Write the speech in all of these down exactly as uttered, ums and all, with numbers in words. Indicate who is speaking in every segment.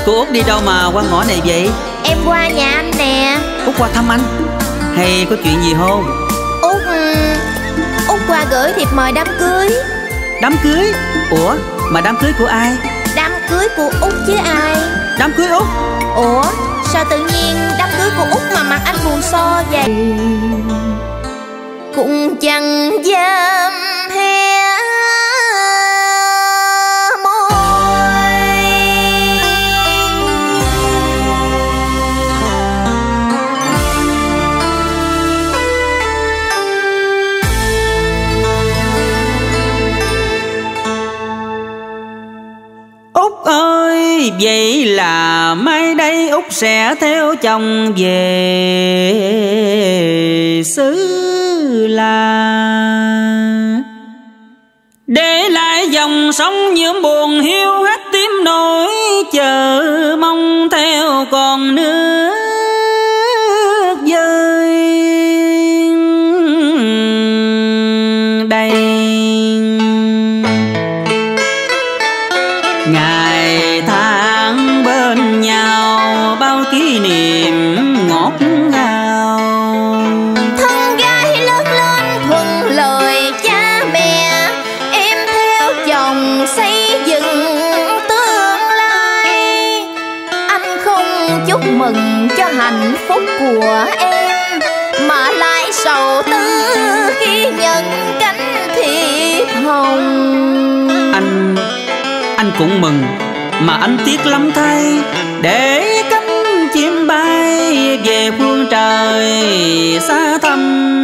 Speaker 1: Cô Út đi đâu mà qua ngõ này vậy?
Speaker 2: Em qua nhà anh nè.
Speaker 1: Út qua thăm anh hay có chuyện gì không?
Speaker 2: Út Út qua gửi thiệp mời đám cưới.
Speaker 1: Đám cưới? Ủa mà đám cưới của ai?
Speaker 2: Đám cưới của Út chứ ai.
Speaker 1: Đám cưới Út?
Speaker 2: Ủa sao tự nhiên đám cưới của Út mà mặt anh buồn so vậy? Cũng chẳng dám hé
Speaker 1: Út ơi, vậy là mai đây Út sẽ theo chồng về xứ là để lại dòng sông nhuộm buồn hiu hắt tím nỗi chờ mong theo con nước rơi đây. Ngày tháng bên nhau bao kỷ niệm ngọt ngào.
Speaker 2: Thân gái lớn lên thuận lời cha mẹ, em theo chồng xây dựng tương lai. Anh không chúc mừng cho hạnh phúc của em, mà lại sầu tư khi nhận cánh thiệp hồng.
Speaker 1: Anh Anh cũng mừng, mà anh tiếc lắm thay, để cánh chim bay về phương trời xa thăm.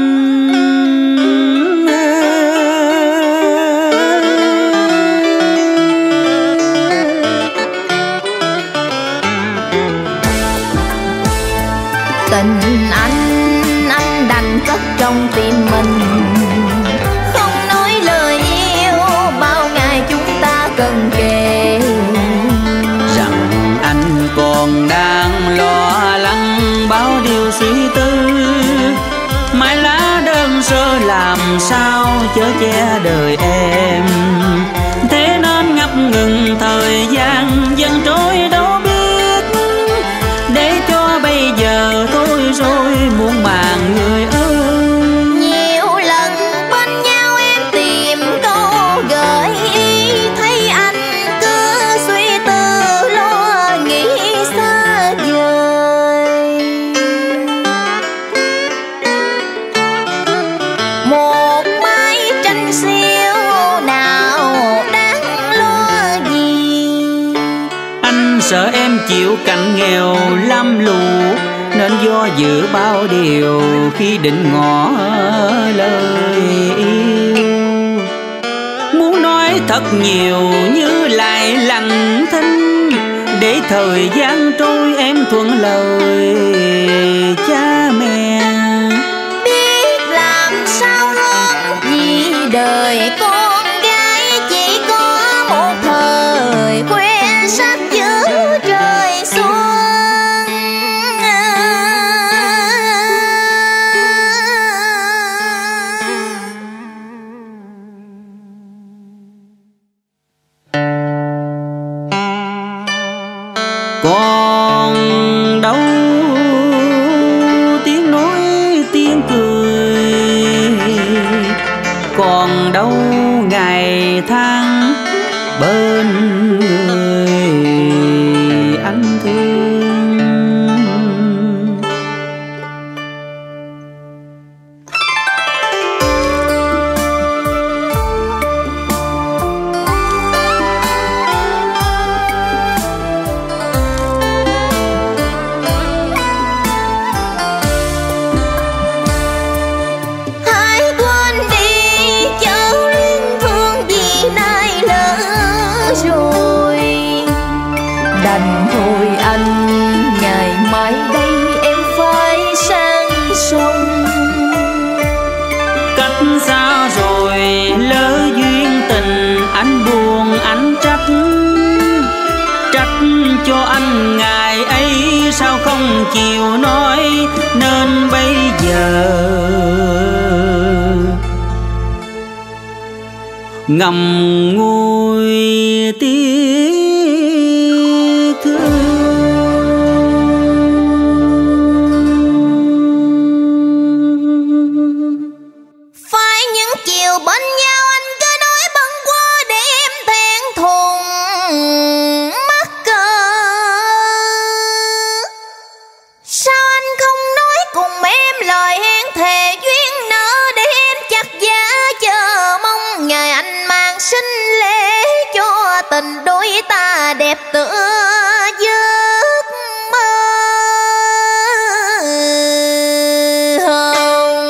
Speaker 2: Tình anh, anh đành cất trong tim mình, không nói lời yêu bao ngày chúng ta cần kề.
Speaker 1: Rằng anh còn đang lo lắng bao điều suy tư, mai lá đơn sơ làm sao chở che đời em. Thế nên ngập ngừng thời gian dần trôi đâu biết, để cho bây giờ thôi rồi muôn màng người ơi.
Speaker 2: Nhiều lần bên nhau em tìm câu gợi ý, thấy anh cứ suy tư lo nghĩ xa vời. Một mái tranh xiêu nào đáng lo gì.
Speaker 1: Anh sợ em chịu cảnh nghèo lam lũ, nên do dự bao điều khi định ngỏ lời yêu. Muốn nói thật nhiều như lại lặng thinh, để thời gian trôi em thuận lời cha mẹ.
Speaker 2: Biết làm sao hơn vì đời con gái chỉ có một thời quen sắc giữa trời xuân.
Speaker 1: Còn đâu tiếng nói tiếng cười, còn đâu ngày tháng bên người anh thương.
Speaker 2: Hãy quên đi chớ luyến thương vì nay lỡ rồi. Đành thôi anh, ngày mai đây em phải sang sông.
Speaker 1: Cách xa rồi lỡ duyên tình, anh buồn anh trách, trách cho anh ngày ấy sao không chịu nói. Nên bây giờ ngậm ngùi tiếc thương.
Speaker 2: lời hẹn thề duyên nợ để em chặt giá chờ mong ngày anh mang sinh lễ cho tình đôi ta đẹp tựa giấc mơ hồng.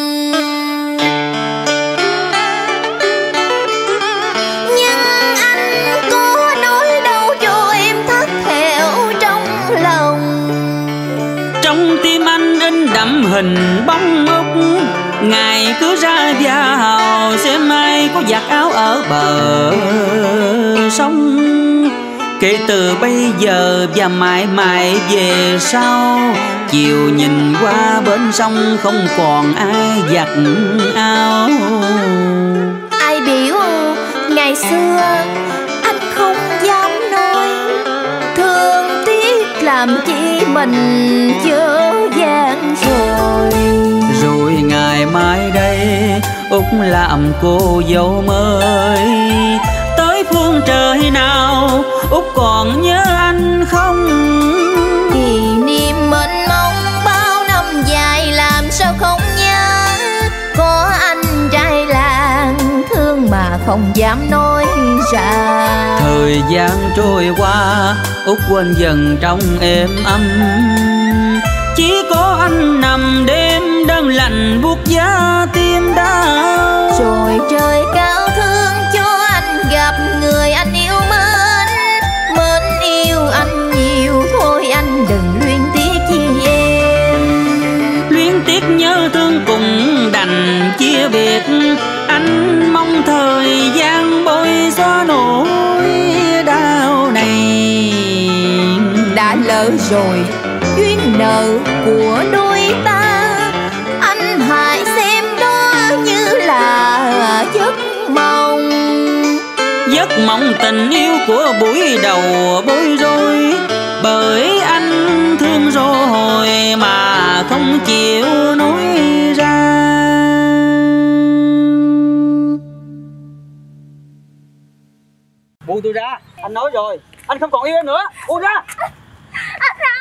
Speaker 2: Nhưng anh có nói đâu cho em thắt thẻo trong lòng.
Speaker 1: Trong tim anh in đậm hình bóng Úc, ngày cứ ra vào xem ai có giặt áo ở bờ sông. Kể từ bây giờ và mãi mãi về sau, chiều nhìn qua bến sông không còn ai giặt áo.
Speaker 2: Ai biểu ngày xưa anh không dám nói, thương tiếc làm chi mình chớ gian rồi.
Speaker 1: Rồi ngày mai đây Úc làm cô dâu mới, tới phương trời nào Úc còn nhớ anh không?
Speaker 2: Kỷ niệm mênh mông bao năm dài làm sao không nhớ, có anh trai làng thương mà không dám nói ra.
Speaker 1: Thời gian trôi qua Úc quên dần trong êm ấm, chỉ có anh nằm đêm đơn lạnh buốt giá tim đau.
Speaker 2: Rồi trời cao thương cho anh gặp người anh yêu mến, mến yêu anh nhiều thôi anh đừng luyến tiếc chi em.
Speaker 1: Luyến tiếc nhớ thương cùng đành chia biệt, anh mong thời gian bôi xóa nỗi đau này.
Speaker 2: Đã lỡ rồi duyên nợ của đôi ta, anh hãy xem đó như là giấc mộng.
Speaker 1: Giấc mộng tình yêu của buổi đầu bối rối, bởi anh thương rồi mà không chịu nói ra. Buông tôi ra, anh nói rồi, anh không còn yêu em nữa, buông ra.
Speaker 2: Anh Thắng.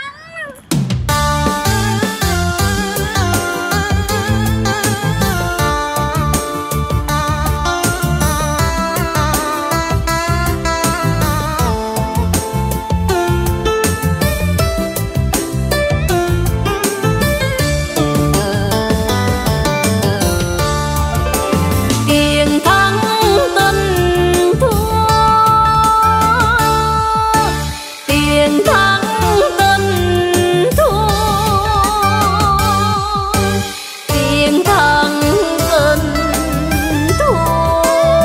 Speaker 3: Tiền thắng tình thua, tiền thắng tình thua, tiền thắng tình thua.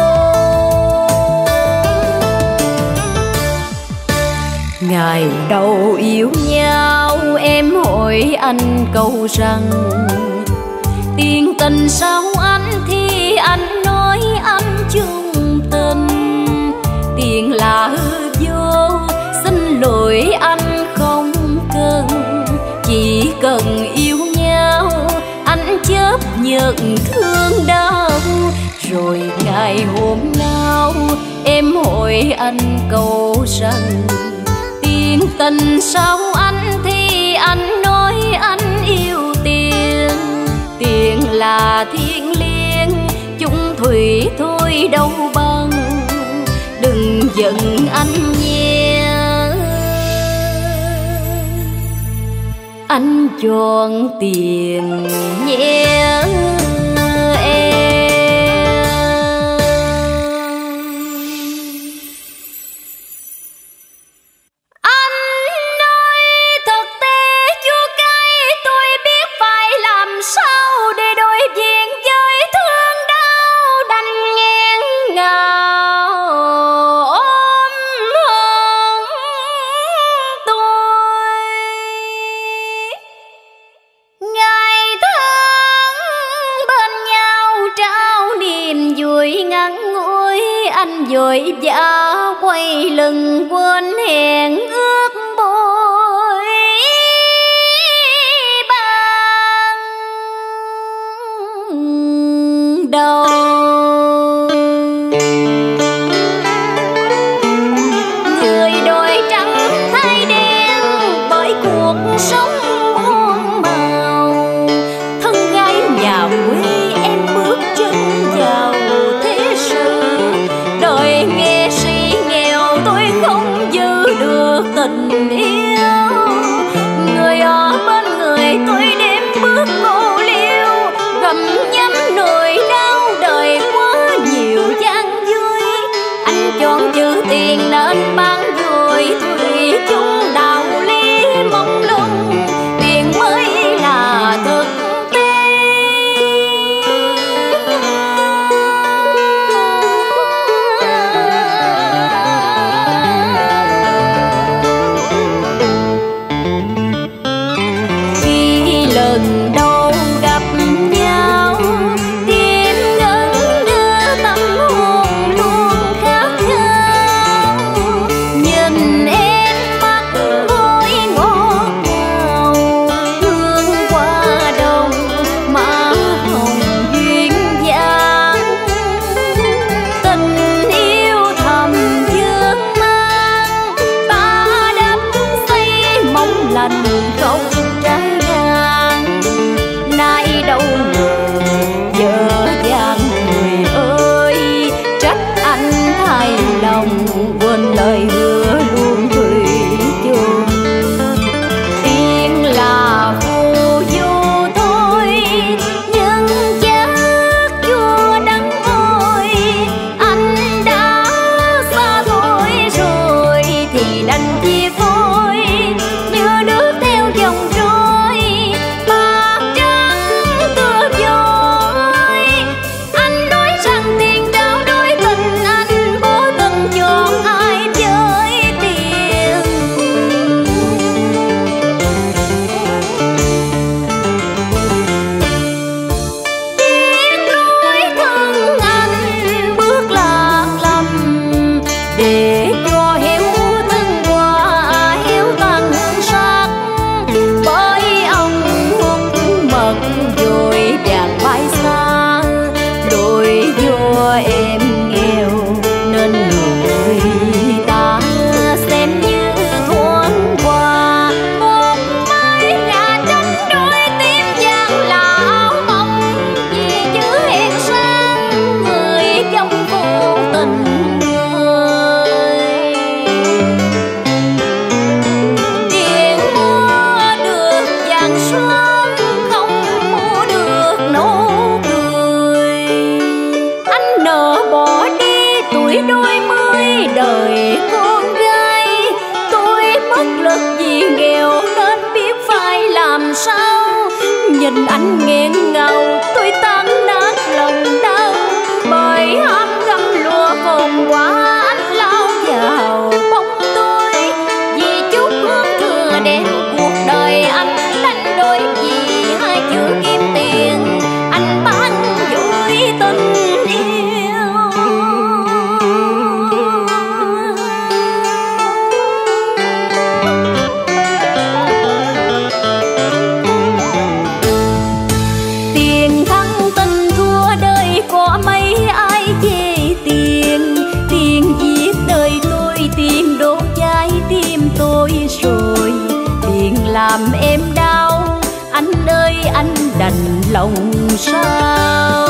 Speaker 3: Ngày đầu yêu nhau em hỏi anh câu rằng tiền tình sao anh, thì anh nói anh chung tình. Tiền là hư vô, xin lỗi anh không cần, chỉ cần yêu nhau anh chấp nhận thương đau. Rồi ngày hôm nào em hỏi anh câu rằng tiền tình sao anh, thì anh nói anh yêu tiền. Tiền là thiên liêng chung thủy thôi đâu bằng, đừng giận anh nhé. Anh chọn tiền nhé em. Vội vã quay lưng quên hẹn ước bội ban đầu. Người đổi trắng thay đen bởi cuộc sống muôn màu, thân nhìn anh nghẹn ngào, tôi tan nát lòng đau. Bởi ham găm lúa phồn quá, anh lao vào bóng tôi. Vì chút hương thừa đem cuộc đời anh đánh đổi, vì hai chữ kiếm tiền anh bán vui tình yêu. Tiền thắng tình thua đời, có mấy ai chê tiền. Tiền giết đời tôi, tiền đốt cháy tim tôi rồi. Tiền làm em đau, anh ơi anh đành lòng sao.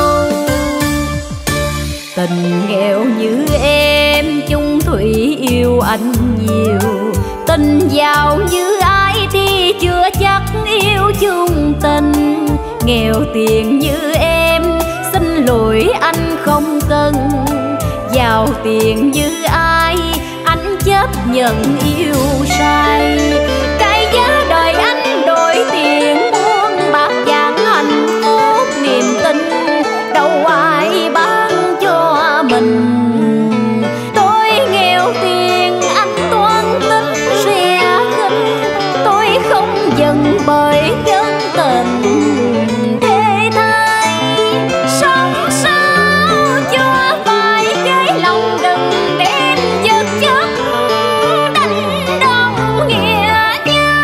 Speaker 3: Tình nghèo như em chung thủy yêu anh nhiều. Tình giàu như ai đi chưa chắc yêu chung tình. Nghèo tiền như em xin lỗi anh không cần. Giàu tiền như ai anh chấp nhận yêu say. Cái giá đời anh đổi tiền muôn bạc vàng hạnh phúc niềm tin, đâu ai bán cho mình. Tôi nghèo tiền anh toan tính rẻ khinh, tôi không giận bởi nhân tình thế thái. Sống sao cho phải cái lòng đừng đem vật chất đánh đồng nghĩa nhân.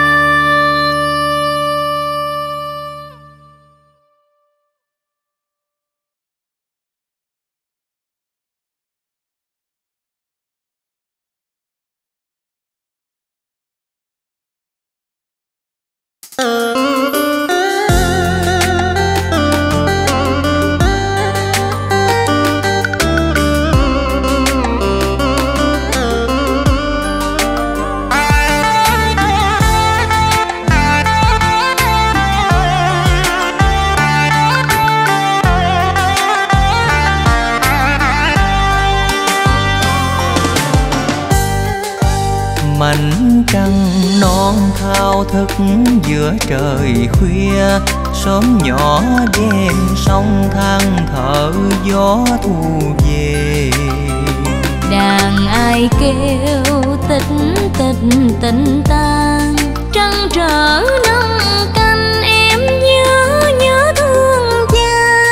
Speaker 4: Mảnh trăng non thao thức giữa trời khuya. Sớm nhỏ đêm sông than thở gió thu về.
Speaker 3: Đàn ai kêu tịch tịch tình tan, trăng trở nâng canh em nhớ nhớ thương cha.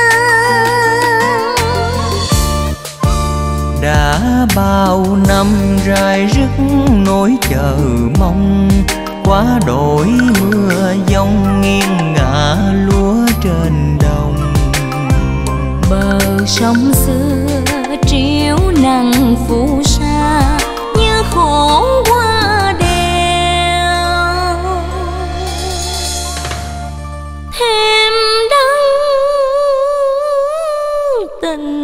Speaker 4: Đã bao năm rai rứt nỗi chờ mong. Quá đổi mưa giông nghiêng ngả lúa trên đồng.
Speaker 3: Bờ sông xưa triểu nắng phù sa, như khổ qua đèo. Thêm đắng tình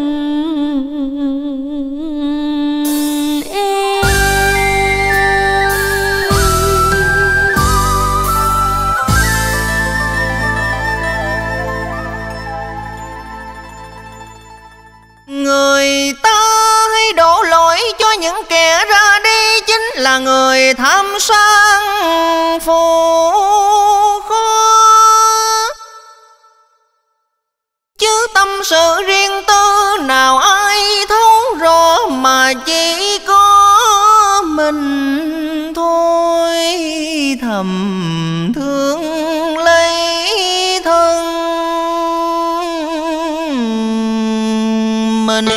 Speaker 4: Người ta hay đổ lỗi cho những kẻ ra đi, chính là người tham sang phù khó. Chứ tâm sự riêng tư nào ai thấu rõ, mà chỉ có mình thôi thầm thương lấy thân mình.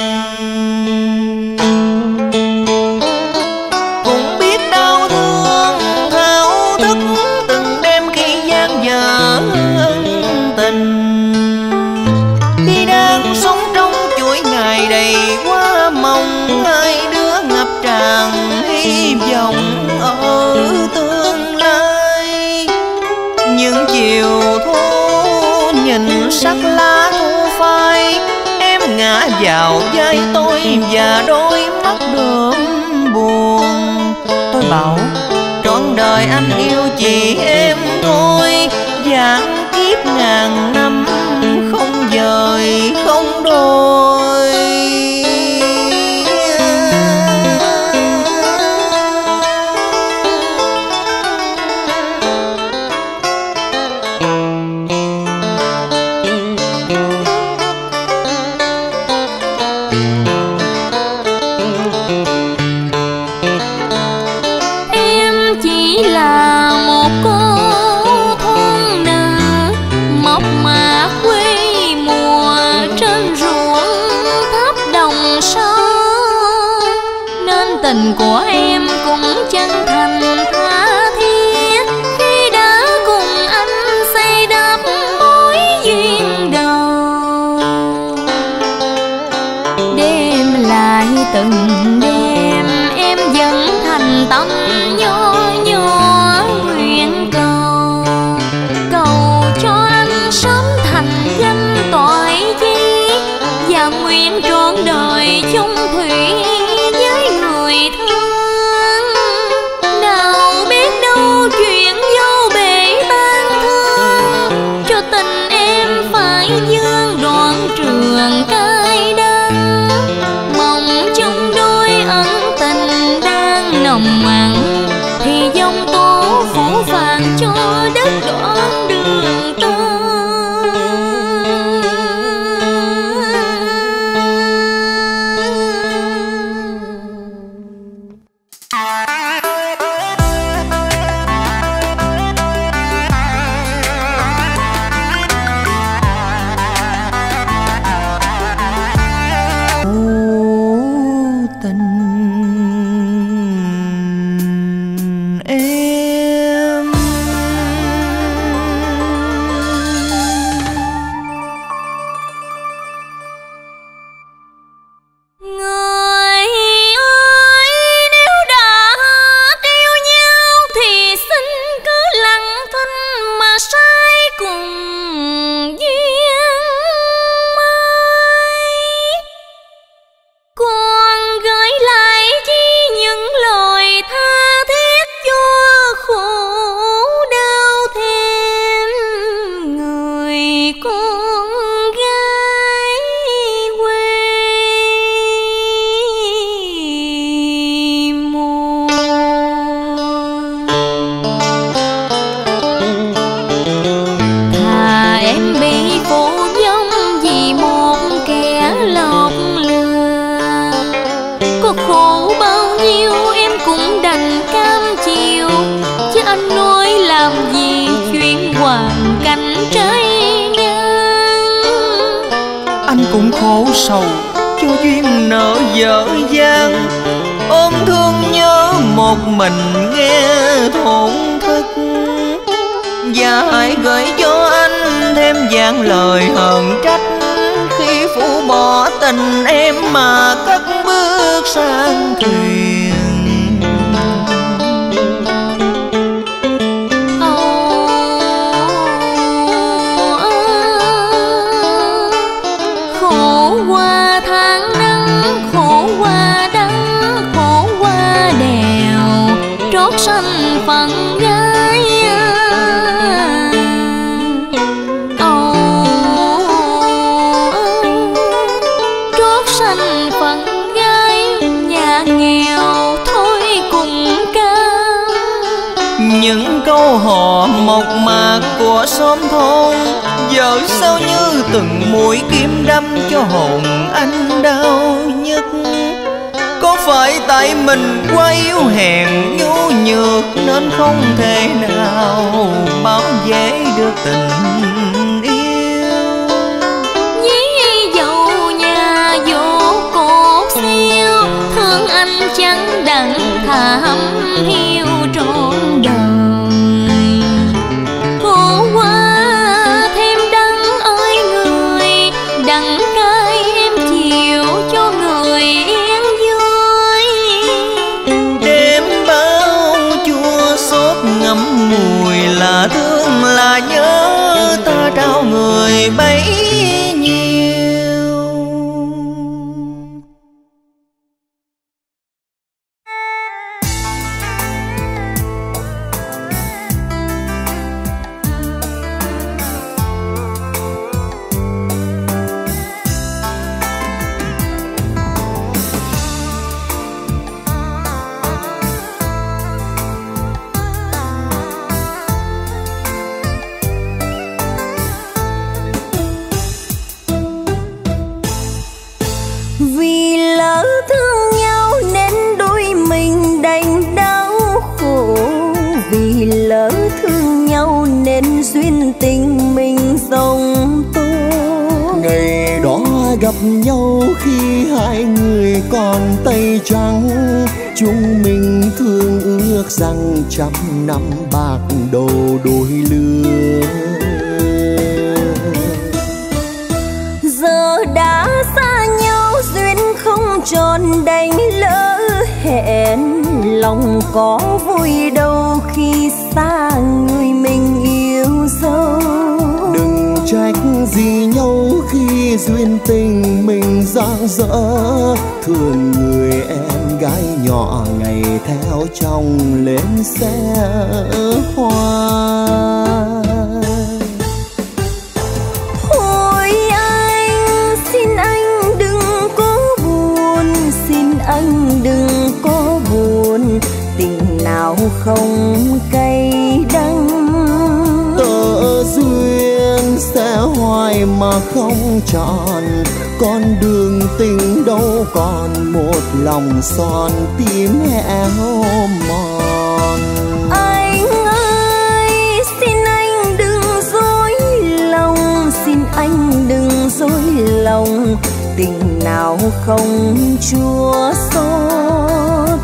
Speaker 4: Cũng biết đau thương thao thức từng đêm khi gian dở ân tình. Khi đang sống trong chuỗi ngày đầy quá mong, hai đứa ngập tràn hy vọng ở tương lai. Những chiều thu nhìn sắc lá thu phai, ngã vào vai tôi và đôi mắt đượm buồn. Tôi bảo trọn đời anh yêu chị em thôi, vạn kiếp ngàn năm không dời không đôi.
Speaker 3: tình của em cũng chân thành tha thiết khi đã cùng anh xây đắp mối duyên đầu. Đêm lại từng đêm em vẫn thành tâm nho nhỏ nguyện cầu, cầu cho anh sớm thành danh toại chi và nguyện trọn đời chung thủy với người thương. Nào biết đâu chuyện vô bể tan thương, cho tình em phải dương đoạn trường cay đắng. Mong trong đôi ẩn tình đang nồng mặn thì dòng tố phủ phàng cho đất đoạn đường tơ.
Speaker 4: Cũng khổ sầu cho duyên nợ dở dang, ôm thương nhớ một mình nghe thổn thức. Và hãy gửi cho anh thêm vạn lời hờn trách khi phụ bỏ tình em mà cất bước sang thuyền.
Speaker 3: Sanh phận gái âu trót sanh phận gái nhà nghèo thôi cùng cam.
Speaker 4: Những câu hò mộc mạc của xóm thôn giờ sao như từng mũi kim đâm cho hồn anh đau nhức. Có phải tại mình quá yếu hèn nhu nhược nên không thể nào bảo vệ được tình yêu.
Speaker 3: Dí dầu nhà vô cột xiêu, thương anh chẳng đặng thảm hiu trọn đời. Khổ quá thêm đắng ơi người, đắng cay em chiều cho người yên.
Speaker 4: Ngắm mùi là thương là nhớ ta trao người bấy nhiêu.
Speaker 5: duyên tình mình sông tô.
Speaker 6: Ngày đó gặp nhau khi hai người còn tay trắng, chúng mình thương ước rằng trăm năm bạc đầu đôi lứa.
Speaker 5: Giờ đã xa nhau duyên không tròn đành lỡ hẹn, lòng có vui đâu khi xa người mình yêu dấu.
Speaker 6: Đừng trách gì nhau khi duyên tình mình rạng rỡ, thương người em gái nhỏ ngày theo chồng lên xe hoa.
Speaker 5: Ôi anh, xin anh đừng có buồn, xin anh đừng có buồn, tình nào không cay đắng.
Speaker 6: Tờ duyên sẽ hoài mà không tròn, con đường tình đâu còn một lòng son tim héo mòn.
Speaker 5: Anh ơi, xin anh đừng dối lòng, xin anh đừng dối lòng, tình nào không chua xót.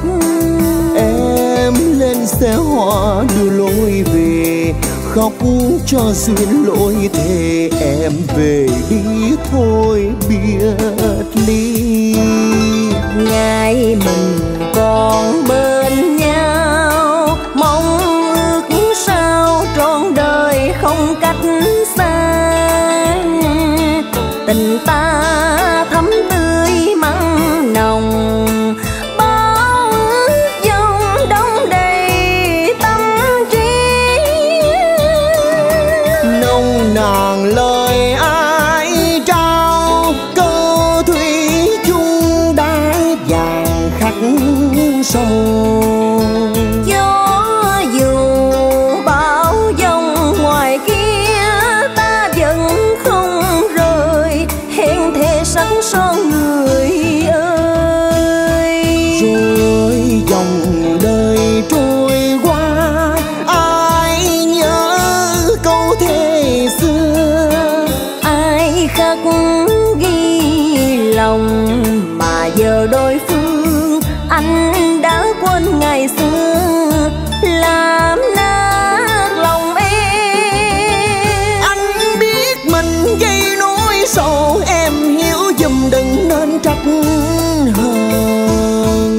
Speaker 6: Em lên xe hoa đưa lối về, khóc cho duyên lỗi thề em về đi thôi biệt ly.
Speaker 5: Ngày mình còn bên nhau, mong ước sao trọn đời không cách xa. Tình ta thắm tươi mặn nồng, bao ước dòng đong đầy tâm trí.
Speaker 6: Nông nàn lời ai trao, câu thủy chung đã vàng khắc sâu.
Speaker 5: Gió dù bão giông ngoài kia ta vẫn không rời, hẹn thề sắc son người ơi.
Speaker 6: Rồi dòng đời trôi qua, ai nhớ câu thề xưa,
Speaker 5: Ai khắc ghi lòng mà giờ đôi phương anh đã quên ngày xưa, làm nát lòng em.
Speaker 6: anh biết mình gây nỗi sầu, em hiểu giùm đừng nên trách hơn.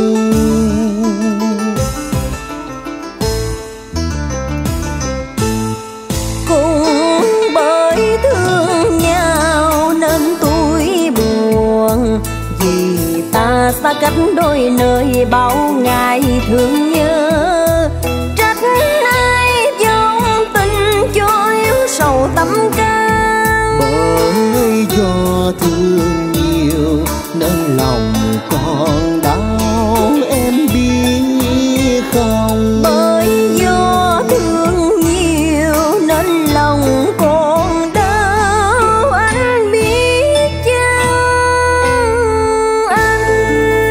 Speaker 5: Cũng bởi thương nhau nên tôi buồn, vì ta xa cách đôi nơi bao ngày thương nhớ. Trách ai dòng tình cho yếu sầu tâm can,
Speaker 6: Bởi do thương nhiều nên lòng còn đau em biết không.
Speaker 5: bởi do thương nhiều nên lòng còn đau, anh biết chăng anh.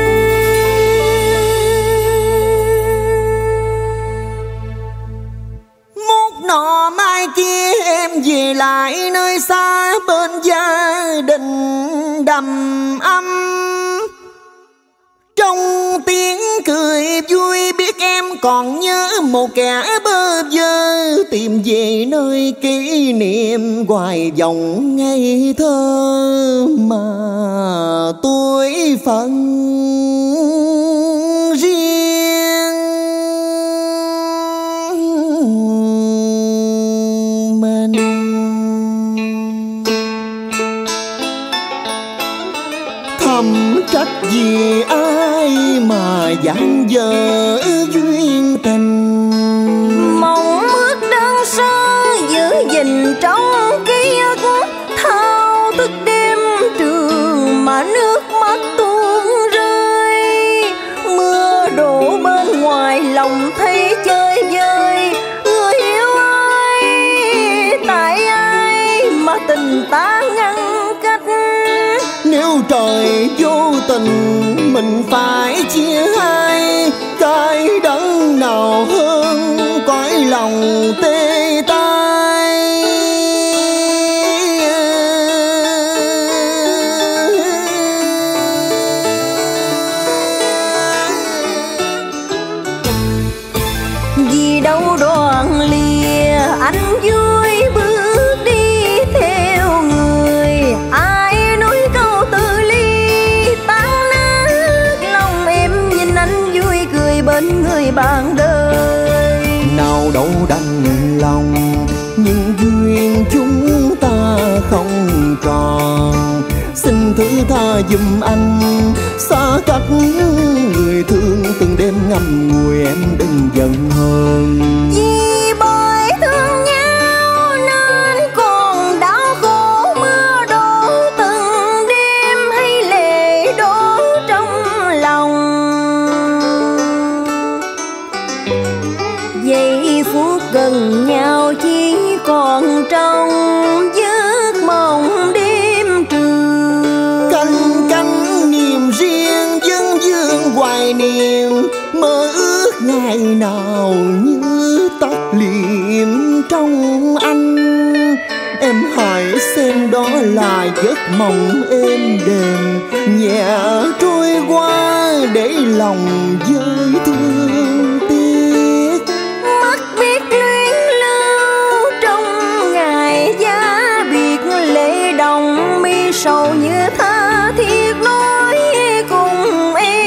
Speaker 6: Một nọ mai kia em về lại nơi xa, bên gia đình đầm ấm. Trong tiếng cười vui biết em còn nhớ một kẻ bơ vơ, tìm về nơi kỷ niệm hoài vọng ngây thơ mà tuổi phận riêng mình. Thầm trách vì ai mà dang dở duyên tình.
Speaker 5: Mong ước đơn sơ giữ gìn trong ký ức, thao thức đêm trường mà nước mắt tuôn rơi. Mưa đổ bên ngoài lòng thấy chơi vơi, người yêu ơi tại ai mà tình ta ngăn cách.
Speaker 6: Nếu trời vô tình mình phải chia hai, cái đắng nào hơn cõi lòng tê tái. đành lòng, nhưng duyên chúng ta không tròn. Xin thứ tha giùm anh, xa cách người thương từng đêm ngầm ngùi, em đừng giận hờn.
Speaker 5: Vì bởi thương nhau nên còn đau khổ mưa đổ từng đêm, hay lệ đổ trong lòng. Giây phút gần nhau chỉ còn trong giấc mộng đêm trường.
Speaker 6: Canh canh niềm riêng dân dương hoài niệm, mơ ước ngày nào như tắt liệm trong anh. Em hãy xem đó là giấc mộng êm đềm, nhẹ trôi qua để lòng vơi thương tiếc.
Speaker 5: Mắt biết luyến lưu trong ngày giá biệt, lệ đồng mi sầu như tha thiết nói cùng em.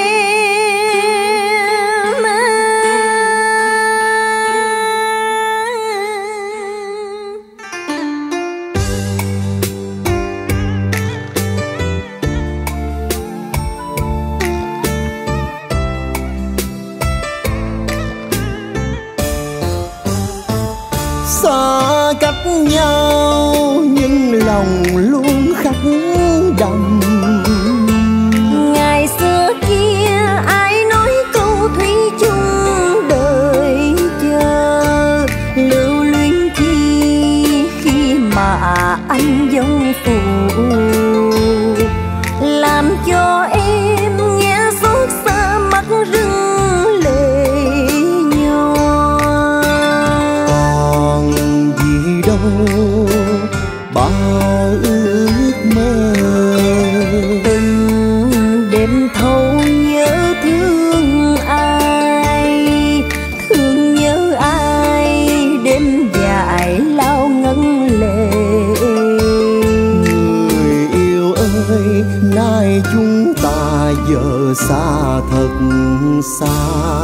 Speaker 6: Xa cách nhau nhưng lòng luôn khắc đậm.
Speaker 5: Ngày xưa kia ai nói câu thủy chung đời chờ, lưu luyến chi khi mà anh dông phụ, làm cho em nghe xót xa mắt rưng lệ nhòa.
Speaker 6: Còn gì đâu bao ước mơ,
Speaker 5: từng đêm thâu nhớ thương ai, thương nhớ ai, đêm dài lao ngân lệ.
Speaker 6: người yêu ơi, nay chúng ta giờ xa thật xa.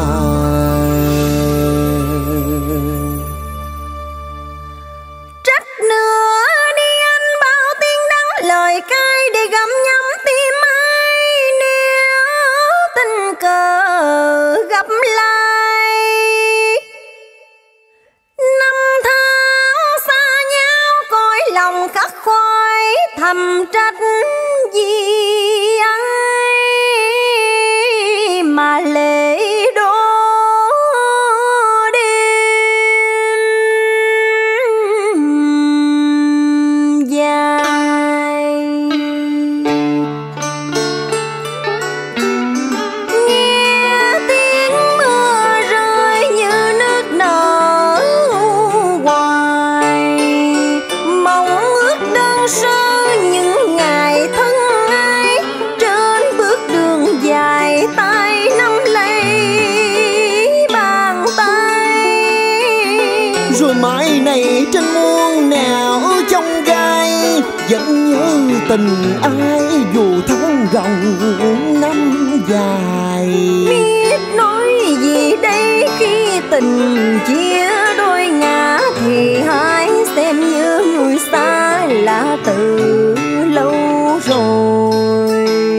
Speaker 5: Trách nữa đi anh bao tiếng đắng lời cay để gặm nhấm tim ai, nếu tình cờ gặp lại. Năm tháng xa nhau cõi lòng khắc khoải, thầm trách gì ai mà lệ đổ đêm dài. Nghe tiếng mưa rơi như nước nở hoài, mong ước đơn sơ những ngày thân ái, trên bước đường dài tay nắm lấy bàn tay.
Speaker 6: Rồi mãi này trên muôn nẻo trong gai, vẫn nhớ tình ai dù tháng rộng năm dài.
Speaker 5: Biết nói gì đây khi tình chia đôi ngã, thì hãy xem như người xa lạ từ lâu rồi.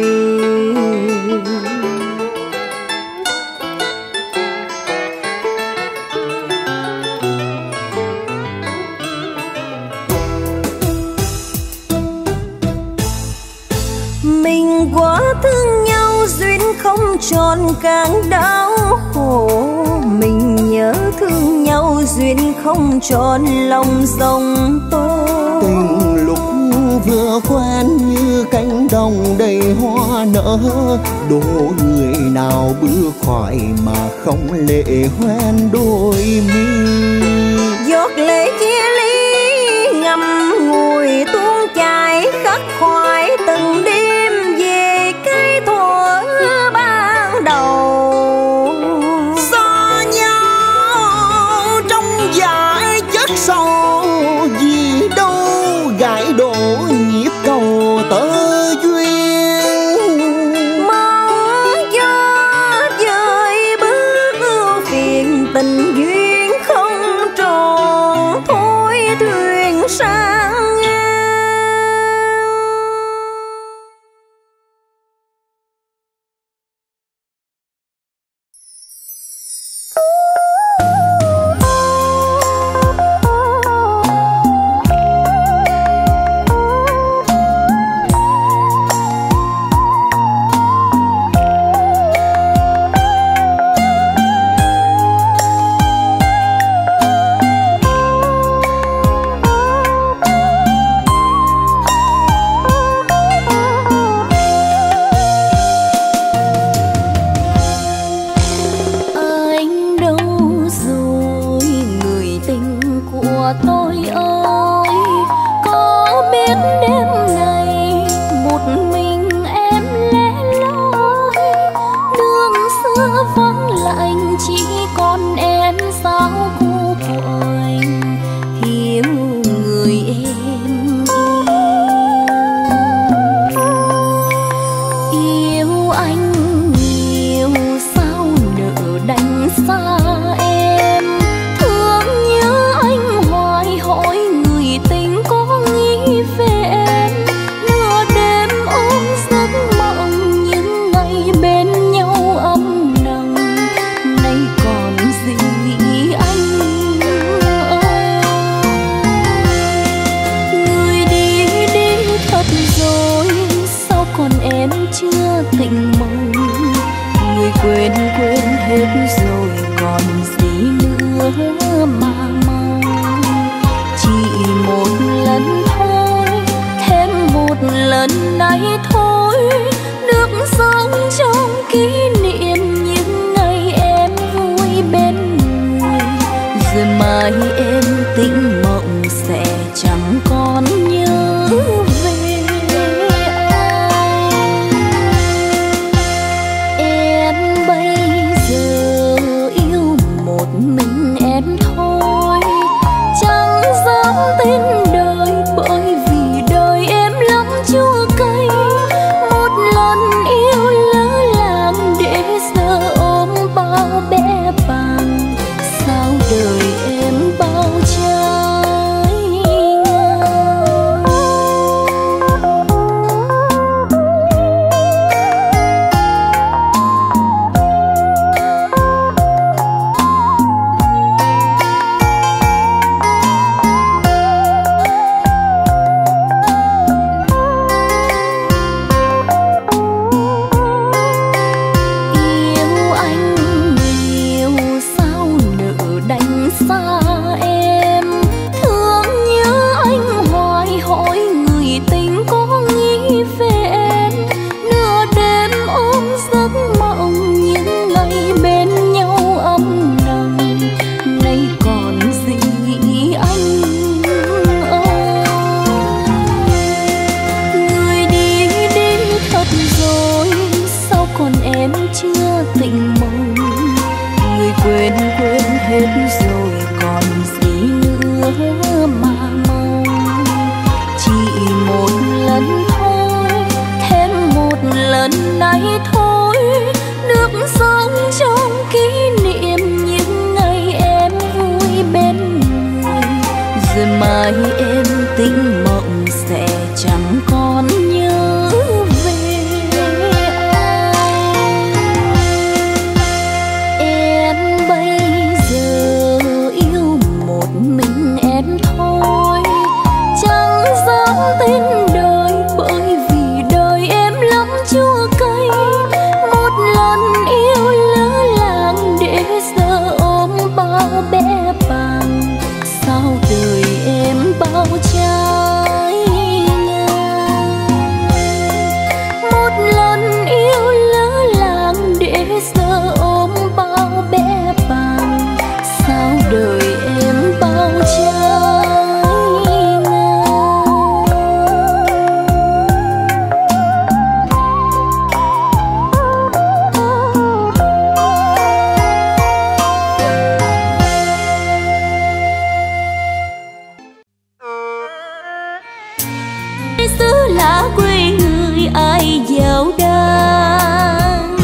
Speaker 5: Mình quá thương nhau duyên không tròn càng đau khổ, mình nhớ thương nhau duyên không tròn lòng sông tố.
Speaker 6: Tình lúc vừa quen như cánh đồng đầy hoa nở, đố người nào bước khỏi mà không lệ hoen đôi mi.
Speaker 5: Giọt lệ chia ly ngầm ngùi tuôn chảy khắc khoải, từng đêm về cái thuở ban đầu.
Speaker 6: Xa nhau trong dải chất sâu, gì đâu gãi đổ nhịp cầu tơ duyên.
Speaker 5: Mong gió dời bước ưu phiền, tình duyên không tròn.
Speaker 3: tình mong. Người quên quên hết rồi còn gì nữa mà mong. Chỉ một lần thôi, thêm một lần này thôi, được sống trong kỷ niệm những ngày em vui bên người. Rồi mai em tỉnh mộng sẽ chẳng còn nhớ về anh. Em bây giờ yêu một mình em thôi, chẳng dám tin đời bởi vì đời em lắm chua cay. Một lần yêu lỡ làng để giờ ôm bao bé bàng, sao đời em bao trái ngang. Yêu anh nhiều sao nỡ đánh xa em, thương nhớ anh hoài hỏi người tình có nghĩ về em. Nửa đêm ôm giấc mộng những ngày bên nhau ấm nồng, nay còn gì anh ơi. Người đi đến thật rồi, sao còn em chưa tỉnh mộng. Người quên quên hết rồi còn gì nữa mà mong. Chỉ một lần thôi, thêm một lần này thôi, được sống trong kỷ niệm những ngày em vui bên người. Rồi mai em tỉnh mộng sẽ chẳng còn nhớ về anh. Em bây giờ yêu một mình em thôi, chẳng dám tin đời bởi vì đời em lắm chua cay. Một lần yêu lỡ làng để giờ ôm bao bé bàng, sao đời em bao trái ngang. Một lần yêu lỡ làng để giờ ôm bao bé bàng, sao đời em bao trái ngang. Xứ lạ quê người ai giàu đang.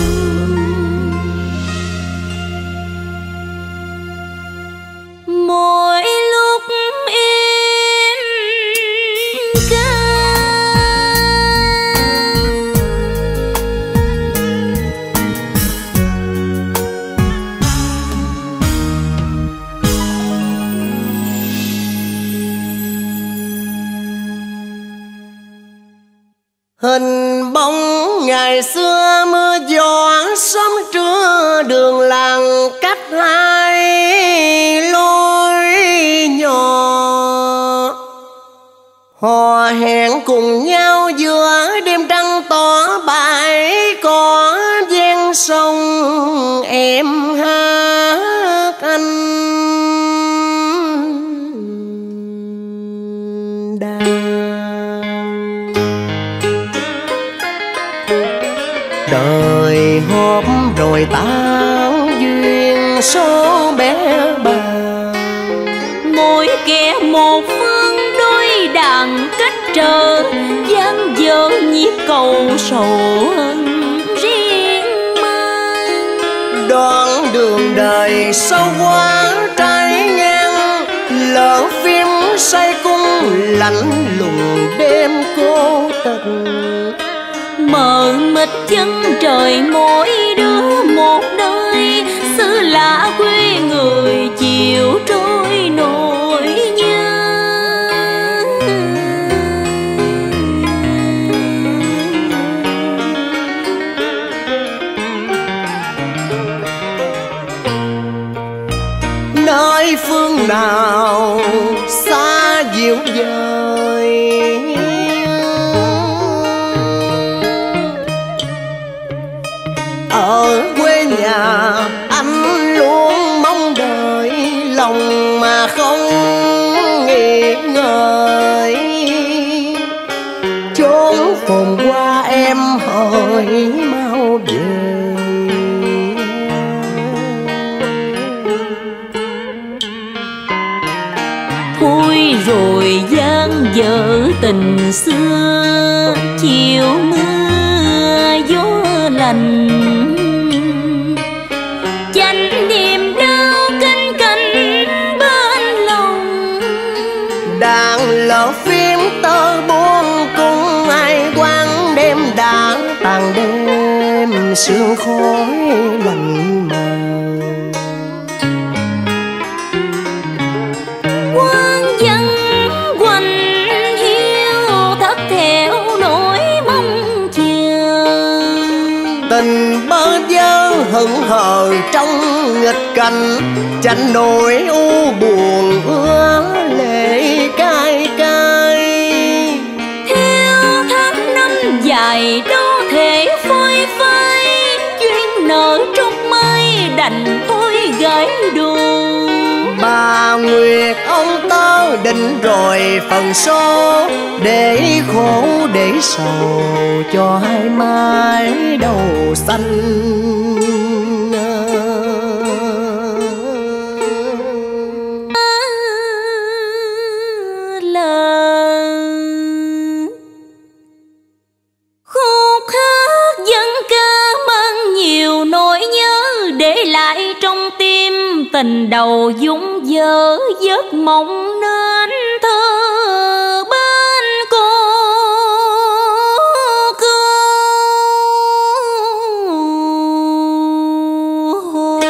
Speaker 3: Mỗi lúc em ca
Speaker 4: Hình bóng ngày xưa mưa gió sớm trưa, đường làng cách hai lối nhỏ. Hò hẹn cùng nhau giữa đêm trăng tỏ bãi cỏ ven sông, em hát anh đời họp rồi tan duyên số bé bàng.
Speaker 3: Mỗi kẻ một phương đôi đàn cách trở, dang dở nhịp cầu sầu hân riêng mang.
Speaker 4: Đoạn đường đời sâu quá trái ngang, lỡ phim say cung lạnh lùng đêm cô tịch.
Speaker 3: Mờ mịt chân trời mỗi đứa một nơi, xứ lạ quê người chiều trôi nỗi nhớ.
Speaker 6: nào xa dịu dời. Ở quê nhà anh luôn mong đợi, lòng mà không nghĩ ngợi. Chốn phồn qua em hỏi mau về.
Speaker 3: Thôi rồi gian dở tình xưa, chiều mưa gió lạnh, chanh niềm đau canh cánh bên lòng.
Speaker 6: Đàn lỡ phim tơ buông cùng ai quang, đêm đã tàn đêm sương khói lạnh mờ.
Speaker 3: Quan dân quanh hiu thất theo nỗi mong chờ,
Speaker 6: Tình bơ vơ hững hờ trong nghịch cảnh, chanh nỗi u buồn ứa lệ cay cay.
Speaker 3: theo tháng năm dài đâu thể phôi phai, duyên nợ trút mây đành thôi gái đồ.
Speaker 6: Bà Nguyệt ông tớ định rồi phần số, để khổ để sầu cho hai mái đầu xanh.
Speaker 3: Khúc hát dân ca mang nhiều nỗi nhớ, để lại trong tim tình đầu dũng dở, giấc mộng nên thơ bên cô câu.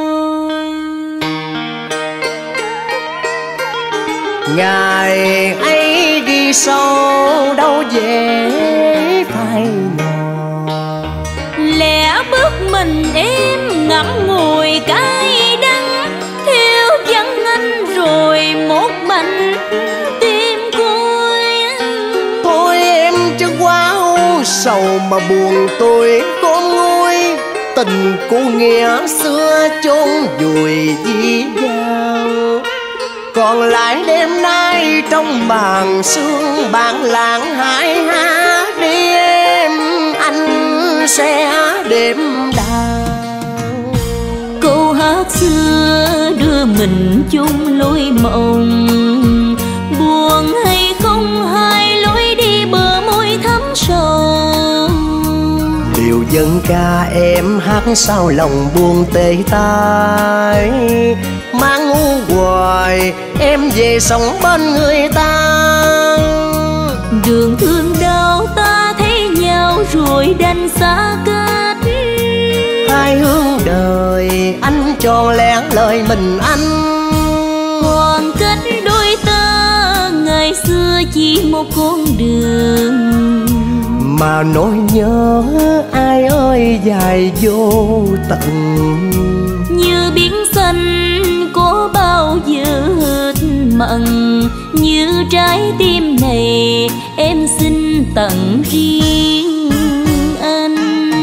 Speaker 6: Ngày ấy đi sâu đâu dễ phai nhòa,
Speaker 3: Lẽ bước mình em ngậm ngùi cay đắng, thiếu vắng anh rồi một mình tim côi.
Speaker 6: thôi em chứ quá u sầu mà buồn tôi khôn nguôi. Tình cô nghĩa xưa chôn vùi dĩ dàng, còn lại đêm nay trong màn sương bạn làng hai hát đi em, anh sẽ đêm đàn.
Speaker 3: Câu hát xưa đưa mình chung lối mộng, buồn hay không hai lối đi bờ môi thắm sầu.
Speaker 6: Điều dân ca em hát sao lòng buồn tê tái, mang u hoài em về sống bên người ta.
Speaker 3: Đường thương đau ta thấy nhau rồi đành xa cách,
Speaker 6: Hai hướng đời anh tròn lẽ lời mình anh.
Speaker 3: còn cách đôi ta ngày xưa chỉ một con đường,
Speaker 6: Mà nỗi nhớ ai ơi dài vô tận.
Speaker 3: như biển xanh có bao giờ hết mặn, như trái tim này em xin tặng riêng anh.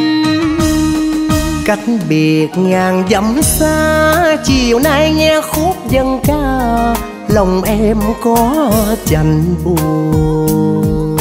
Speaker 6: Cách biệt ngàn dặm xa, chiều nay nghe khúc dân ca, lòng em có chạnh buồn.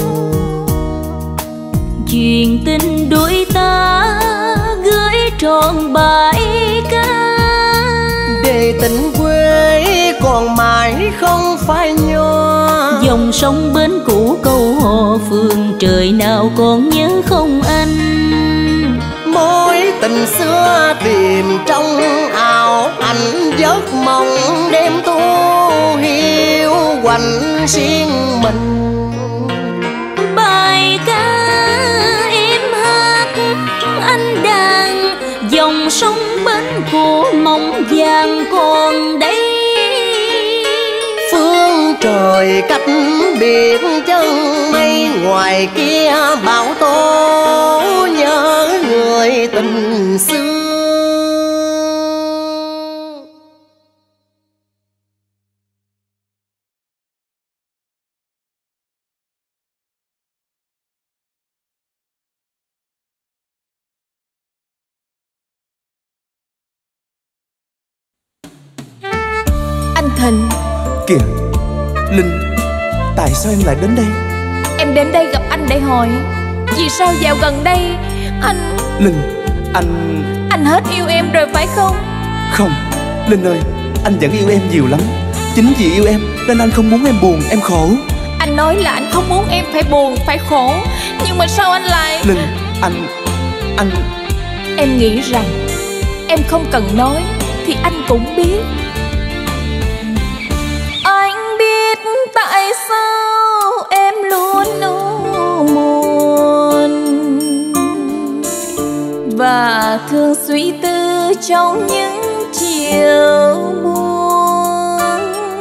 Speaker 3: Chuyện tình đôi ta gửi trọn bài ca,
Speaker 6: để tình quê còn mãi không phai nhòa.
Speaker 3: dòng sông bến cũ câu hò phương, trời nào còn nhớ không anh.
Speaker 6: Mối tình xưa tìm trong ảo ảnh, giấc mộng đêm thu hiu quạnh riêng mình.
Speaker 3: Bài ca em hát anh đàn, dòng sông bến cũ mộng vàng còn đây.
Speaker 6: Phương trời cách biệt chân mây, ngoài kia bão tố nhớ người tình xưa.
Speaker 5: Thịnh.
Speaker 7: Kìa Linh, tại sao em lại đến đây?
Speaker 5: Em đến đây gặp anh để hỏi vì sao dạo gần đây anh...
Speaker 7: Linh, anh...
Speaker 5: Anh hết yêu em rồi phải không?
Speaker 7: Không, Linh ơi, anh vẫn yêu em nhiều lắm. Chính vì yêu em nên anh không muốn em buồn, em khổ.
Speaker 5: Anh nói là anh không muốn em phải buồn, phải khổ, nhưng mà sao anh lại...
Speaker 7: Linh, anh... anh...
Speaker 5: Em nghĩ rằng em không cần nói thì anh cũng biết. Anh biết tại sao em luôn u buồn và thường suy tư trong những chiều buồn.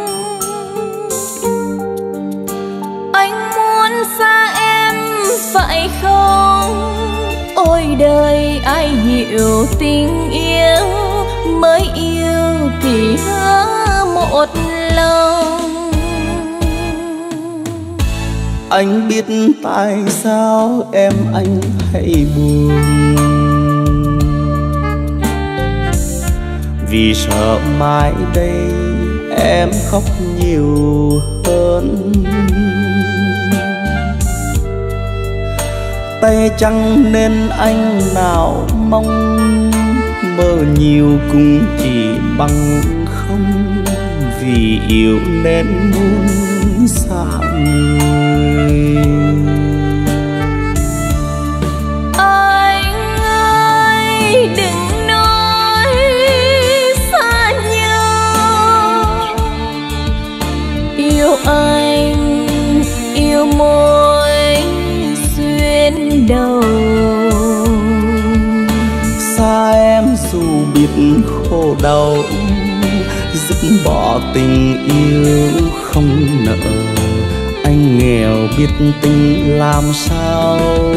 Speaker 5: Anh muốn xa em phải không? Ôi đời ai hiểu tình yêu, mới yêu thì hứa một lòng.
Speaker 7: Anh biết tại sao em anh hay buồn, vì sợ mãi đây em khóc nhiều hơn. Tay trắng nên anh nào mong, mơ nhiều cũng chỉ bằng không, vì yêu nên muốn xa người.
Speaker 5: Anh ơi đừng nói xa nhau, yêu anh yêu môi xuyên đầu.
Speaker 7: Xa em dù biết khổ đau, dứt bỏ tình yêu không nợ. Anh nghèo biết tình làm sao,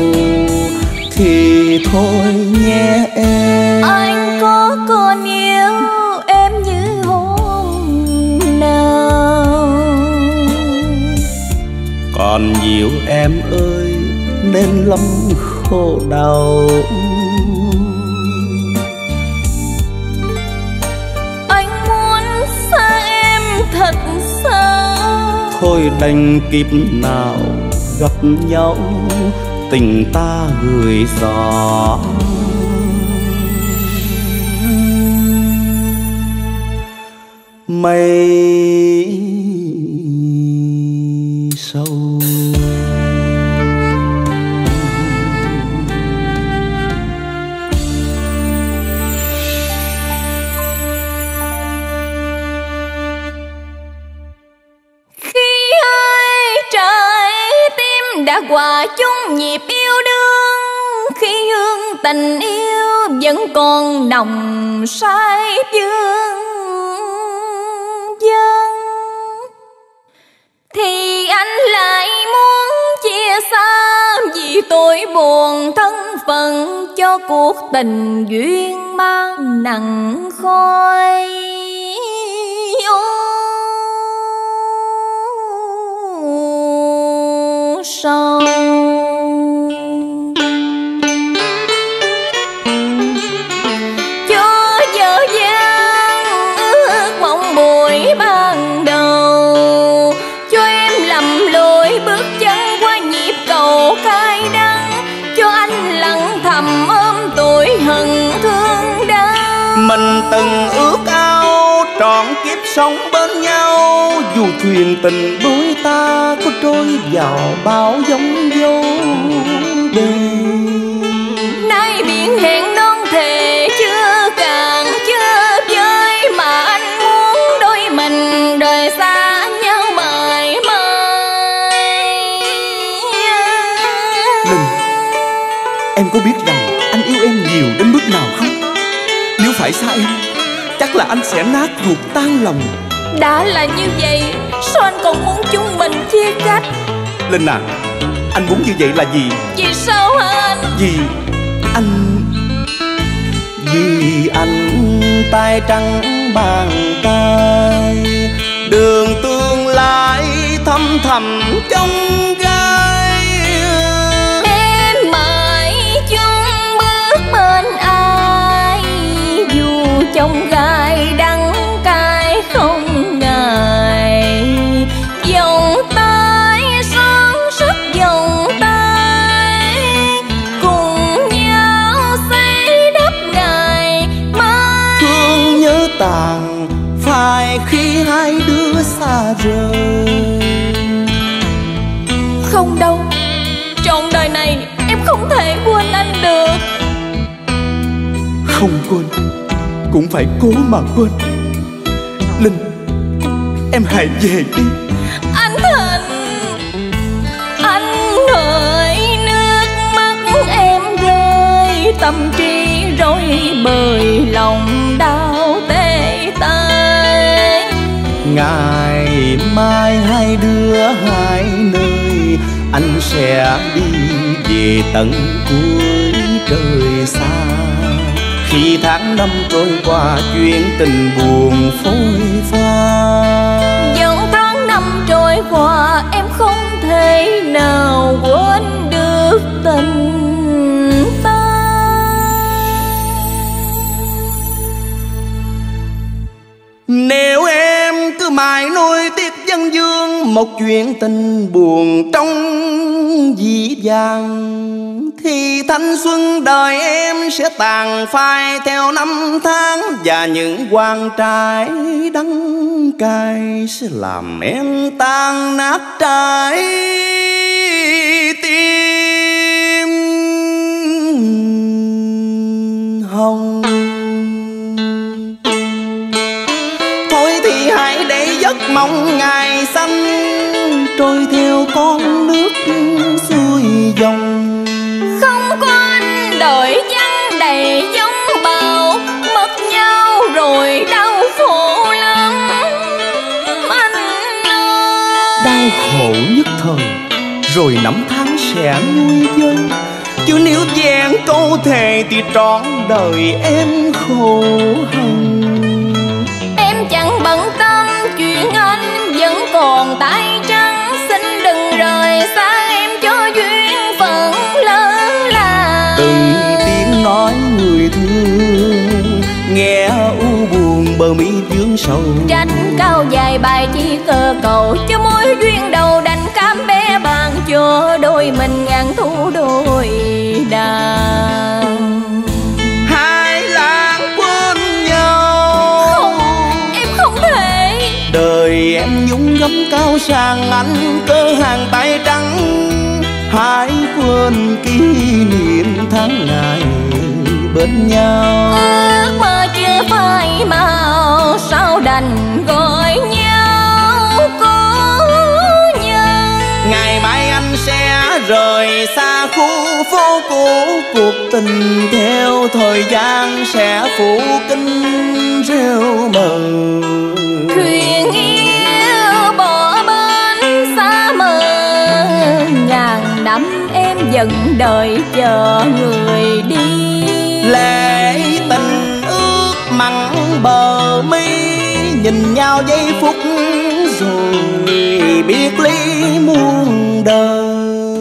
Speaker 7: thì thôi nhé em.
Speaker 5: Anh có còn yêu em như hôm nào?
Speaker 7: Còn nhiều em ơi nên lắm khổ đau.
Speaker 5: Anh muốn xa em thật sao?
Speaker 7: Thôi đành kiếp nào gặp nhau, tình ta gửi gió mây sâu.
Speaker 5: Đã hòa chung nhịp yêu đương, khi hương tình yêu vẫn còn nồng say dương dân, thì anh lại muốn chia xa vì tôi buồn thân phận cho cuộc tình duyên mang nặng khói. Sông cho dở dang ước mong buổi ban đầu, cho em lầm lỗi bước chân qua nhịp cầu cay đắng, cho anh lặng thầm ôm tuổi hận thương đau.
Speaker 7: Mình từng ước ao trọn kiếp sống bên nhau, dù thuyền tình đôi ta có trôi vào bao giông dâu đời.
Speaker 5: Nay biển hẹn non thề chưa càng chưa vơi, mà anh muốn đôi mình rời xa nhau mãi mãi.
Speaker 7: Linh, em có biết rằng anh yêu em nhiều đến mức nào không? Nếu phải xa em, chắc là anh sẽ nát ruột tan lòng.
Speaker 5: Đã là như vậy, sao anh còn muốn chúng mình chia cách?
Speaker 7: Linh à, anh muốn như vậy là gì?
Speaker 5: Vì sao hả anh?
Speaker 7: Vì anh... Vì anh tay trắng bàn tay, đường tương lai thăm thầm trong gai.
Speaker 5: Em mãi chung bước bên ai, dù trong gai đắng cay không ngờ.
Speaker 7: rời.
Speaker 5: Không đâu, trọn đời này em không thể quên anh được.
Speaker 7: Không quên cũng phải cố mà quên. Linh, em hãy về đi.
Speaker 5: Anh Thịnh, anh hỡi nước mắt em rơi, tâm trí rối bời, lòng đau tê tê.
Speaker 7: Ngày mai hai đứa hai nơi, anh sẽ đi về tận cuối trời xa. Khi tháng năm trôi qua chuyện tình buồn phôi pha,
Speaker 5: dẫu tháng năm trôi qua em không thể nào quên được tình ta.
Speaker 7: Nếu em cứ mãi nuối tiếc dân dương một chuyện tình buồn trong dĩ vãng, thì thanh xuân đời em sẽ tàn phai theo năm tháng, và những quan trái đắng cay sẽ làm em tan nát trái tim hồng. Thôi thì hãy để giấc mong ngày xanh trôi theo con nước xuôi dòng.
Speaker 5: Không có anh đời vắng đầy giống bào, mất nhau rồi đau khổ lắm anh ơi.
Speaker 7: Đau khổ nhất thời rồi năm tháng sẽ nguôi vơi, chứ nếu vẹn câu thề thì trọn đời em khổ hồng.
Speaker 5: Em chẳng bận tâm chuyện anh vẫn còn tay trắng, xin đừng rời xa em cho duyên phận lỡ là.
Speaker 7: Từng tiếng nói người thương nghe u buồn bờ mi vương sầu,
Speaker 5: Tranh cao dài bài chi cơ cầu, cho mối duyên đầu đành cam bé bàng, cho đôi mình ngàn thu đôi đàn.
Speaker 7: hai làng quên nhau.
Speaker 5: Không, em không thể.
Speaker 7: Đời em nhúng gấm cao sang anh cơ hàng tay trắng, hãy quên kỷ niệm tháng ngày bên nhau.
Speaker 5: Ước mơ chưa phai màu, sao đành gọi nhau có nhân.
Speaker 7: Ngày mai anh sẽ rời xa khu phố cũ, cuộc tình theo thời gian sẽ phủ kín rêu mờ.
Speaker 5: Thuyền yêu bỏ bên xa mờ, ngàn năm em dần đợi chờ người đi.
Speaker 7: Lệ tình ước mặn bờ mi, nhìn nhau giây phút rồi biệt ly muôn đời.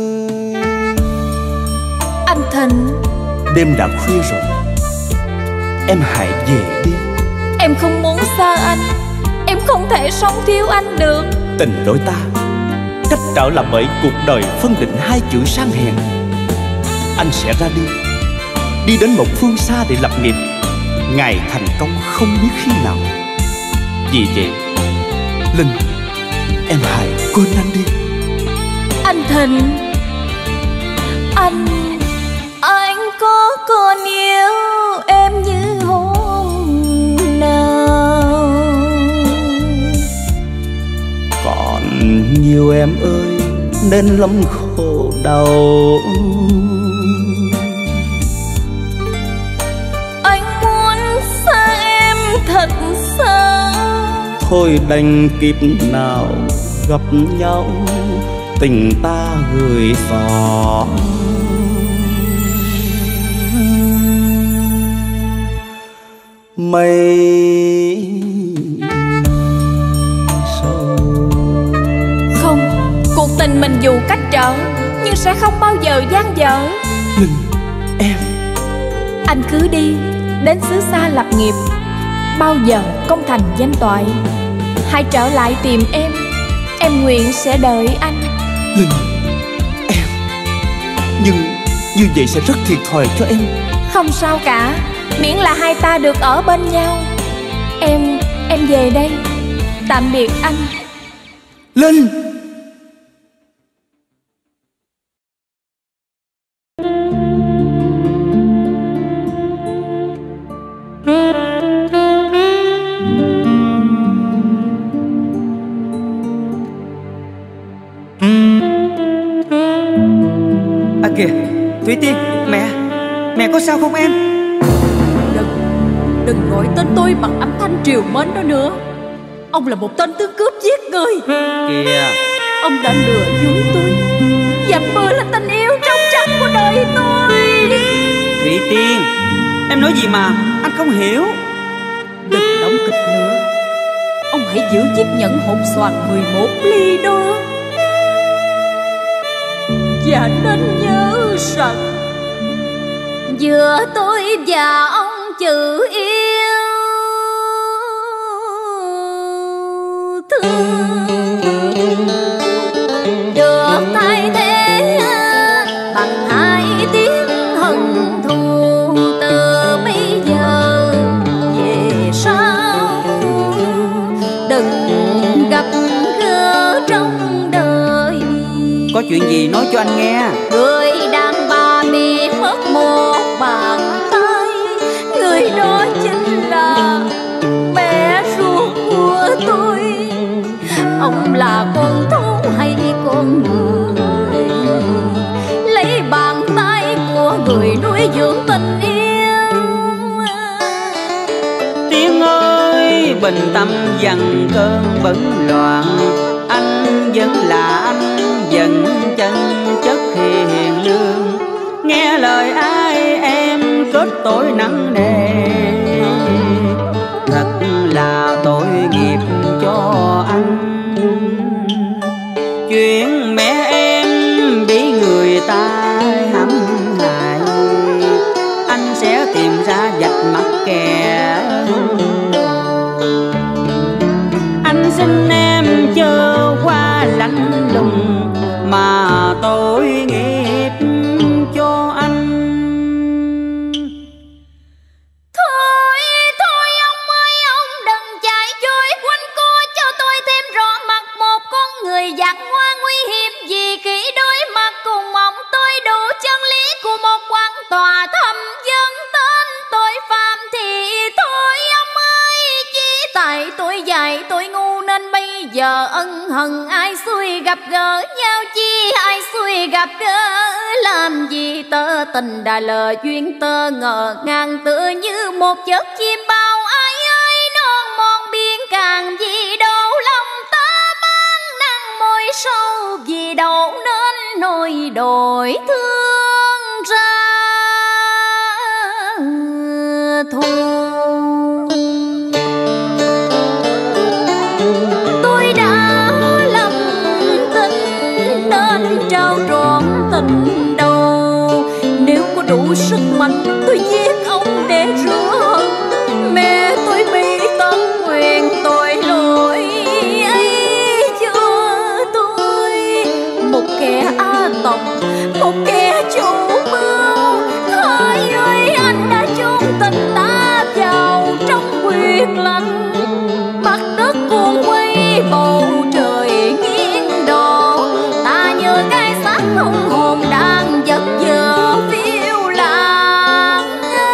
Speaker 5: Anh Thịnh,
Speaker 7: Đêm đã khuya rồi, em hãy về đi.
Speaker 5: em không muốn xa anh, em không thể sống thiếu anh được.
Speaker 7: Tình đôi ta cách trở là bởi cuộc đời phân định hai chữ sang hèn. Anh sẽ ra đi, đi đến một phương xa để lập nghiệp. Ngày thành công không biết khi nào. Vì vậy Linh, em hãy quên anh đi.
Speaker 5: Anh Thịnh, anh anh có còn yêu em như hôm nào?
Speaker 7: Còn nhiều em ơi nên lắm khổ đau.
Speaker 5: Anh muốn xa em thật xa,
Speaker 7: Thôi đành kiếp nào gặp nhau, tình ta gửi xỏ. Mây sâu.
Speaker 5: không, cuộc tình mình dù cách trở nhưng sẽ không bao giờ dang dở.
Speaker 7: Linh, em.
Speaker 5: Anh cứ đi đến xứ xa lập nghiệp, bao giờ công thành danh toại. Hãy trở lại tìm em, em nguyện sẽ đợi anh.
Speaker 7: Linh, em. Nhưng như vậy sẽ rất thiệt thòi cho em.
Speaker 5: Không sao cả, miễn là hai ta được ở bên nhau. Em, em về đây. Tạm biệt anh.
Speaker 7: Linh.
Speaker 1: À kìa, Thủy Tiên, mẹ, mẹ có sao không em?
Speaker 3: Đừng, đừng gọi tên tôi bằng âm thanh triều mến đó nữa. Ông là một tên tướng cướp giết người.
Speaker 1: Kìa,
Speaker 3: ông đã lừa dối tôi, dặm mưa là tình yêu trong trắng của đời tôi.
Speaker 1: Thủy Tiên, em nói gì mà anh không hiểu.
Speaker 3: Đừng đóng kịch nữa. Ông hãy giữ chiếc nhẫn hột xoàn mười một ly đó. Và nên nhớ rằng giữa tôi và ông chữ yêu thương được thay thế bằng hai tiếng hận thù. Từ bây giờ về sau đừng gặp gỡ trong đời.
Speaker 1: Có chuyện gì nói cho anh nghe.
Speaker 3: Người đàn bà bị mất một bàn tay, người đó chính là mẹ ruột của tôi. Ông là con thú hay con người, lấy bàn tay của người nuôi dưỡng tình yêu.
Speaker 1: Tiên ơi, bình tâm dần cơn bấn loạn. Anh vẫn là anh, vẫn chân chất hiền lương. Nghe lời ai em kết tội nặng nề, thật là tội nghiệp cho anh. Chuyện mẹ em bị người ta hãm hại, anh sẽ tìm ra vạch mặt kẻ. Anh xin em chớ qua lạnh lùng mà tội nghiệp cho anh.
Speaker 3: Thôi, thôi ông ơi, ông đừng chạy trôi quanh co cho tôi thêm rõ mặt một con người giặc hoa nguy hiểm. Vì kỹ đối mặt cùng ông tôi đủ chân lý của một quan tòa thẩm vấn tên tội phạm. Thì thôi ông ơi, chỉ tại tôi dạy tôi ngu nên bây giờ ân hận ai xui gặp gỡ nhau. Chi ai xui gặp gỡ làm gì tơ tình đã lờ duyên tơ ngờ ngàn tựa như một giấc chim bao. Ai ơi non mòn biển càng gì đâu lòng ta mang nặng môi sâu. Vì đâu nên nỗi đổi thương ra thôi. Tôi đã lầm tin nên trao trọn tình đầu. Nếu có đủ sức mạnh tôi giết ông để rửa hận. Mẹ tôi bị tâm nguyện tội lỗi ấy cho tôi. Một kẻ á tòng, một kẻ chủ mưu. Thôi ơi, anh đã chôn tình ta vào trong huyệt lạnh. Mặt đất cuộn quay, bầu trời nghiêng đổ. Ta như cái xác không hồn đang giật giờ phiêu lãng.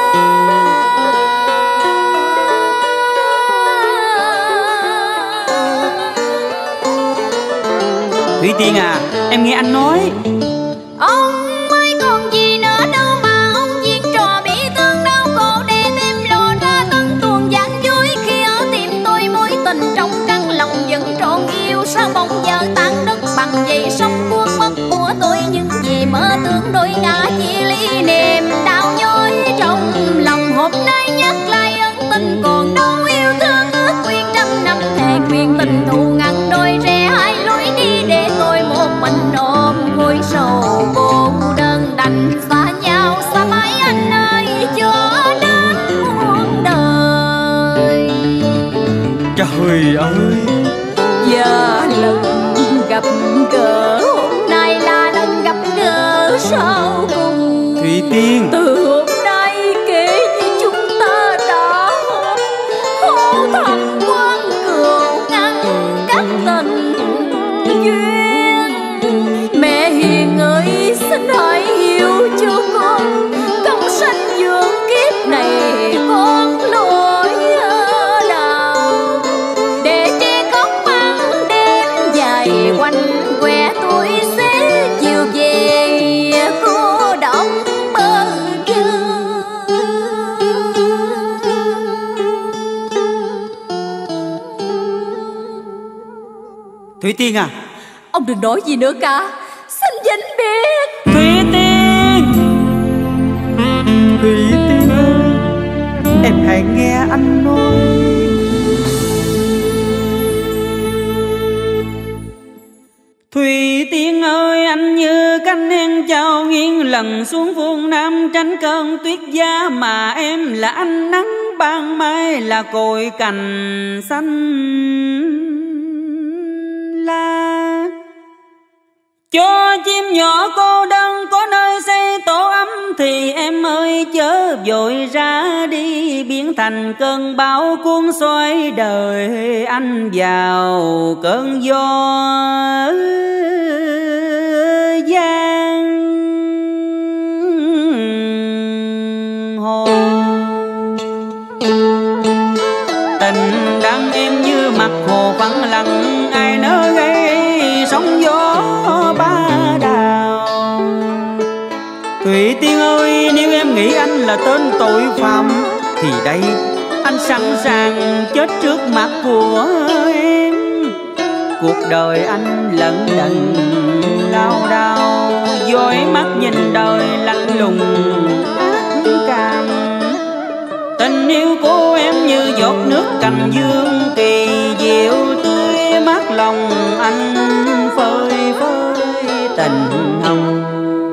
Speaker 1: Thủy Tiên à, em nghe anh nói.
Speaker 3: Ông ơi còn gì nữa đâu mà ông diễn trò bị thương đau khổ để thêm lộ ra tấn tuồng gian dối. Khi ở tim tôi mối tình trong căn lòng vẫn trọn yêu. Sao bóng giờ tan đất bằng vậy sống cuốn mất của tôi. Nhưng vì mơ tưởng đôi ngã chia ly niềm đau nhói trong lòng. Hôm nay nhắc lại ân tình còn đâu yêu thương ước quyên trăm năm thề nguyện tình thù ngăn đôi rẽ hai lối đi. Để tôi một mình ôm khối sầu cô đơn đành xa nhau xa mãi anh ơi cho đến muôn đời.
Speaker 1: Trời ơi,
Speaker 3: Và lần gặp gỡ hôm nay là lần gặp gỡ sau cùng.
Speaker 1: Thủy Tiên,
Speaker 3: Từ hôm nay kể như chúng ta đã hôn thầm quan cừu ngăn cách tình
Speaker 1: Thủy Tiên à,
Speaker 3: ông đừng nói gì nữa cả, xin vĩnh biệt.
Speaker 1: Thủy Tiên, Thủy Tiên ơi, em hãy nghe anh nói. Thủy Tiên ơi, anh như cánh én trao nghiêng lần xuống phương Nam, tránh cơn tuyết giá mà em là ánh nắng ban mai, là cội cành xanh la. Cho chim nhỏ cô đơn có nơi xây tổ ấm thì em ơi chớ vội ra đi, biến thành cơn bão cuốn xoay đời anh vào cơn gió giang hồ. Tình đang em như mặt hồ vắng lặng, ai nỡ gây sóng gió ba đào. Thủy Tiên ơi, nếu em nghĩ anh là tên tội phạm thì đây anh sẵn sàng chết trước mặt của em. Cuộc đời anh lận đận lao đao, dõi mắt nhìn đời lạnh lùng ác cảm. Tình yêu của em như giọt nước cành dương kỳ diệu tươi mát lòng anh phơi phới tình hồng.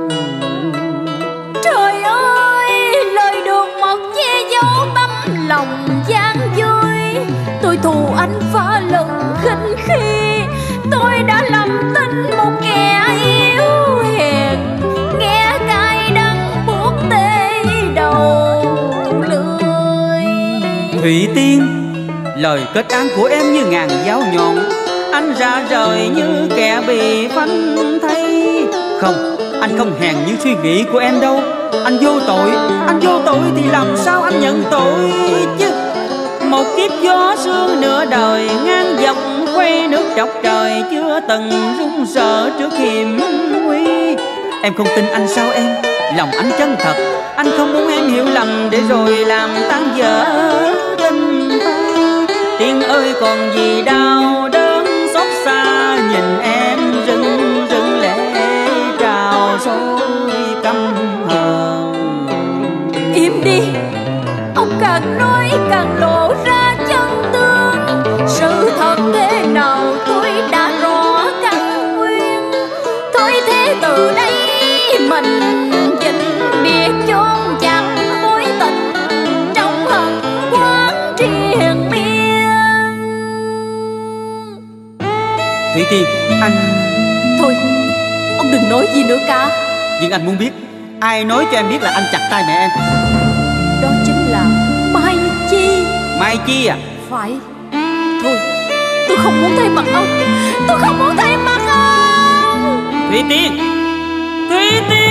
Speaker 3: Trời ơi, lời đường mật che giấu tấm lòng gian dối. Tôi thù anh phá lần khinh khi, tôi đã lầm tin một kẻ yếu hèn, nghe cay đắng buốt tê đầu lưỡi.
Speaker 1: Thủy Tiên, lời kết án của em như ngàn dao nhọn, anh ra rời như kẻ bị phanh thay. Không, anh không hèn như suy nghĩ của em đâu. Anh vô tội, anh vô tội thì làm sao anh nhận tội chứ. Một kiếp gió sương nửa đời ngang dọc quay nước chọc trời, chưa từng run sợ trước hiểm nguy. Em không tin anh sao em? Lòng anh chân thật, anh không muốn em hiểu lầm để rồi làm tan vỡ tình ta. Tiên ơi còn gì đau đớn xót xa, nhìn em rưng rưng lệ trào sôi căm hờn.
Speaker 3: Im đi, ông càng nói càng lộ ra chân tướng. Sự thật thế nào tôi đã rõ căn nguyên. Thôi thế từ đây mình vĩnh biệt chốn chẳng mối tình trong hận quán triền miên.
Speaker 1: Thủy Tiên, anh...
Speaker 3: Thôi, ông đừng nói gì nữa cả.
Speaker 1: Nhưng anh muốn biết ai nói cho em biết là anh chặt tay mẹ em?
Speaker 3: Đó chính là Mai Chi.
Speaker 1: Mai Chi à?
Speaker 3: Phải. Thôi, tôi không muốn thấy mặt ông. Tôi không muốn thấy mặt ông.
Speaker 1: Thủy Tiên, Thủy Tiên.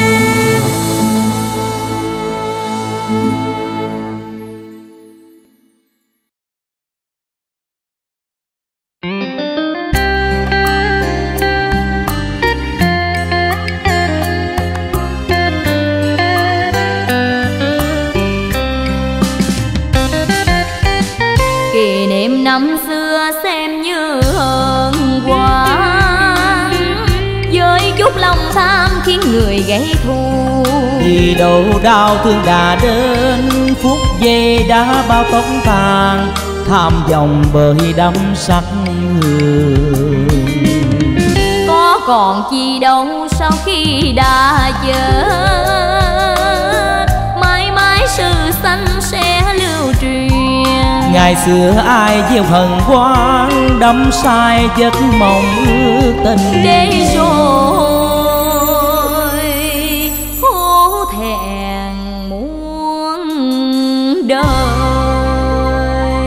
Speaker 3: Kỷ niệm năm xưa xem như hờn qua, với chút lòng tham khiến người gây thù.
Speaker 4: Vì đâu đau thương đã đến, phút giây đã bao tóc tàn, tham vọng bởi đắm sắc hương.
Speaker 3: Có còn chi đâu sau khi đã chết, mãi mãi sự xanh sẽ lưu truyền.
Speaker 4: Ngày xưa ai gieo hận quán, đắm sai vết mộng ước tình.
Speaker 3: Để rồi hổ thẹn muôn đời.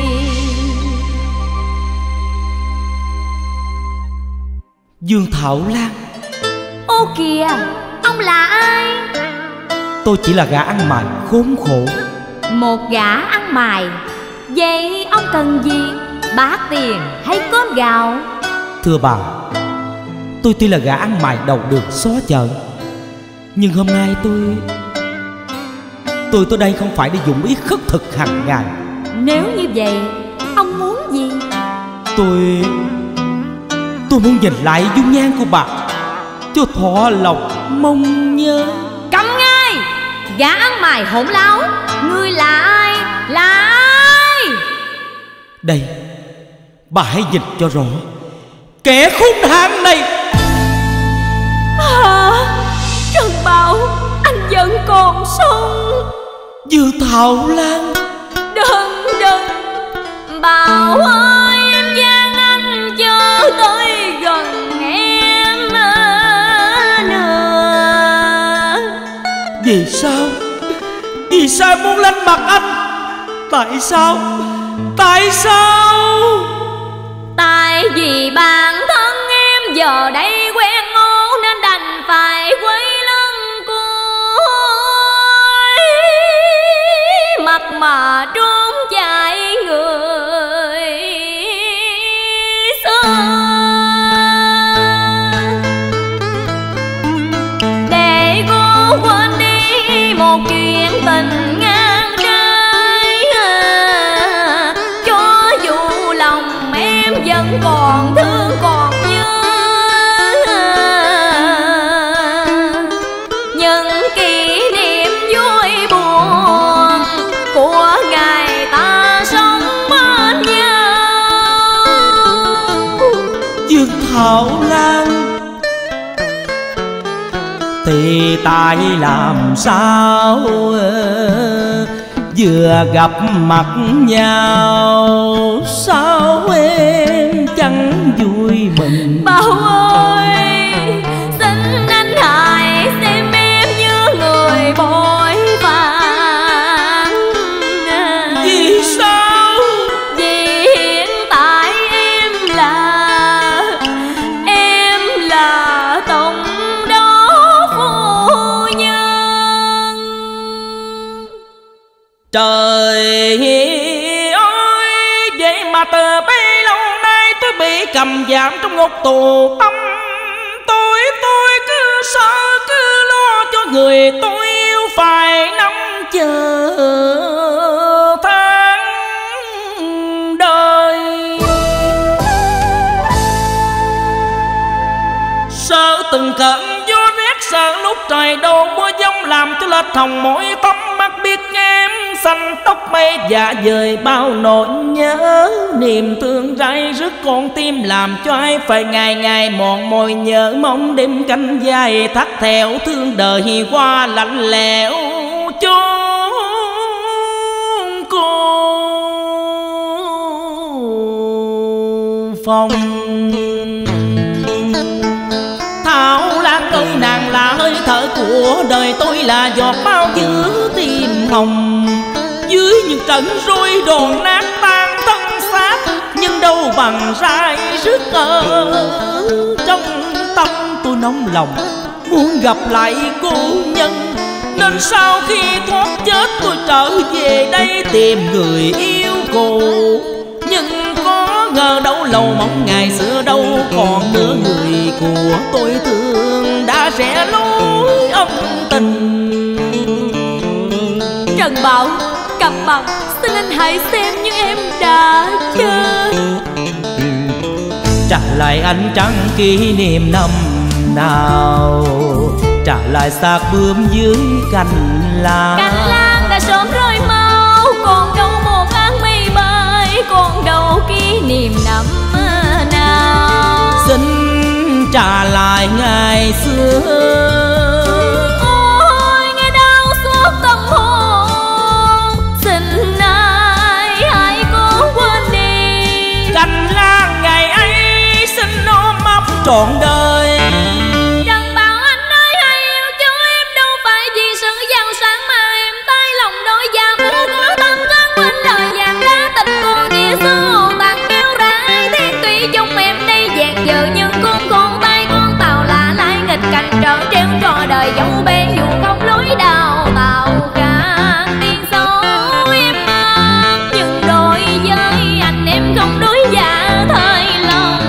Speaker 4: Dương Thảo Lan.
Speaker 3: Ô kìa, ông là ai?
Speaker 4: Tôi chỉ là gã ăn mày khốn khổ.
Speaker 3: Một gã ăn mày? Vậy ông cần gì? Bát tiền hay cơm gạo?
Speaker 4: Thưa bà, tôi tuy là gã ăn mày đầu đường xó chợ, nhưng hôm nay tôi Tôi tới đây không phải để dùng ý khất thực hàng ngày.
Speaker 3: Nếu như vậy, ông muốn gì?
Speaker 4: Tôi
Speaker 8: Tôi muốn nhìn lại dung nhan của bà cho thọ lòng mong nhớ.
Speaker 3: Cấm ngay! Gã ăn mày hỗn láo! Ngươi là ai? Là ai?
Speaker 8: Đây, bà hãy nhìn cho rõ kẻ khốn nạn này.
Speaker 3: Hả? Trần Bảo, anh vẫn còn sống.
Speaker 8: Dương Thảo Lan.
Speaker 3: Đừng, đừng Bảo ơi, em gian anh chớ tới gần em nữa.
Speaker 8: Vì sao? Vì sao muốn lánh mặt anh? Tại sao? Tại sao?
Speaker 3: Tại vì bản thân em giờ đây quen ngố nên đành phải quay lưng cuối mặt mà trốn chạy người xưa. Để cô quên đi một chuyện tình ngang trái, cho dù lòng em vẫn còn thương còn nhớ những kỷ niệm vui buồn của ngày ta sống bên nhau.
Speaker 8: Dương Thảo Lan, thì tại làm sao vừa gặp mặt nhau sao em chẳng vui mừng.
Speaker 3: Bảo ơi, xin anh hãy xem em như người bội phản.
Speaker 8: Vì sao?
Speaker 3: Vì hiện tại em là em là tổng đốc phu nhân.
Speaker 8: Trời ơi, vậy mà từ bấy lâu nay tôi bị cầm giam trong ngục tù tâm. Tôi tôi cứ sợ cứ lo cho người tôi yêu phải năm chờ tháng đời. Sợ từng cơn gió rét, sợ lúc trời đổ mưa giông làm cho lệch hồng mỗi tấm mắt biết em xanh tóc mây dạ dời bao nỗi nhớ. Niềm thương rải rứt con tim làm cho ai phải ngày ngày mòn mỏi nhớ mong đêm canh dài thắt theo thương đời qua lạnh lẽo chốn cô phòng. Thảo Lan ơi, nàng là hơi thở của đời tôi, là giọt bao giữa tim hồng. Dưới những trận rối đòn nát tan thân xác, nhưng đâu bằng rai rứt ở trong tâm tôi nóng lòng muốn gặp lại cô nhân. Nên sau khi thoát chết tôi trở về đây tìm người yêu cũ. Nhưng có ngờ đâu lâu mong ngày xưa đâu còn nữa, người của tôi thương đã rẽ lối ân tình.
Speaker 3: Trần Bảo, cặp mặt xin anh hãy xem như em đã chết.
Speaker 8: Trả lại ánh trăng kỷ niệm năm nào, trả lại xác bướm dưới cành lá.
Speaker 3: Cành lan đã sớm rơi mau, còn đâu một áng mây bay, còn đâu kỷ niệm năm nào.
Speaker 8: Xin trả lại ngày xưa.
Speaker 3: Ôi nghe đau suốt tâm hồn, xin ai hãy cố quên đi.
Speaker 8: Cành lan ngày ấy xin ôm ấp trọn đời.
Speaker 3: Trần Bảo anh ơi, hãy yêu cho em, đâu phải vì sự giàu sang mà em tay lòng đôi già mưa có tâm trắng quên đời vàng đá tình cô kia xưa hồn tàn kêu ra thiên tuy chung em đây dẹt giờ nhưng con con tay con tàu lạ lại nghịch cảnh trở treo trò đời dấu bên dù không lối đào tàu cả tiên số em mang nhưng đôi với anh em không đối giả thời lòng.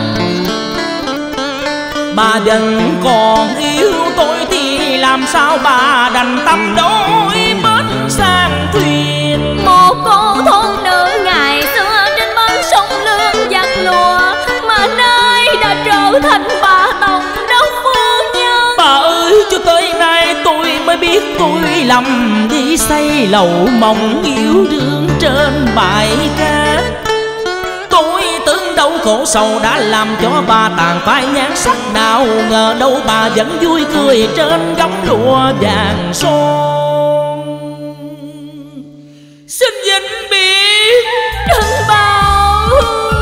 Speaker 8: Bà vẫn còn yêu tôi thì làm sao bà đành tâm đôi bến sang thuyền.
Speaker 3: Một cô thôn nữ ngày xưa trên bến sông Lương giặt lùa, mà nơi đã trở thành bà Tổng đốc phu nhân.
Speaker 8: Bà ơi, cho tới nay tôi mới biết tôi lầm đi xây lầu mộng yêu đương trên bãi cát. Tôi tưởng đâu khổ sầu đã làm cho bà tàn phai nhan sắc, nào ngờ đâu bà vẫn vui cười trên gấm lụa vàng son. Xin vĩnh biệt
Speaker 3: Trân Bảo,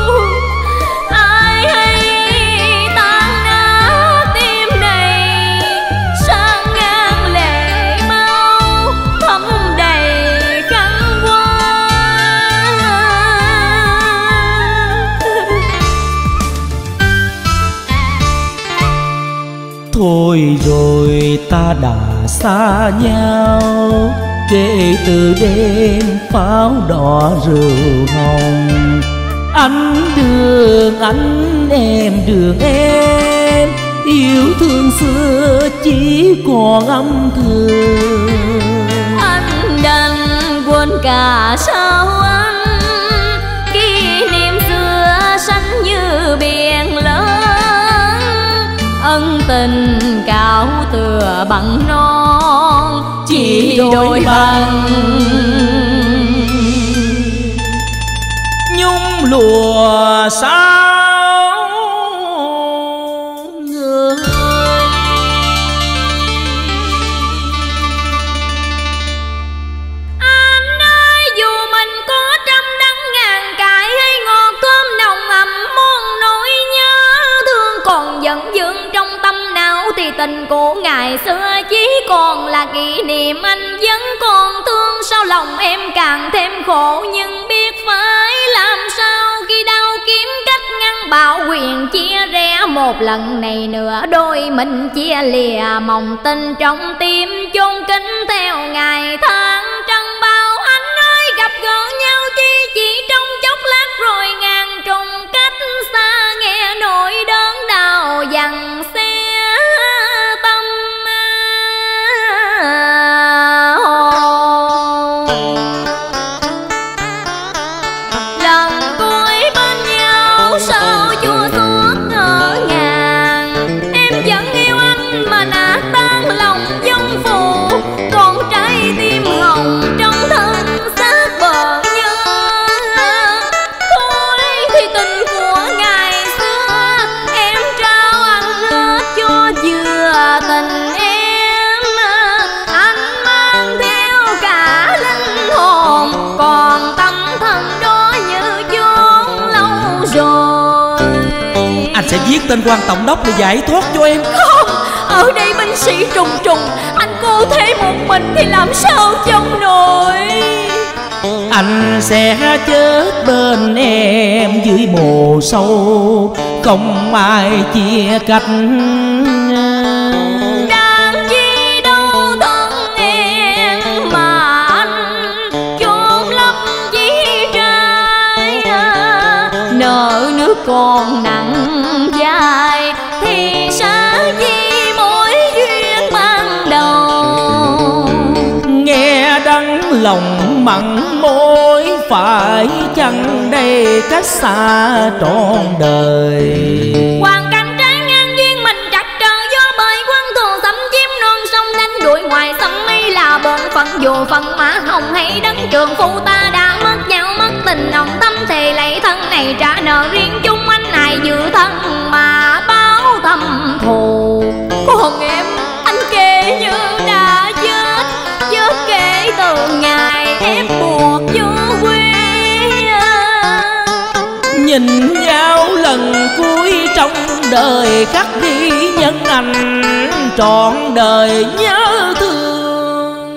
Speaker 3: ai hay tan nát tim này, sang ngang lệ mau thấm đầy khăn qua.
Speaker 8: Thôi rồi ta đã xa nhau, kể từ đêm pháo đỏ rượu hồng. Anh đường anh em đường em, yêu thương xưa chỉ còn âm thầm.
Speaker 3: Anh đành quên cả sao anh, kỷ niệm xưa xanh như biển lớn. Ân tình cao tựa bằng non, chỉ đôi bằng
Speaker 8: nhung lụa sao người.
Speaker 3: Anh ơi, dù mình có trăm đắng ngàn cay hay ngọt thơm nồng ấm muôn nỗi nhớ thương còn vẫn vương trong tâm não, thì tình của ngày xưa chỉ còn là kỷ niệm. Anh vẫn còn thương, sao lòng em càng thêm khổ, nhưng biết phải làm sao khi đau kiếm cách ngăn bạo quyền chia rẽ. Một lần này nữa đôi mình chia lìa, mong tình trong tim chôn kín theo ngày tháng. Trân Bảo anh ơi, gặp gỡ nhau chi chỉ trong chốc lát, rồi ngàn trùng cách xa nghe nỗi đớn đau dằn xe tâm hồn. Lần cuối bên nhau sao chua xót ngỡ ngàng, em vẫn yêu anh mà nát tan lòng dung phụ, còn trái tim hồng trong thân xác bờ nhớ. Thôi thì tình của ngày xưa em trao anh hết cho vừa tình em, anh mang theo cả linh hồn, còn tâm thân đó như chốn lâu rồi.
Speaker 8: Anh sẽ viết tên quan tổng đốc để giải thoát cho em.
Speaker 3: Không, ở đây binh sĩ trùng trùng, anh cô thế một mình thì làm sao chống nổi.
Speaker 8: Anh sẽ chết bên em dưới mồ sâu, không ai chia cách.
Speaker 3: Đang chi đâu thân em mà anh chốn lấp chí trai. Nợ nước còn nặng dài thì xa gì mối duyên ban đầu.
Speaker 8: Nghe đắng lòng mặn môi, phải chăng đây cách xa trọn đời.
Speaker 3: Hoàn cảnh trái ngang duyên mình trặc trở, gió bơi quân thù xâm chiếm non sông, đánh đuổi ngoài xâm mây là bổn phận. Dù phận mã hồng hay đất trường phu, ta đã mất nhau mất tình nồng tâm thề lấy thân này trả nợ riêng chung. Anh này giữ thân mà báo thâm thù, còn em anh kể như đã chết, chết kể từ ngày ép buộc vô quê.
Speaker 8: Nhìn nhau lần cuối trong đời, khắc ghi nhân anh trọn đời nhớ thương.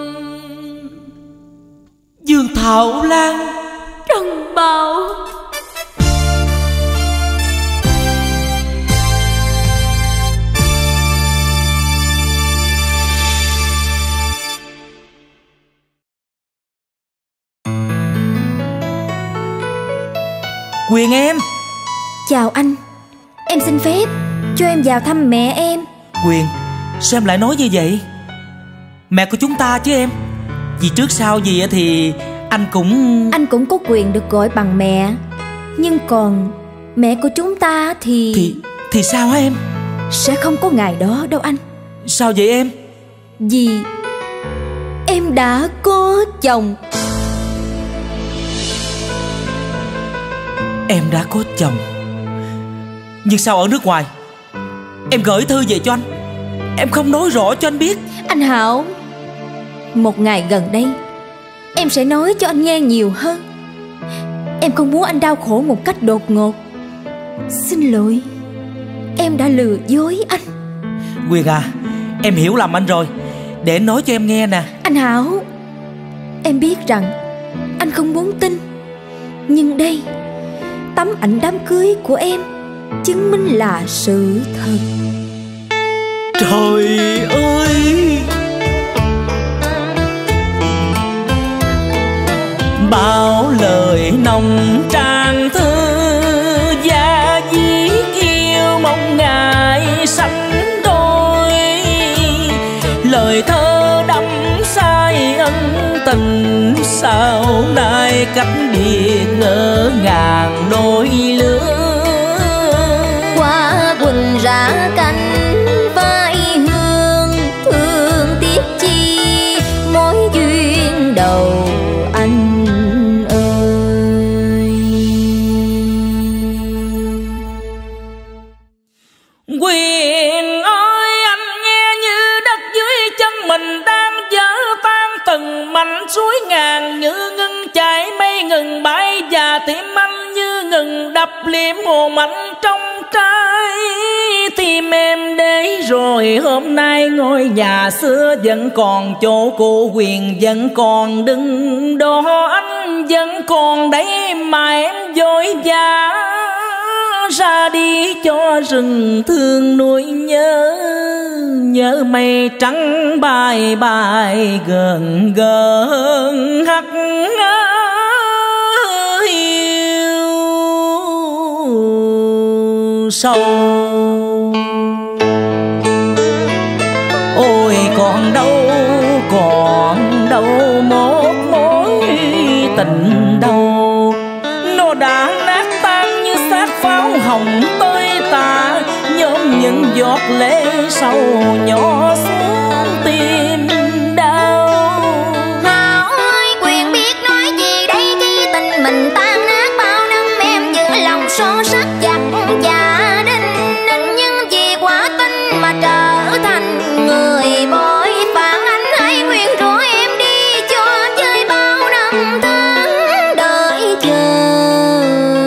Speaker 8: Dương Thảo Lan.
Speaker 3: Trân Bảo.
Speaker 8: Quyền em.
Speaker 2: Chào anh, em xin phép cho em vào thăm mẹ em.
Speaker 8: Quyền, sao em lại nói như vậy? Mẹ của chúng ta chứ em. Vì trước sau gì thì anh cũng...
Speaker 2: Anh cũng có quyền được gọi bằng mẹ, nhưng còn mẹ của chúng ta thì...
Speaker 8: Thì, Thì sao hả em?
Speaker 3: Sẽ không có ngày đó đâu anh.
Speaker 8: Sao vậy em?
Speaker 3: Vì em đã có chồng.
Speaker 8: Em đã có chồng? Nhưng sao ở nước ngoài em gửi thư về cho anh, em không nói rõ cho anh biết?
Speaker 3: Anh Hảo, một ngày gần đây em sẽ nói cho anh nghe nhiều hơn. Em không muốn anh đau khổ một cách đột ngột. Xin lỗi, em đã lừa dối anh.
Speaker 8: Quyên à, em hiểu lầm anh rồi. Để anh nói cho em nghe nè.
Speaker 3: Anh Hảo, em biết rằng anh không muốn tin, nhưng đây, tấm ảnh đám cưới của em chứng minh là sự thật.
Speaker 8: Trời ơi, bao lời nồng tràn thư và viết yêu mong ngày sánh đôi, lời thơ đắm say ân tình, sao nay cách biệt ngỡ ngàng đôi lứa.
Speaker 3: Qua quỳnh ra cánh vai hương, thương tiếc chi mối duyên đầu anh ơi.
Speaker 8: Quyền ơi, anh nghe như đất dưới chân mình đang vỡ tan từng mảnh, suối ngàn như ngừng chảy, mây ngừng bay, và tim anh như ngừng đập, liếm hồn anh trong trái tim em. Để rồi hôm nay ngôi nhà xưa vẫn còn chỗ cũ, Quyền vẫn còn đứng đó, anh vẫn còn đấy, mà em vội vã ra đi cho rừng thương nuôi nhớ. Nhớ mây trắng bay bay gần gần hắt hiu sâu. Ôi còn đâu, còn đâu một mối tình đâu, nó đã nát tan như xác pháo hồng tơi tả, nhóm những giọt lệ sâu nhỏ xuống tim đau.
Speaker 2: Hảo ơi, Quyền biết nói gì đây khi tình mình tan nát bao năm, em giữ lòng son sắt chặt gia đình, nhưng vì quả tin mà trở thành người bội phản. Anh hãy nguyền rủa em đi cho chơi bao năm tháng đợi chờ.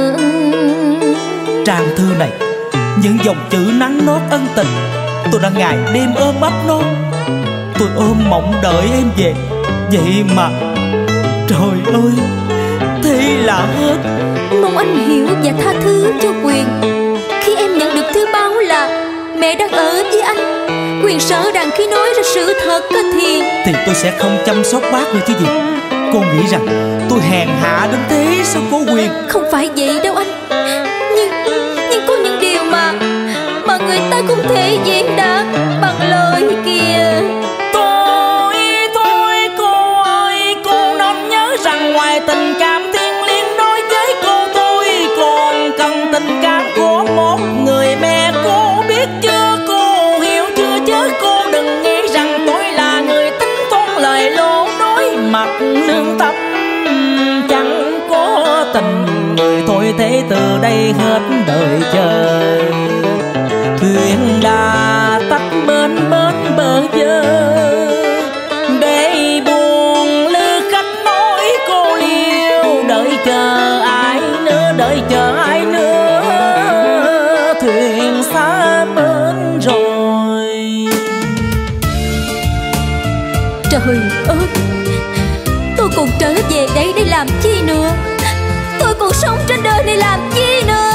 Speaker 8: Trang thư này, những dòng chữ nắng nót ân tình, tôi đã ngày đêm ôm ấp nó. Tôi ôm mộng đợi em về, vậy mà trời ơi, thế là hết.
Speaker 3: Mong anh hiểu và tha thứ cho Quyền. Khi em nhận được thư báo là mẹ đang ở với anh, Quyền sợ rằng khi nói ra sự thật thì
Speaker 8: Thì tôi sẽ không chăm sóc bác nữa chứ gì. Cô nghĩ rằng tôi hèn hạ đến thế sao cô Quyền?
Speaker 3: không phải vậy đâu anh. Nhưng nhưng có những điều mà mà người ta không thể diễn đạt bằng lời kìa.
Speaker 8: Tôi, thôi cô ơi, cô nên nhớ rằng ngoài tình cảm thiêng liêng đối với cô, tôi còn cần tình cảm của một người mẹ. Cô biết chưa, cô hiểu chưa, chứ cô đừng nghĩ rằng tôi là người tính toán lời lố, đối mặt lương tâm chẳng có tình người. Thôi thế từ đây hết đời chờ, thuyền đã tắt bên bên bờ giờ, để buồn lư khách nói cô liêu. Đợi chờ ai nữa, đợi chờ ai nữa, thuyền xa bên rồi.
Speaker 3: Trời ơi, tôi còn trở về đây để làm chi nữa? Tôi còn sống trên đời này làm chi nữa?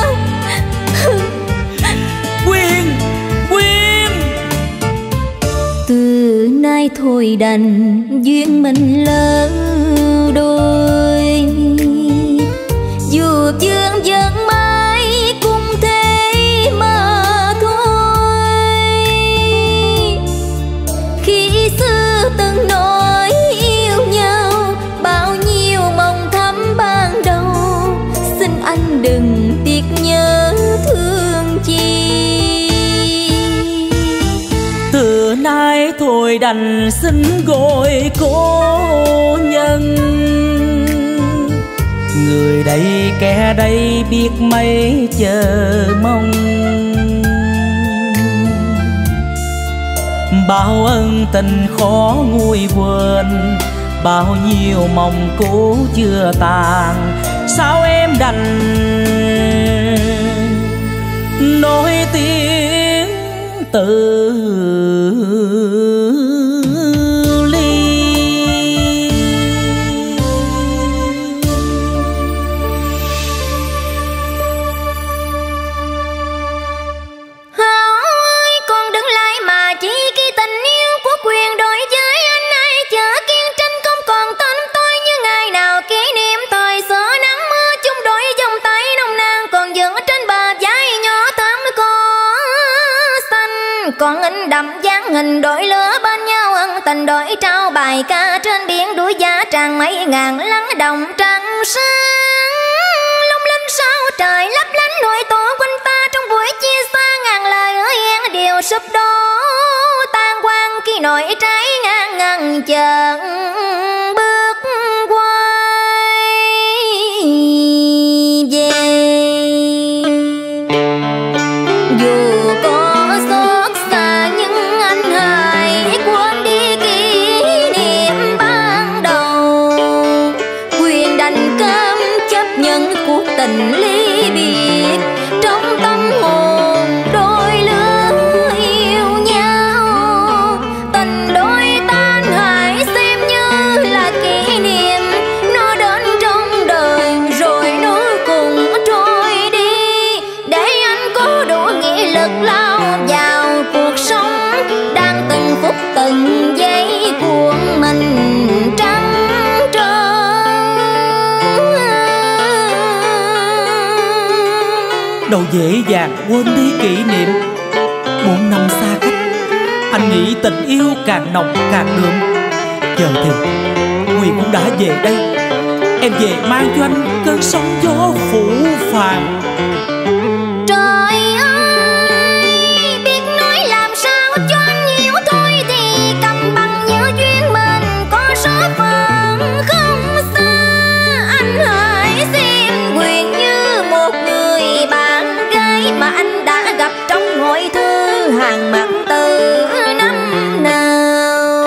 Speaker 8: Quyên, Quyên,
Speaker 3: từ nay thôi đành duyên mình lỡ đôi, dù dương vẫn mãi cùng thế mà thôi. Khi xưa từng nói yêu nhau, bao nhiêu mong thắm ban đầu, xin anh đừng tiếc nhớ thương chi.
Speaker 8: tôi đành xin gọi cô nhân. Người đây kẻ đây biết mấy chờ mong, bao ân tình khó nguôi quên, bao nhiêu mong cũ chưa tàn. Sao em đành nổi tiếng từ
Speaker 2: còn in đậm dáng hình đổi lứa bên nhau, ân tình đổi trao bài ca trên biển đuổi giá tràn mấy ngàn lắng đồng trăng sáng lung linh sao trời lấp lánh nỗi tổ quanh ta trong buổi chia xa ngàn lời hứa hẹn đều sụp đổ tan quang khi nỗi trái ngang ngăn chợt bước quay về. Dù có tình ly biệt trong tâm hồn đôi lứa yêu nhau, tình đôi tan hãy xem như là kỷ niệm, nó đến trong đời rồi nó cùng trôi đi, để anh có đủ nghị lực lao vào cuộc sống đang từng phút từng giây của mình trắng trơn.
Speaker 8: Đâu dễ dàng quên đi kỷ niệm, bốn năm xa cách, anh nghĩ tình yêu càng nồng càng đượm. Giờ thì Huyền cũng đã về đây, em về mang cho anh cơn sóng gió phủ phàng.
Speaker 2: Trời ơi, biết nói làm sao cho anh hiểu thôi, thì cầm bằng như duyên mình có số phận không xa. Anh hãy xem Huyền như một người bạn gái mà anh đã gặp trong ngôi thư hàng mặt từ năm nào.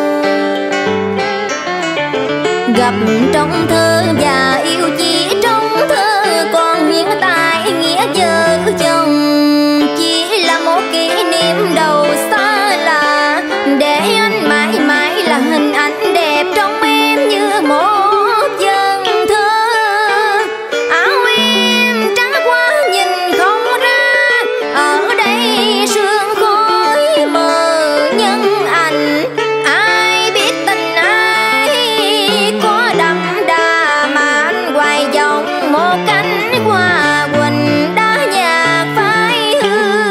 Speaker 2: Gặp trong thơ và yêu chỉ trong thơ, còn hiện tại nghĩa vợ chồng chỉ là một kỷ niệm đầu xa lạ, để anh mãi mãi là hình ảnh đẹp trong em như một dân thơ. Áo em trắng quá nhìn không ra, ở đây sương khói mờ nhân ảnh. Ai biết tình ai có đậm đà mà anh hoài vọng một cánh hoa quỳnh đã nhạt phai hương.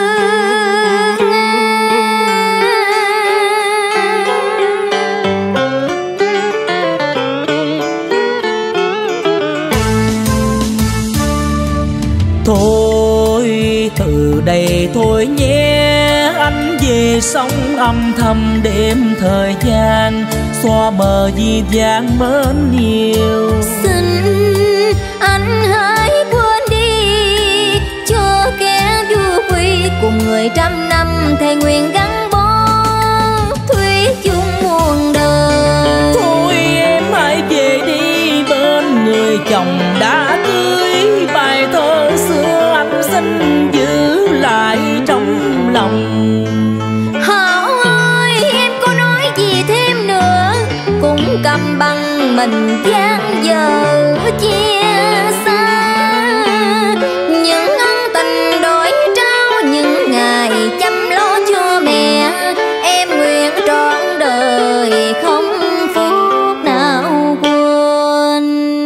Speaker 8: Thôi từ đây thôi nhé, anh về sống âm thầm đêm thời gian, xóa mờ di vang mến yêu.
Speaker 2: Xin anh hãy quên đi, cho kẻ du quy cùng người trăm năm thề nguyện gắn bó thủy chung muôn đời.
Speaker 8: Thôi em hãy về đi bên người chồng đã cưới, bài thơ xưa anh xin giữ lại trong lòng.
Speaker 2: Hảo ơi, em có nói gì thêm nữa cũng cầm bằng mình gian giờ chia xa. Những ân tình đổi trao những ngày chăm lo cho mẹ, em nguyện trọn đời không phút nào quên.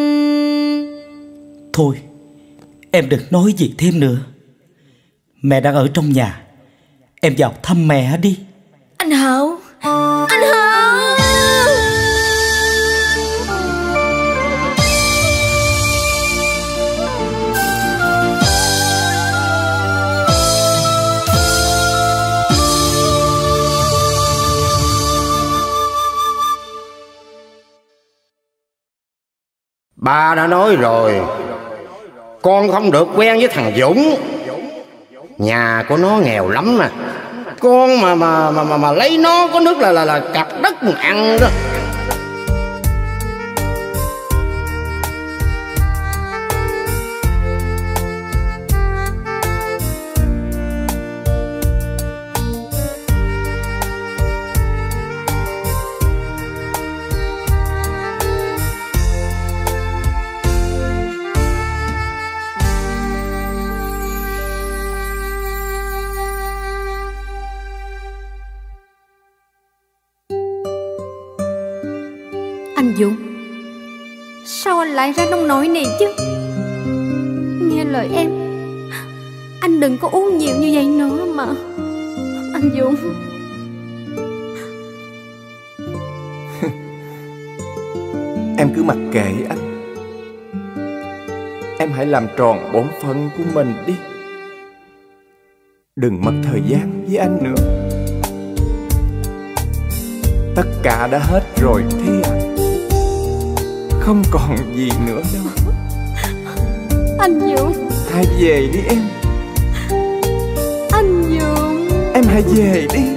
Speaker 8: Thôi em đừng nói gì thêm nữa, mẹ đang ở trong nhà, em vào thăm mẹ đi.
Speaker 2: Anh Hảo, anh Hảo.
Speaker 9: Ba đã nói rồi, con không được quen với thằng Dũng. Nhà của nó nghèo lắm mà. Con mà mà mà mà, mà lấy nó có nước là là là cặp đất mà ăn đó.
Speaker 3: Anh Dũng, sao anh lại ra nông nỗi này chứ? Nghe lời em, anh đừng có uống nhiều như vậy nữa mà. Anh Dũng.
Speaker 10: Em cứ mặc kệ anh. Em hãy làm tròn bổn phận của mình đi. Đừng mất thời gian với anh nữa. Tất cả đã hết rồi Thi à. Không còn gì nữa đâu.
Speaker 3: Anh Dũng.
Speaker 10: Hãy về đi em.
Speaker 3: Anh Dũng.
Speaker 10: Em hãy về đi.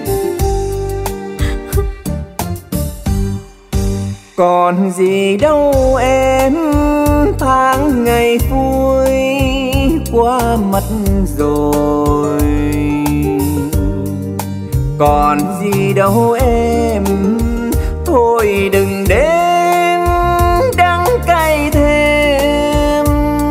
Speaker 10: Còn gì đâu em, tháng ngày vui qua mất rồi. Còn gì đâu em, thôi đừng đến đắng cay thêm.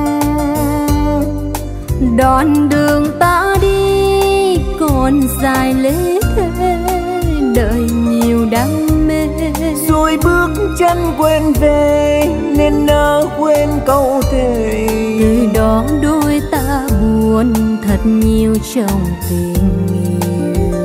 Speaker 3: Đoạn đường ta đi còn dài lê thế, đời nhiều đam mê.
Speaker 10: Rồi bước chân quên về nên nỡ quên câu thề.
Speaker 3: Từ đó đôi ta buồn thật nhiều trong tình yêu.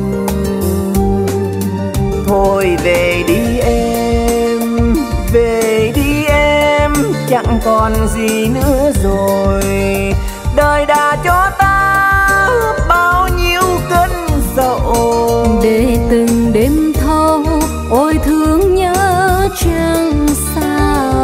Speaker 10: Thôi về đi em, về đi em, chẳng còn gì nữa rồi. Đời đã cho ta bao nhiêu cơn giận,
Speaker 3: để từng đêm thâu ôi thương nhớ chẳng sao.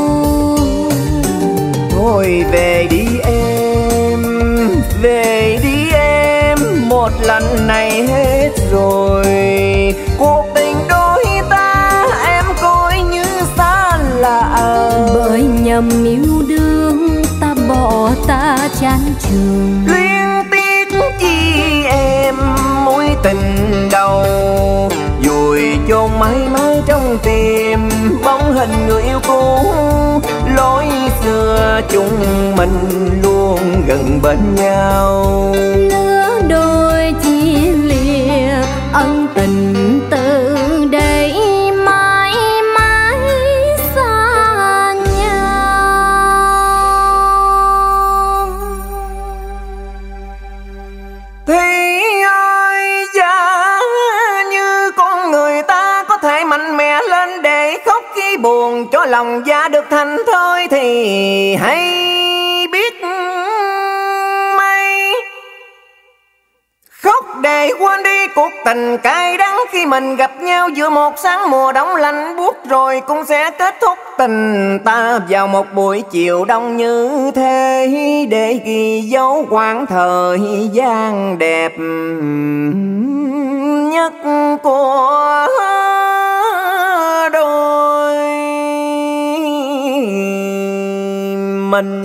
Speaker 10: Thôi về đi em, về đi em, một lần này hết rồi. Cuộc tình đôi ta em coi như xa lạ,
Speaker 3: bởi nhầm yêu đương ta bỏ ta chán trường.
Speaker 10: Luyến tiếc chi em mối tình đầu, vùi chôn mãi mãi trong tim bóng hình người yêu cũ. Lối xưa chúng mình luôn gần bên nhau.
Speaker 3: Lứa đôi chia lìa ân tình từ đây mãi mãi xa nhau.
Speaker 10: Thì ơi giá như con người ta có thể mạnh mẽ lên để khóc khi buồn cho lòng giá được thành thơi, thì hãy biết may khóc để quên đi cuộc tình cay đắng. Khi mình gặp nhau giữa một sáng mùa đông lạnh buốt, rồi cũng sẽ kết thúc tình ta vào một buổi chiều đông như thế, để ghi dấu quãng thời gian đẹp nhất của đôi mình.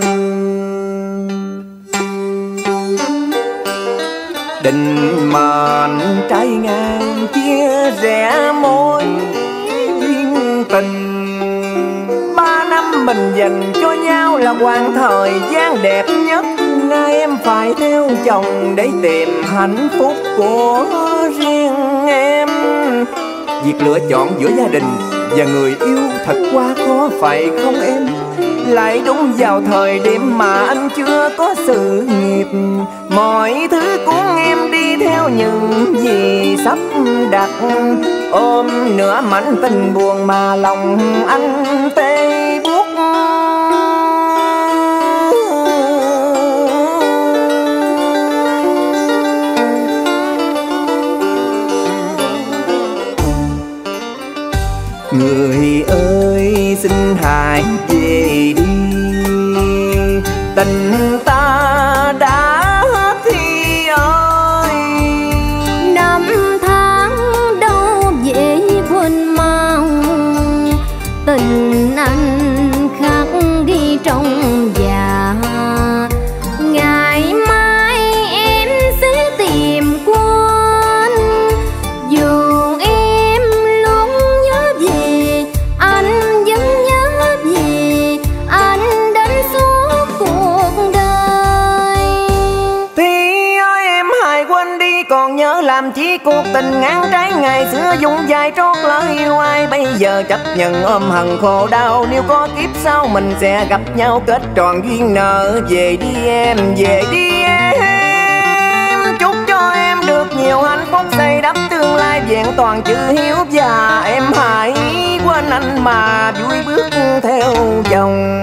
Speaker 10: Định mệnh trái ngang chia rẽ mối duyên tình. Ba năm mình dành cho nhau là quãng thời gian đẹp nhất. Nay em phải theo chồng để tìm hạnh phúc của riêng em. Việc lựa chọn giữa gia đình và người yêu thật quá khó phải không em? Lại đúng vào thời điểm mà anh chưa có sự nghiệp. Mọi thứ cuốn em đi theo những gì sắp đặt. Ôm nửa mảnh tình buồn mà lòng anh tê buốt. Người ơi xin hãy về đi. Tình ta đã hết thì ơi.
Speaker 3: Năm tháng đâu dễ quên mau, tình anh khắc ghi trong dạ. Ngày mai em sẽ tìm quên, dù em luôn nhớ về anh, vẫn nhớ về anh đến suốt cuộc đời.
Speaker 10: Thì ơi em hãy quên đi, còn nhớ làm chi cuộc tình ngang trái ngày xưa dung dài trót lỡ yêu ai. Bây giờ chấp nhận ôm hận khổ đau, nếu có kiếp sau mình sẽ gặp nhau kết tròn duyên nợ. Về đi em, về đi em, chúc cho em được nhiều hạnh phúc, xây đắp tương lai vẹn toàn chữ hiếu. Và em hãy quên anh mà vui bước theo chồng.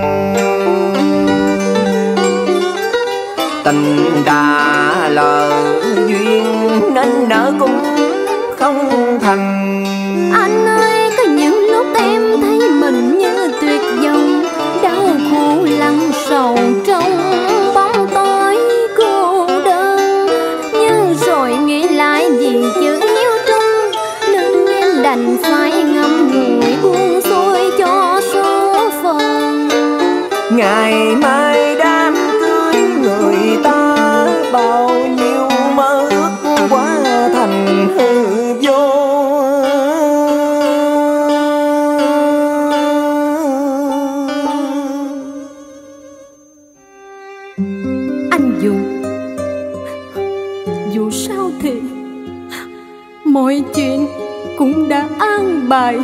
Speaker 10: Tình đã lỡ duyên nên nỡ cũng không thành.
Speaker 3: Anh ơi, có những lúc em thấy mình như tuyệt vọng, đau khổ lặng sầu trong bóng tối cô đơn. Nhưng rồi nghĩ lại vì chữ yêu trung, nên em đành phải ngậm ngùi buông xuôi cho số phận.
Speaker 10: Ngày mai đám cưới người ta, bao nhiêu mơ ước quá thành hư vô.
Speaker 3: Anh dù dù sao thì mọi chuyện cũng đã an bài.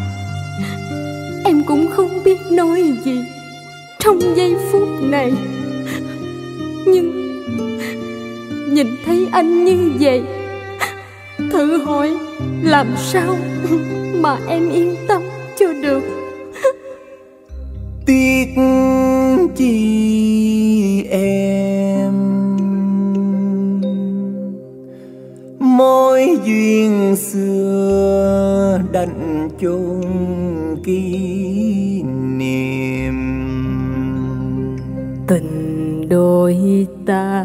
Speaker 3: Em cũng không biết nói gì trong giây phút này, nhưng nhìn thấy anh như vậy, thử hỏi làm sao mà em yên tâm cho được.
Speaker 10: Tiếc chi em, mối duyên xưa đành chôn kỷ niệm.
Speaker 3: Tình đôi ta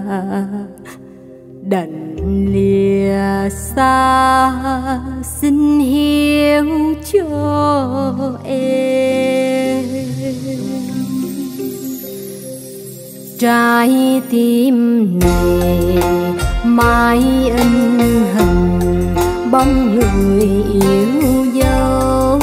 Speaker 3: đành lìa xa, xin hiểu cho em. Trái tim này mãi in hình bóng người yêu dấu.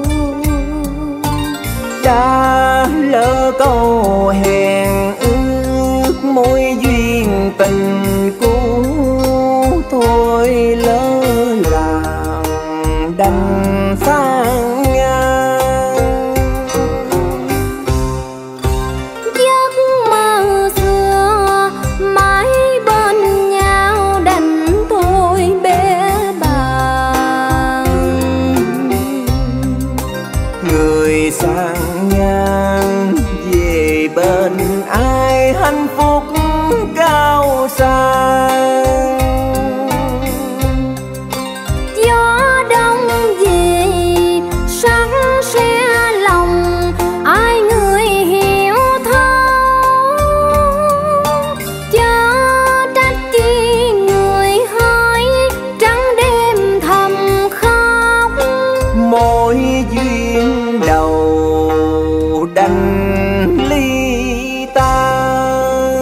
Speaker 10: Đã lỡ câu hẹn ước, mối duyên tình cũ thôi lỡ làng đành sang ngang.
Speaker 3: Giấc mơ xưa mãi bên nhau đành thôi bé bàng.
Speaker 10: Người sang ngang về bên ai hạnh phúc cao sang.
Speaker 3: Gió đông về sắc xe lòng, ai người hiểu thấu. Chớ trách chi người hỏi trắng đêm thầm khóc.
Speaker 10: Mối duyên đầu đành ly tan.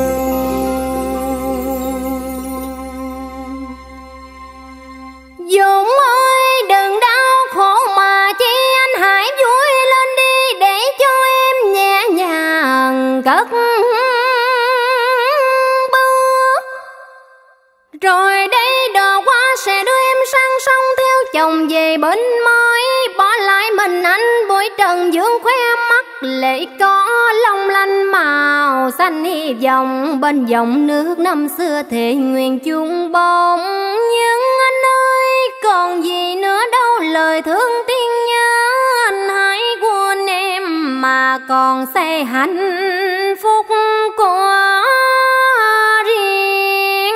Speaker 3: Dũng ơi đừng đau khổ mà chi, anh hãy vui lên đi để cho em nhẹ nhàng cất bước. Rồi đây đò qua sẽ đưa em sang sông theo chồng về bên mối, bỏ lại mình anh bụi trần dương khoe mắt lệ có long lanh màu xanh hy vọng. Bên dòng nước năm xưa thề nguyện chung bóng, nhưng anh ơi còn gì nữa đâu lời thương tiếng nhớ. Anh hãy quên em mà còn xây hạnh phúc của riêng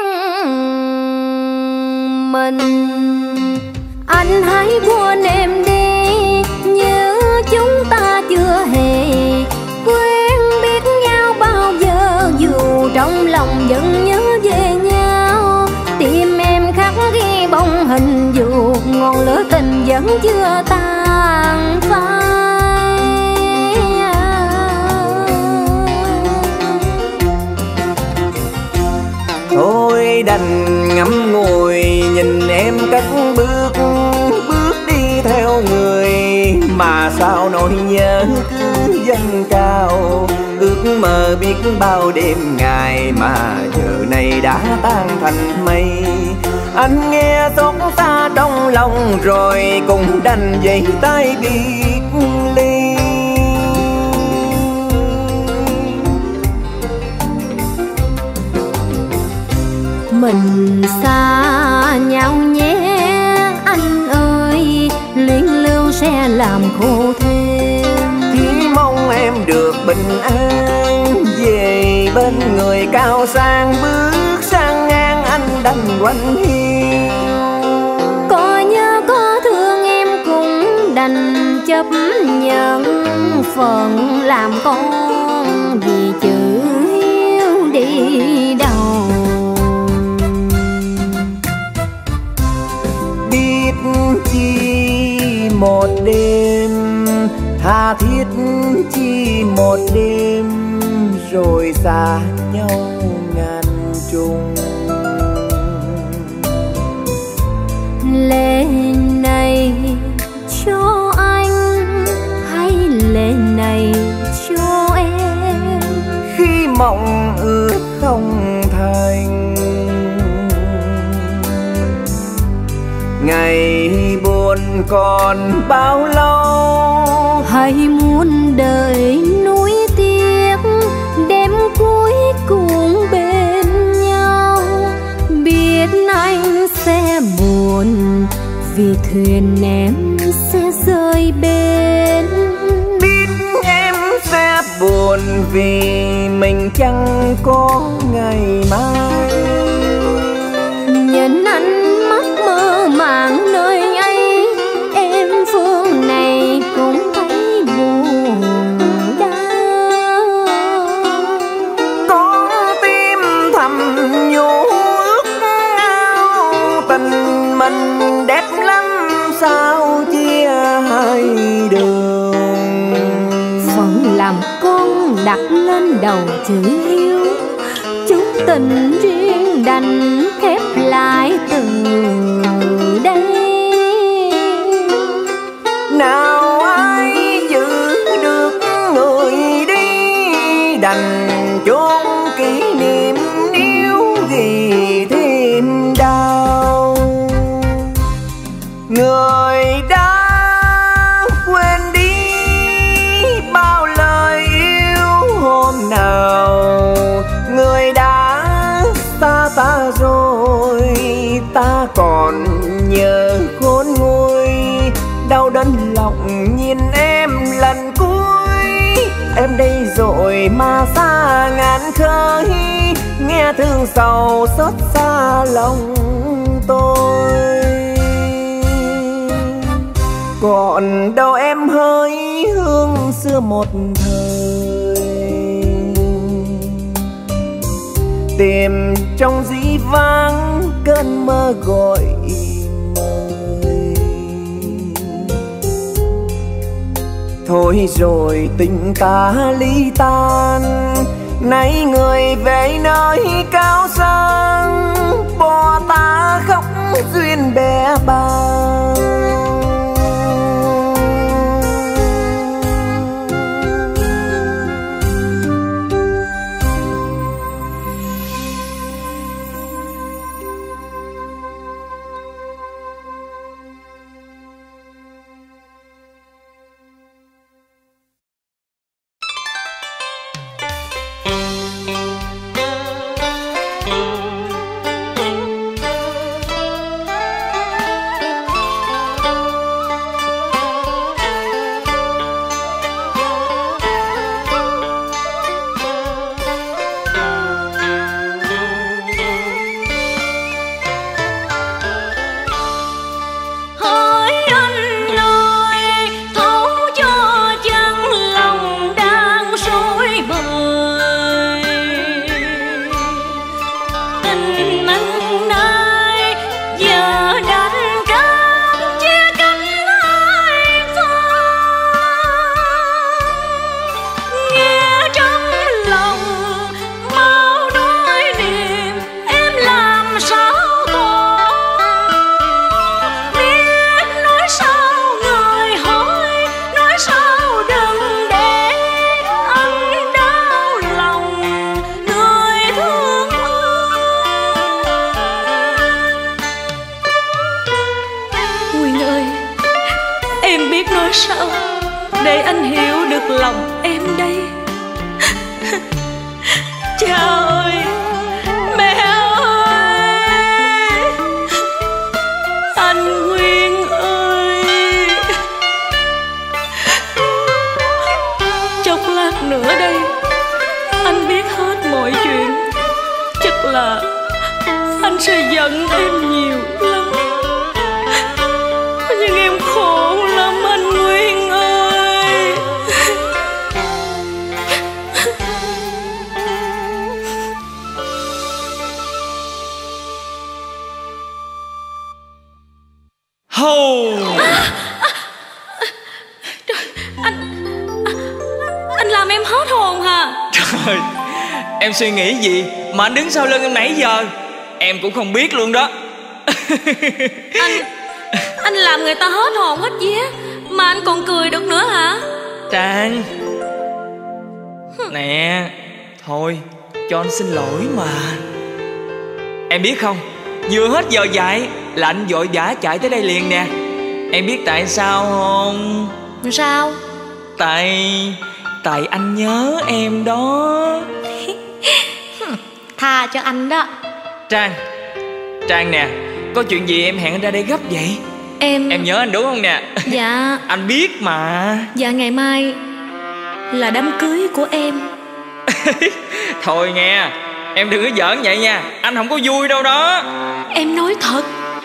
Speaker 3: mình. Anh hãy quên em đi, như chúng ta chưa vẫn chưa tàn phai.
Speaker 10: Thôi đành ngắm ngồi nhìn em cất bước, bước đi theo người mà sao nỗi nhớ cứ dâng cao. Ước mơ biết bao đêm ngày mà giờ này đã tan thành mây. Anh nghe xót xa trong lòng rồi cũng đành giãy tay biệt ly.
Speaker 3: Mình xa nhau nhé anh ơi, luyến lưu sẽ làm khô thêm.
Speaker 10: Chỉ mong em được bình an về bên người cao sang, bước sang ngang anh đành quanh hiu.
Speaker 3: Có nhớ có thương em cũng đành chấp nhận phận làm con, vì chữ hiếu đi đâu.
Speaker 10: Biết chi một đêm, tha thiết chi một đêm, rồi xa nhau ngàn trùng.
Speaker 3: Lệ này cho anh hay lệ này cho em,
Speaker 10: khi mộng ước không thành, ngày buồn còn bao lâu.
Speaker 3: hay muốn đợi nuối tiếc đêm cuối cùng bên nhau. Biết anh sẽ buồn vì thuyền em sẽ rơi bên.
Speaker 10: Biết em sẽ buồn vì mình chẳng có ngày mai.
Speaker 3: Nhân anh mắc mơ màng nơi ấy, em phương này cũng thấy buồn đau.
Speaker 10: Con tim thầm nhủ ước ao, tình mình đẹp lắm sao chia hai đường.
Speaker 3: Phận làm con đặt lên đầu chữ hiếu, chúng tình riêng đành khép lại từ đây.
Speaker 10: Nào ai giữ được người đi, đành chôn kỷ niệm níu ghi thêm đau. Người đã quên đi bao lời yêu hôm nào, người đã xa ta rồi ta còn nhớ khôn nguôi. Đau đớn lòng nhìn em lần cuối, em đây rồi mà xa ngàn khơi, nghe thương sầu xót xa lòng tôi. Còn đâu em hỡi hương xưa một thời, tìm trong dĩ vãng cơn mơ gọi mời. Thôi rồi tình ta ly tan, nay người về nơi cao sang, bỏ ta khóc duyên bè bao.
Speaker 3: để anh hiểu được lòng em đây. Cha ơi, mẹ ơi, anh Nguyên ơi. Chốc lát nữa đây anh biết hết mọi chuyện, chắc là anh sẽ giận em nhiều lắm. Nhưng em khổ lắm anh Nguyên ơi.
Speaker 11: Hầu
Speaker 3: à, à, trời, anh anh làm em hết hồn hả?
Speaker 11: Trời, em suy nghĩ gì mà anh đứng sau lưng em nãy giờ? Em cũng không biết luôn đó.
Speaker 3: Anh Anh làm người ta hết hồn hết vía mà anh còn cười được nữa hả?
Speaker 11: Trang, nè, thôi cho anh xin lỗi mà. Em biết không, vừa hết giờ dạy là anh vội vã chạy tới đây liền nè. Em biết tại sao không?
Speaker 3: Sao?
Speaker 11: Tại Tại anh nhớ em đó.
Speaker 3: Tha cho anh đó.
Speaker 11: Trang, Trang nè, có chuyện gì em hẹn anh ra đây gấp vậy?
Speaker 3: Em
Speaker 11: Em nhớ anh đúng không nè?
Speaker 3: Dạ.
Speaker 11: Anh biết mà.
Speaker 3: Dạ ngày mai là đám cưới của em.
Speaker 11: Thôi nghe, em đừng có giỡn vậy nha, anh không có vui đâu đó.
Speaker 3: Em nói thật.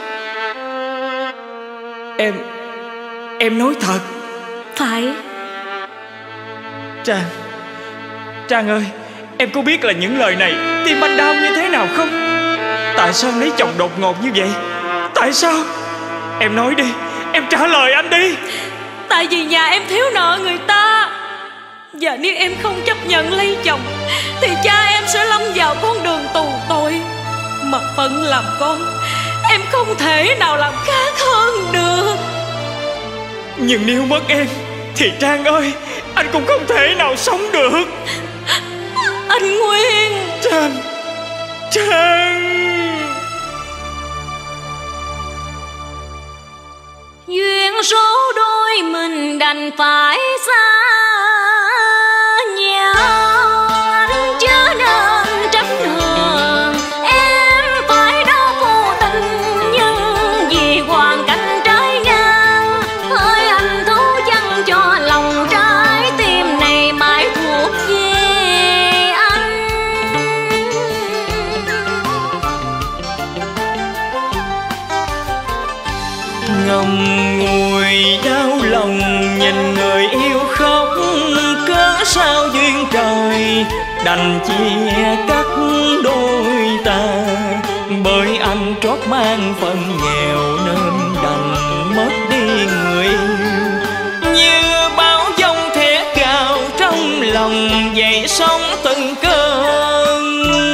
Speaker 11: Em Em nói thật.
Speaker 3: Phải.
Speaker 11: Trang, Trang ơi, em có biết là những lời này tim anh đau như thế nào không? Tại sao lấy chồng đột ngột như vậy? Tại sao? Em nói đi, em trả lời anh đi.
Speaker 3: Tại vì nhà em thiếu nợ người ta. Và nếu em không chấp nhận lấy chồng thì cha em sẽ lâm vào con đường tù tội. Mà phận làm con, em không thể nào làm khác hơn được.
Speaker 11: Nhưng nếu mất em thì Trang ơi, anh cũng không thể nào sống được.
Speaker 3: Anh Nguyên.
Speaker 11: Trang, Trang.
Speaker 3: Duyên số đôi mình đành phải xa nhau. Anh chớ nên trách hờn em phải đó vô tình, nhưng vì hoàn cảnh trái ngang hơi anh thấu chân cho lòng trái tim này mãi thuộc về anh.
Speaker 11: Ngầm ngùi đau lòng nhìn người yêu khóc, cớ sao duyên trời đành chia cắt đôi ta. Bởi anh trót mang phận nghèo nên đành mất đi người yêu. Như bão giông thét gào trong lòng dậy sóng từng cơn.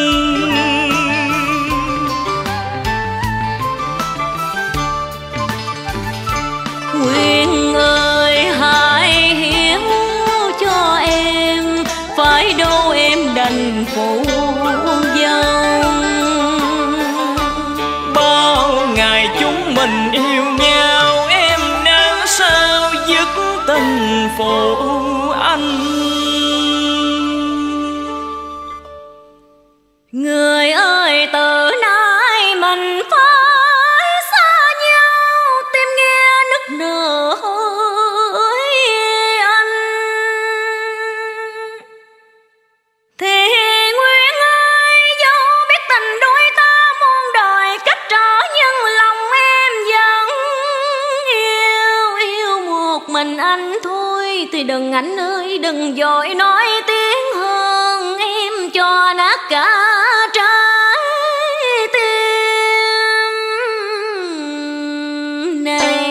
Speaker 3: Nguyên ơi hãy hiểu cho em, phải đâu em đành phụ dông.
Speaker 11: Bao ngày chúng mình yêu nhau, em nỡ sao dứt tình phụ anh.
Speaker 3: Người ơi từ nay mình phải xa nhau, tim nghe nức nở hỡi anh. Thì Nguyên ơi dẫu biết tình đôi ta muôn đời cách trở, nhưng lòng em vẫn yêu, yêu một mình anh thôi. Thì đừng anh ơi đừng vội nói tiếng hơn, em cho nát cả trái tim này.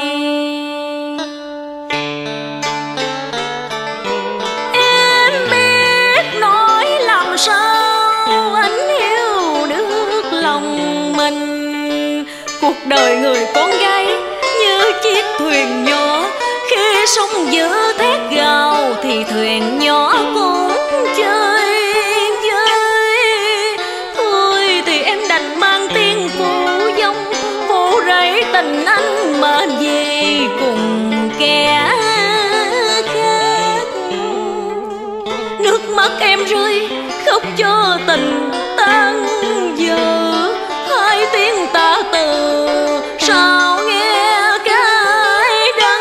Speaker 3: Em biết nói làm sao anh hiểu được lòng mình. Cuộc đời người con gái như chiếc thuyền nhỏ, khi sóng dữ thét gào thì thuyền nhỏ cũng chơi vơi. Thôi thì em đành mang tiếng phụ dông, phụ rẫy tình anh mà về cùng kẻ khác. tình tan dở, hai tiếng tạ từ sao nghe cái đắng.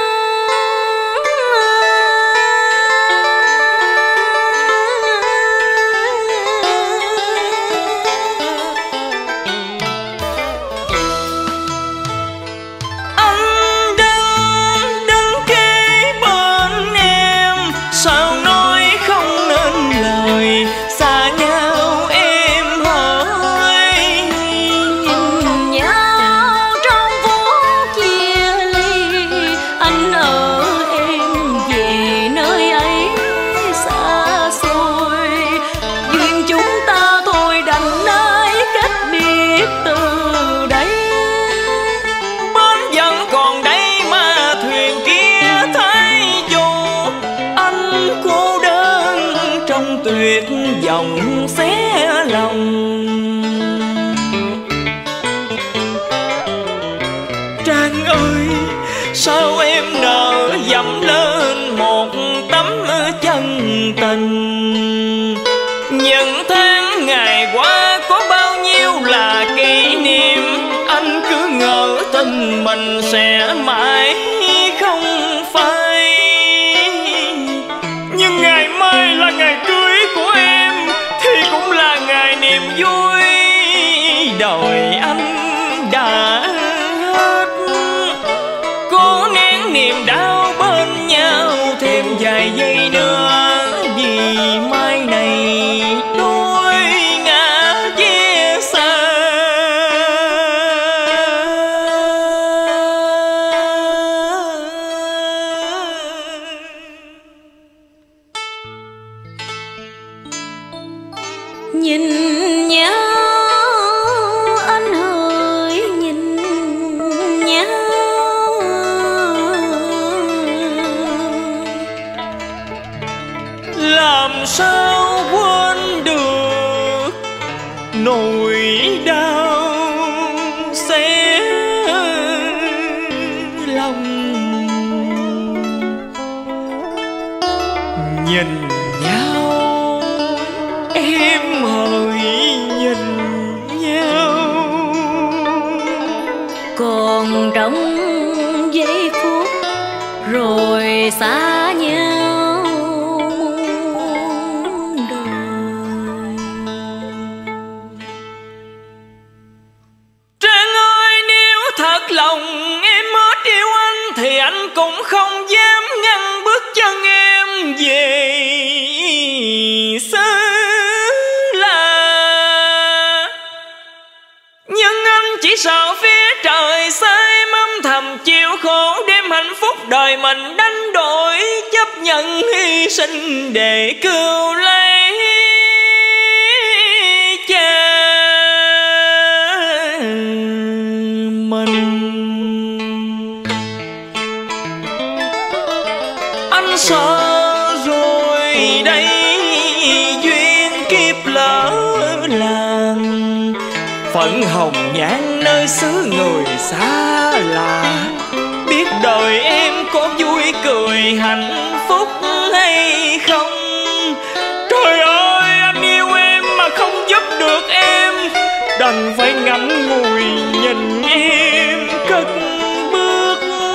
Speaker 11: Anh đứng đứng kế bên em, sao nói không nên lời, xa nhau em hỡi.
Speaker 3: Nhìn nhau trong phút chia ly, anh ở em về nơi ấy xa xôi. Duyên chúng ta thôi đành nơi cách biệt từ đây.
Speaker 11: Bến vẫn còn đây mà thuyền kia thấy dù, anh cô đơn trong tuyệt vọng xé lòng. Trang ơi, sao em nỡ dẫm lên một tấm chân tình. Những tháng ngày qua có bao nhiêu là kỷ niệm, anh cứ ngỡ tình mình sẽ mãi không phai. Nhưng ngày mai là ngày cưới của em, thì cũng là ngày niềm vui. Đời anh đã hết, cố nén niềm đau bên nhau thêm vài giây nữa, vì mai này đôi ngả chia xa.
Speaker 3: Nhìn nhau anh hỡi, nhìn nhau.
Speaker 11: Làm sao quên được nỗi đau xé lòng. Nhìn nhau em hỡi, nhìn nhau.
Speaker 3: Còn trong giây phút rồi xa nhau muôn đời.
Speaker 11: Trang ơi, nếu thật lòng em mất yêu anh, thì anh cũng không dám ngăn bước chân em về xứ lạ. Nhưng anh chỉ sợ phía trời xa em âm thầm chịu khổ, đêm hạnh phúc đời mình đánh đổi, chấp nhận hy sinh để cứu lấy cha mình. Anh sợ rồi đây, duyên kiếp lỡ làng, phận hồng nhan nơi xứ người xa lạ. Biết đời em có vui cười hạnh phúc hay không. Trời ơi, anh yêu em mà không giúp được em, đành phải ngậm ngùi nhìn em cất bước.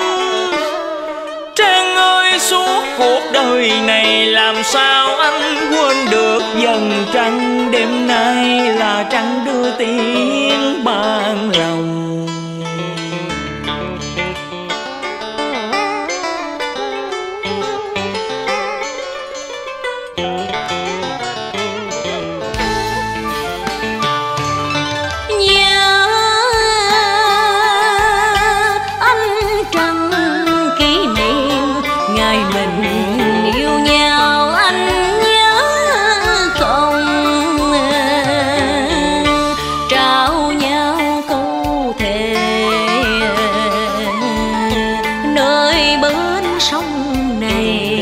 Speaker 11: Trang ơi, suốt cuộc đời này làm sao anh quên được dần trăng đêm nay là trăng đưa tiếng ban lòng.
Speaker 3: Nhớ anh trăng kỷ niệm ngày mình yêu nhau, anh nhớ không? Trao nhau câu thề nơi bến sông này.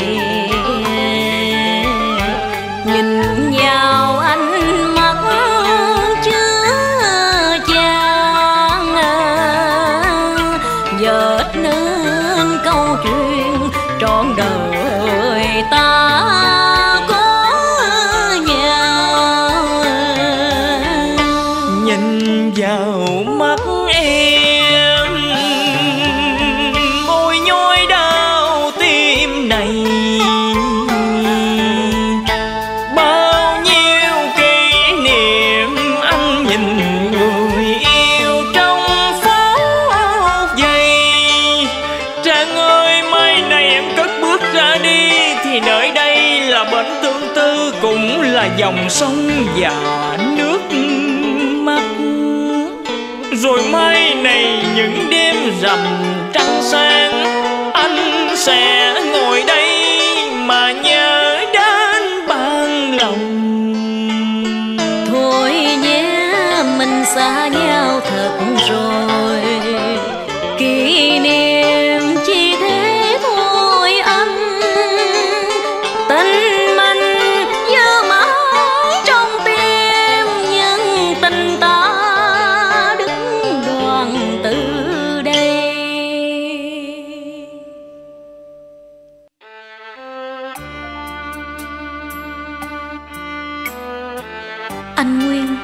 Speaker 3: Nhìn nhau ánh mắt chứa chan, vết nên câu chuyện trọn đời ta.
Speaker 11: là dòng sông và nước mắt. Rồi mai này những đêm rằm trăng sáng, anh sẽ ngồi đây mà nhớ đến ban lòng.
Speaker 3: Thôi nhé, mình xa nhau thật rồi, kỷ niệm chỉ thế thôi anh. Tình mình giờ mãi trong tim, nhưng tình ta đứng đoạn từ đây. Anh Nguyên,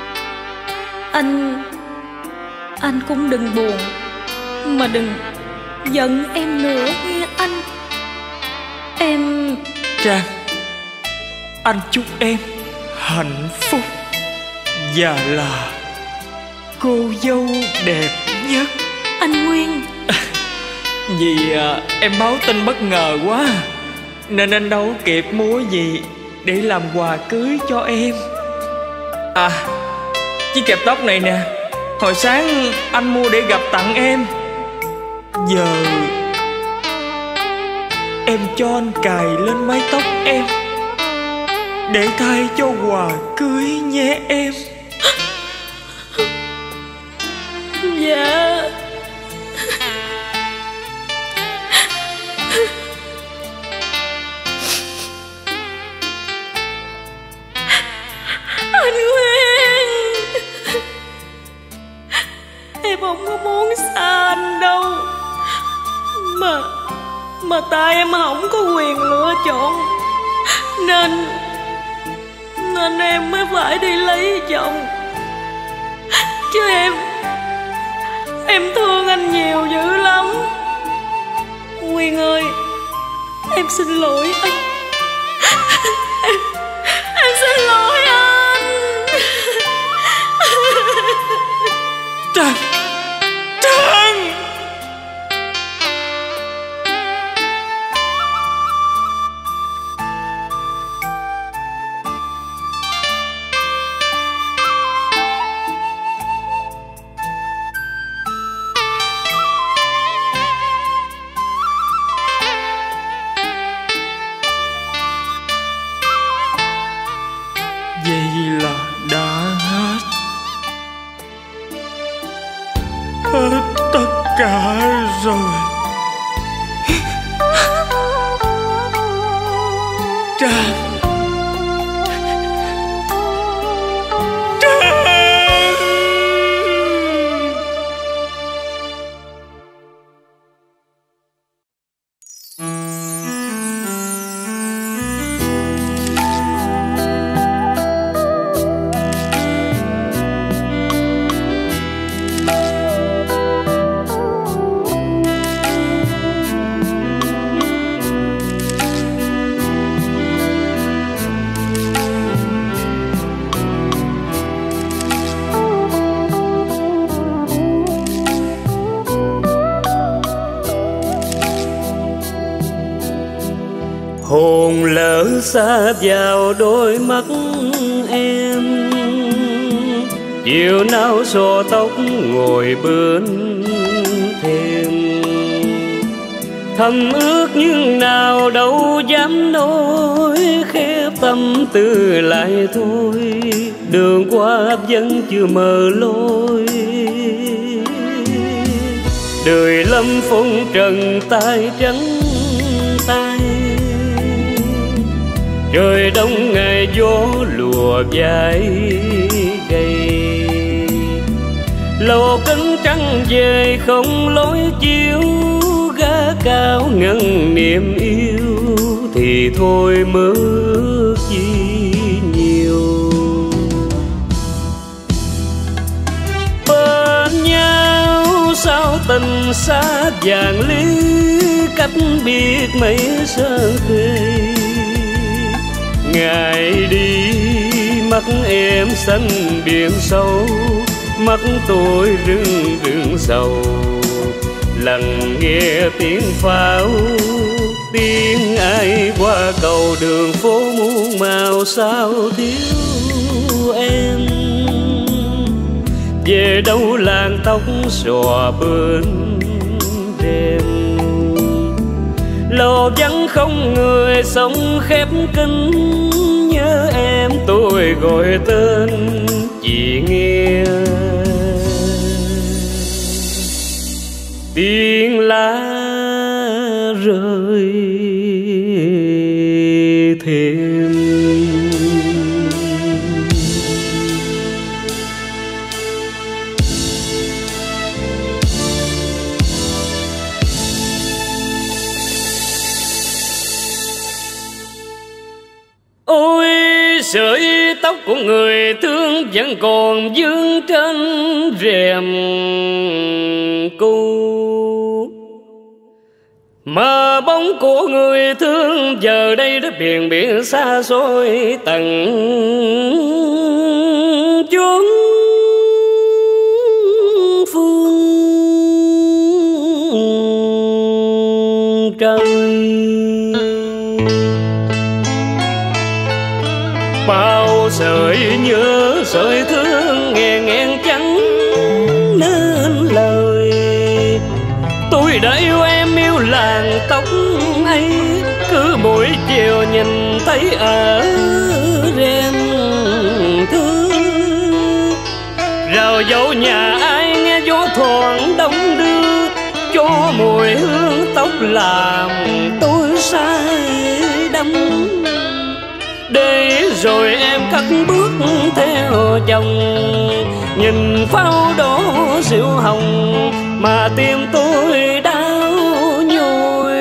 Speaker 3: Anh Anh cũng đừng buồn, mà đừng giận em nữa nghe anh. Em...
Speaker 11: Trang, anh chúc em hạnh phúc và là cô dâu đẹp nhất.
Speaker 3: Anh Nguyên.
Speaker 11: Vì à, em báo tin bất ngờ quá, nên anh đâu kịp mua gì để làm quà cưới cho em. À, chiếc kẹp tóc này nè, hồi sáng anh mua để gặp tặng em. Giờ em cho anh cài lên mái tóc em để thay cho quà cưới nhé em.
Speaker 3: Dạ. Anh Nguyên, em không có muốn xa anh đâu, Mà Mà tại em không có quyền lựa chọn, Nên Nên em mới phải đi lấy chồng. Chứ em Em thương anh nhiều dữ lắm. Nguyên ơi, em xin lỗi anh. Em, em xin lỗi anh.
Speaker 11: Trần, Trần. Vậy là đã hết, hết tất cả rồi. Trang,
Speaker 7: hồn lỡ xa vào đôi mắt em, chiều nào xõa tóc ngồi bên thềm, thầm ước nhưng nào đâu dám nói, khép tâm tư lại thôi, đường qua vẫn chưa mờ lối. Đời lâm phong trần tay trắng tay, trời đông ngày gió lùa vai gầy, lò cánh trắng về không lối chiếu, gá cao ngân niềm yêu thì thôi mơ chi nhiều. Bên nhau sao tình xa vàng ly, cách biệt mấy sơ khê. Ngày đi mắt em xanh biển sâu, mắt tôi rưng rưng sầu, lặng nghe tiếng pháo, tiếng ai qua cầu đường phố muôn
Speaker 11: màu sao thiếu em. Về đâu làng tóc xòa bên đêm, lò vắng không người sống khép kín. Nhớ em tôi gọi tên chỉ nghe tiếng lá rơi thêm. Ôi sợi tóc của người thương vẫn còn vương trên rèm cu, mà bóng của người thương giờ đây đã biển biển xa xôi tận chốn phương trời. Bao sợi nhớ sợi thương nghẹn nghẹn chẳng nên lời. Tôi đã yêu em yêu làng tóc ấy, cứ buổi chiều nhìn thấy ở rèm thư. Rào dẫu nhà ai nghe gió thoảng đông đưa, cho mùi hương tóc làm tôi say đắm. Để rồi em cất bước theo chồng, nhìn pháo đỏ rượu hồng mà tim tôi đau nhói.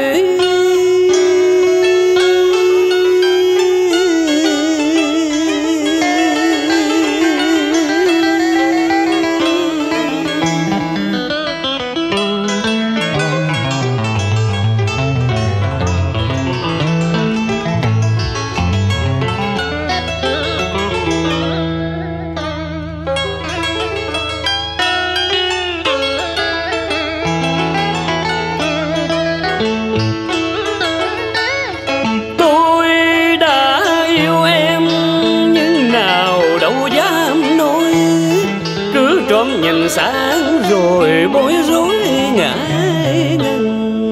Speaker 11: Nhìn sáng rồi bối rối ngại ngần,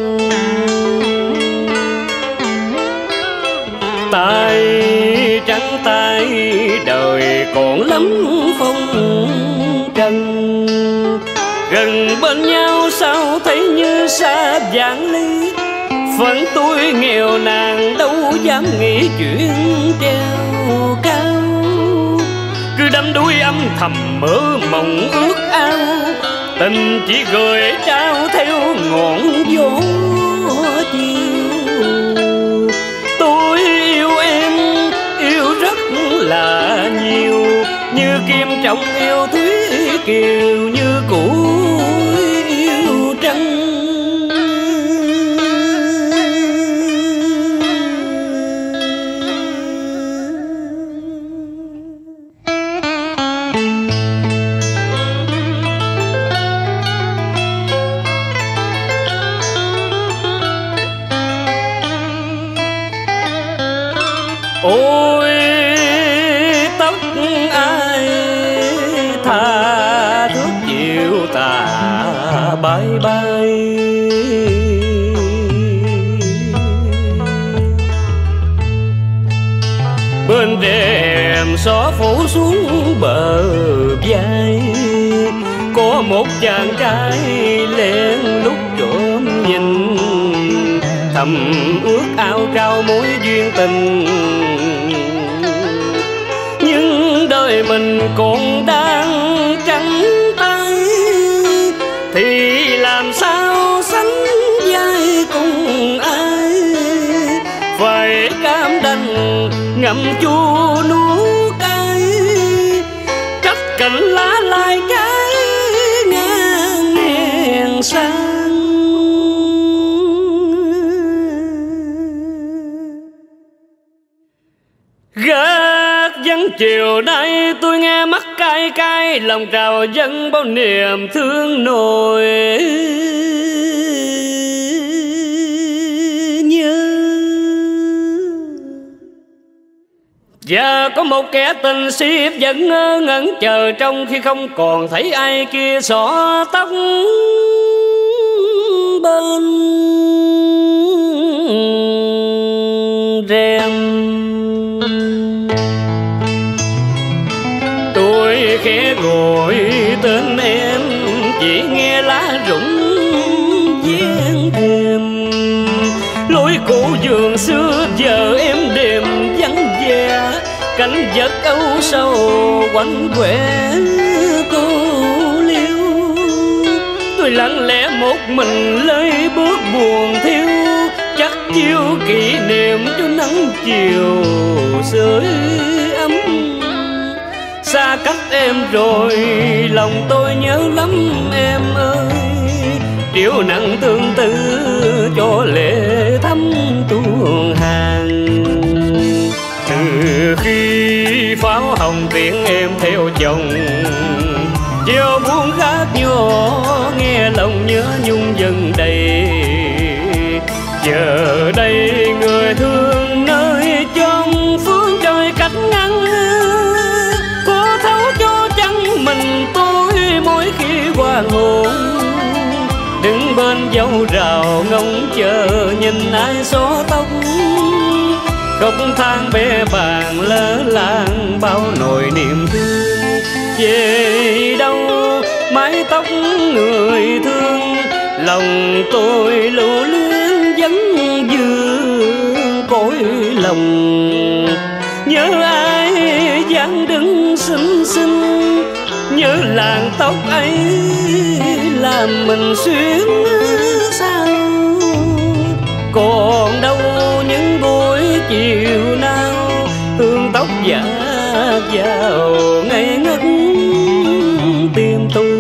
Speaker 11: tay trắng tay đời còn lắm phong trần. Gần bên nhau sao thấy như xa vạn ly, phận tôi nghèo nàn đâu dám nghĩ chuyện treo cao. Cứ đắm đuối âm thầm mơ mộng ước ao, tình chỉ gửi trao theo ngọn gió chiều. Tôi yêu em yêu rất là nhiều, như kim trọng yêu thúy kiều, như củi yêu trăng. Ôi tóc ai tha thước chiều tà bay bay, bên rèm gió phủ xuống bờ vai. Có một chàng trai lén lút trộm nhìn, thầm ước ao trao mối duyên tình. Nhưng đời mình còn đang trắng tay, thì làm sao sánh vai cùng ai. Phải cam đành ngậm chua nuốt cay, trách cành lá lai trái ngang hèn sang. Gác vắng chiều nay tôi nghe mắt cay cay, lòng trào dâng bao niềm thương nỗi nhớ.
Speaker 12: Và có một kẻ tình si vẫn ngơ ngẩn chờ trông, khi không còn thấy ai kia xõa tóc bên rèm. Tôi khẽ gọi tên em, chỉ nghe lá rụng ven thềm. Lối cũ giường xưa giờ em đêm vắng vẻ, cảnh vật âu sầu quanh quẻ cô liêu. Tôi lặng lẽ một mình lơi bước buồn thiêu, chắc chiêu kỷ niệm cho nắng chiều sưởi ấm. Xa cách em rồi lòng tôi nhớ lắm em ơi, triệu nặng tương tư cho lệ thắm tuôn hàng. Từ khi pháo hồng tiễn em theo chồng, chiều buông khát nhỏ nghe lòng nhớ nhung dần đầy. Giờ đây người thương nơi trong phương trời cách ngăn, có thấu cho chăng mình tôi mỗi khi hoàng hôn. Đứng bên dấu rào ngóng chờ nhìn ai xóa tóc, khóc than bể bàn lỡ làng bao nỗi niềm thương. Về đâu mái tóc người thương, lòng tôi lưu luyến vẫn vương cõi lòng. Nhớ ai dáng đứng xinh xinh, nhớ làn tóc ấy làm mình xuyến sao. Còn đâu những buổi chiều nào, hương tóc dạt vào ngây ngất tim tôi.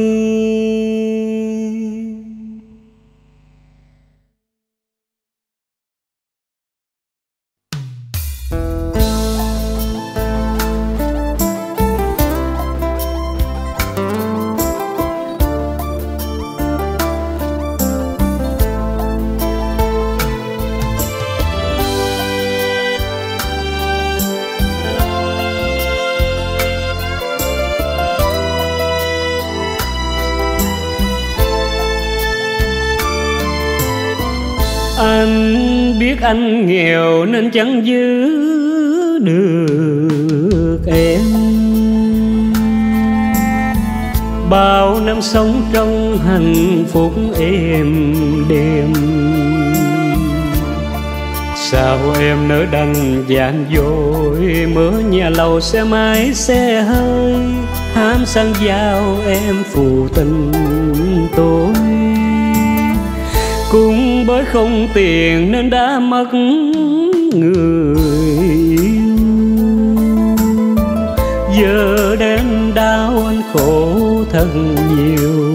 Speaker 12: Anh biết anh nghèo nên chẳng giữ được em. Bao năm sống trong hạnh phúc êm đềm, sao em nỡ đành gian dối mơ nhà lầu xe máy xe hơi, ham sang giao em phụ tình tôi. Cũng bởi không tiền nên đã mất người yêu, giờ đêm đau anh khổ thật nhiều.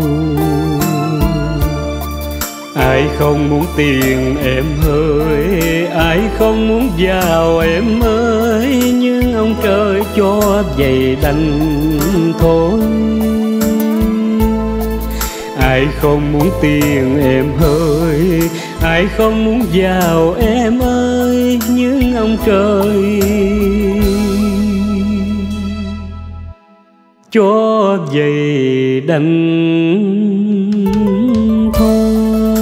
Speaker 12: Ai không muốn tiền em ơi, ai không muốn giàu em ơi, nhưng ông trời cho vậy đành thôi. Ai không muốn tiền em ơi, ai không muốn giàu em ơi, nhưng ông trời cho vậy đành thôi.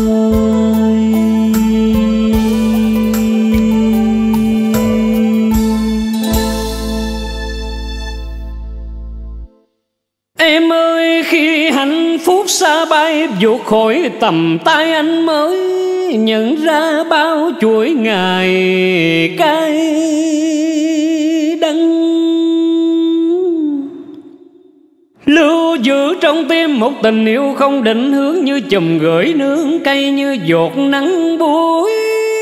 Speaker 12: Em ơi, khi hạnh phúc xa bay vụt khỏi tầm tay, anh mới nhận ra bao chuỗi ngày cay đắng. Lưu giữ trong tim một tình yêu không định hướng, như chùm gửi nướng cay, như giọt nắng buổi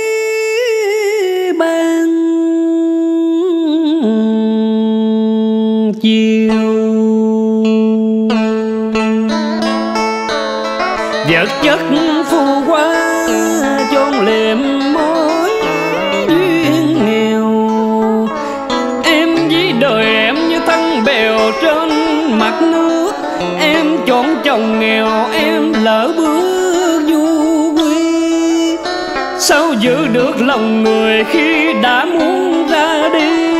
Speaker 12: ban chiều. Vật chất phù hoa chôn liệm mối duyên nghèo. Em với đời em như thân bèo trên mặt nước, em chọn chồng nghèo, em lỡ bước du quy. Sao giữ được lòng người khi đã muốn ra đi,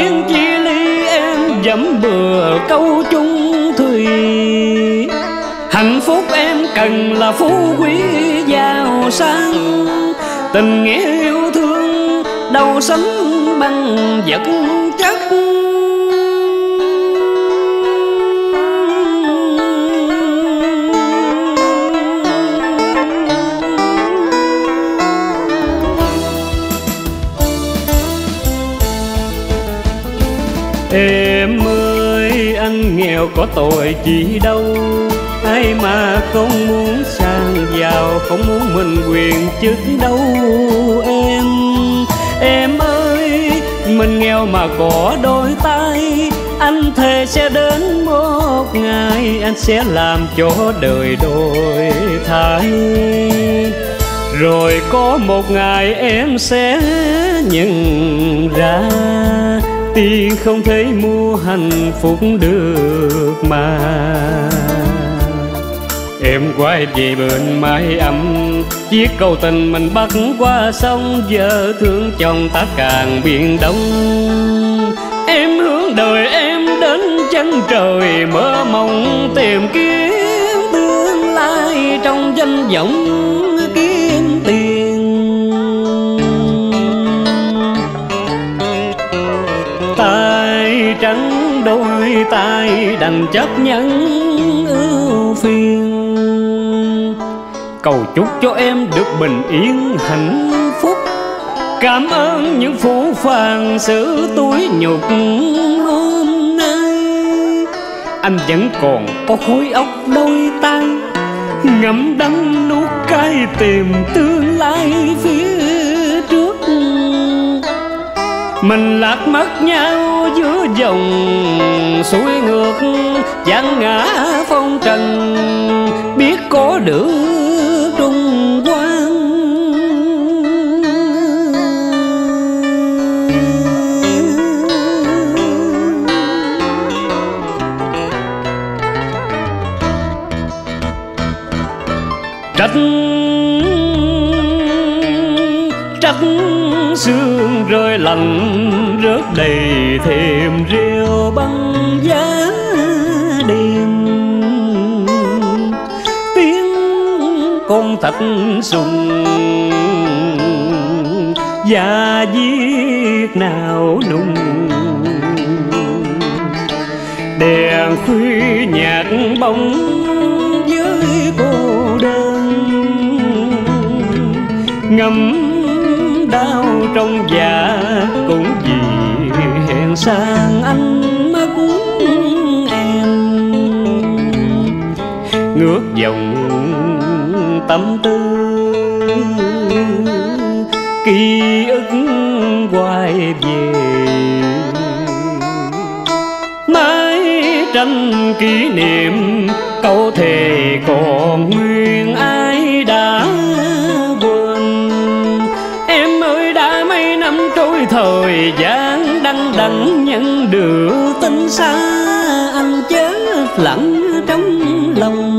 Speaker 12: tiếng chia ly em dẫm bừa câu chung thủy. Hạnh phúc em cần là phú quý giàu sang, tình nghĩa yêu thương đâu sánh bằng vật chất. Em ơi anh nghèo có tội chi đâu, ai mà không muốn sang giàu, không muốn mình quyền chức đâu em. Em ơi mình nghèo mà có đôi tay, anh thề sẽ đến một ngày anh sẽ làm cho đời đổi thay. Rồi có một ngày em sẽ nhận ra tiền không thể mua hạnh phúc được mà. Em quay về bên mái ấm, chiếc cầu tình mình bắt qua sông, giờ thương chồng ta càng biển đông. Em hướng đời em đến chân trời, mơ mộng tìm kiếm tương lai trong danh vọng kiếm tiền. Tay trắng đôi tay đành chấp nhận ưu phiền, cầu chúc cho em được bình yên hạnh phúc. Cảm ơn những phũ phàng xử túi nhục hôm nay. Anh vẫn còn có khối óc đôi tay, ngậm đắng nuốt cay tìm tương lai phía trước. Mình lạc mất nhau giữa dòng suối ngược, vạn ngã phong trần biết có được trung quan. Trách trách sương rơi lạnh rớt đầy thềm rêu băng giá đêm. Tiếng con thạch sùng và viết nào nung, đèn khuya nhạt bóng với cô đơn. Ngắm đau trong dạ cũng vì hẹn sang anh mất em. Ngước dòng tâm tư ký ức quay về, mái tranh kỷ niệm câu thề còn nguyên ai đã quên. Em ơi đã mấy năm trôi thời gian đăng đẵng nhận được tin xa, anh chết lặng trong lòng.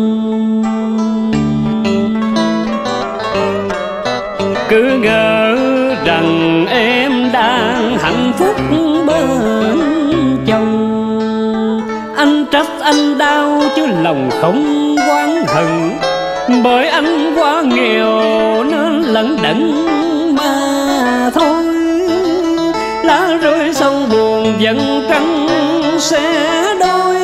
Speaker 12: Cứ ngờ rằng em đang hạnh phúc bên chồng, anh trách anh đau chứ lòng không oán hận. Bởi anh quá nghèo nên lận đận mà thôi. Lá rơi sông buồn dần trăng sẽ đôi,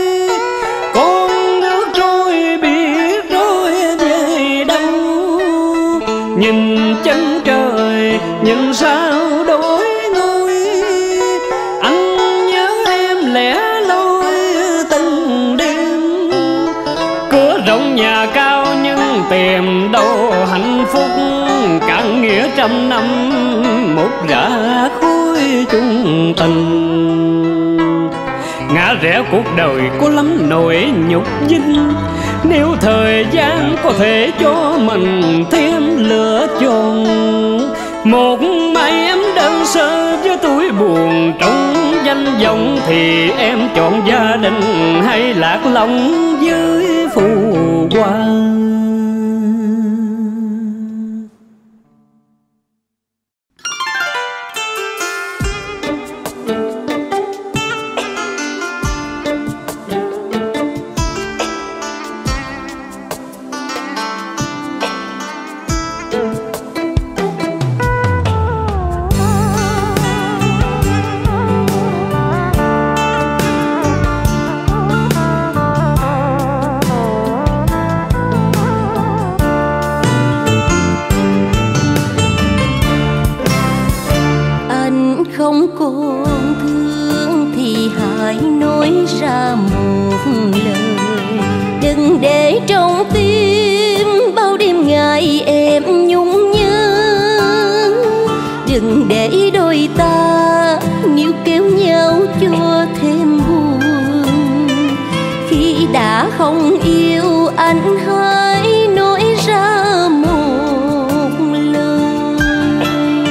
Speaker 12: con nước trôi biết trôi về đâu. Nhìn chân trời nhìn sao đổi ngôi, anh nhớ em lẻ loi từng đêm. Cửa rộng nhà cao nhưng tìm đâu hạnh phúc, cạn nghĩa trăm năm một rã khối chung tình. Ngã rẽ cuộc đời có lắm nỗi nhục dinh, nếu thời gian có thể cho mình thêm lửa chôn. Một mái ấm đơn sơ với tuổi buồn trong danh vọng, thì em chọn gia đình hay lạc lòng với phù hoa.
Speaker 5: không còn thương thì hãy nói ra một lời. Đừng để trong tim bao đêm ngày em nhung nhớ. Đừng để đôi ta níu kéo nhau cho thêm buồn. Khi đã không yêu anh hãy nói ra một lời.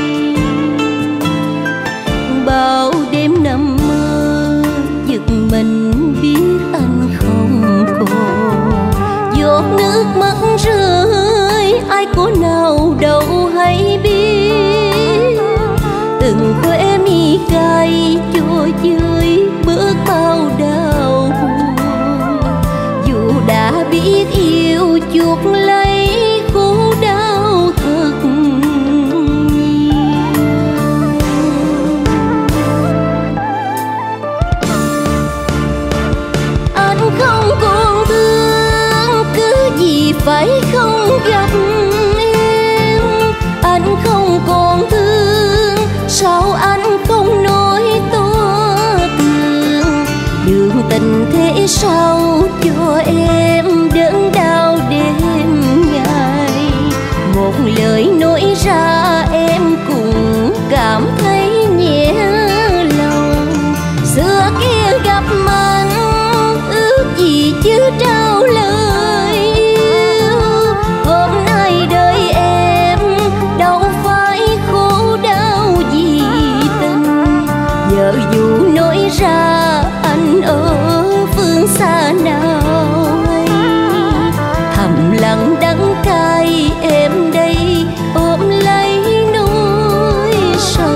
Speaker 5: Bao đêm nằm mơ giật mình biết anh không còn. Giọt nước mắt rơi ai có nào đâu hay biết. Từng khóe mi cay cho dưới bước bao đau buồn. Dù đã biết yêu chuộc lấy khổ đau thật nhiều. Anh không còn thương cứ gì phải không gặp em. Anh không còn thương sao anh không nói to tường. Đường tình thế sao cho em đớn đau đêm ngày. Một lời nói ra em cũng cảm thấy nhẹ lòng. Xưa kia gặp anh ước gì chứ trao lời yêu. Hôm nay đời em đâu phải khổ đau vì tình. Giờ dù nói ra anh ở phương xa nào hay, thầm lặng đắng cay em đây ôm lấy nỗi sầu.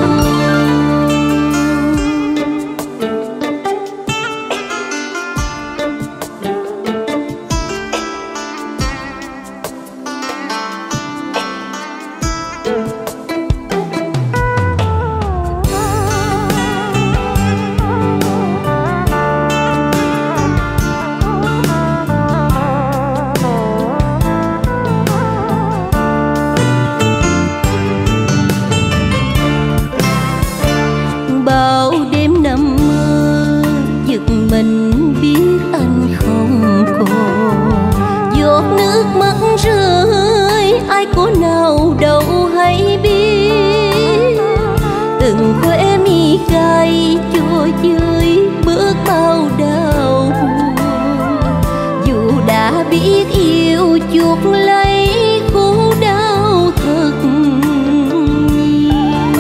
Speaker 5: Bao đêm nằm mơ giật mình biết anh không còn. Giọt nước mắt rơi ai có nào đâu hay biết. Từng khóe mi cay cho dưới bước bao đau buồn. Dù đã biết yêu chuộc lấy khổ đau thật nhiều.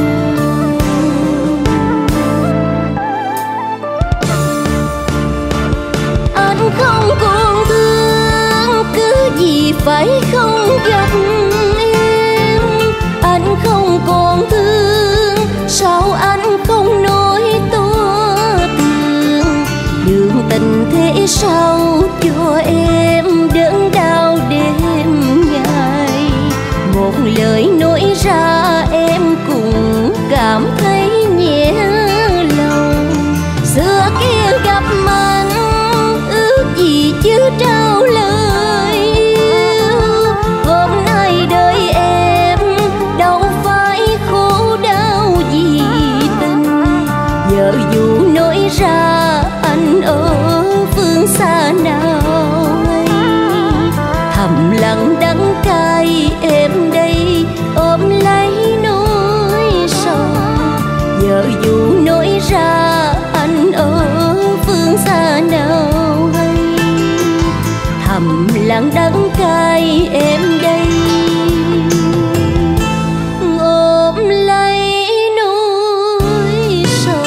Speaker 5: Anh không còn thương cứ gì phải không gặp em. Anh không còn thương sao anh không nói to tường. Đường tình thế sao cho em đớn đau đêm ngày. Một lời nói ra em cũng cảm thấy nhẹ lòng. Xưa kia gặp anh ước gì chứ trao lời yêu. Hôm nay đời em đâu phải khổ đau vì tình. Giờ dù nói ra anh ở phương xa nào hay, thầm lặng đắng cay em đây ôm lấy nỗi sầu. Giờ dù nói ra anh ở phương xa nào hay, thầm lặng đắng cay em đây ôm lấy nỗi sầu.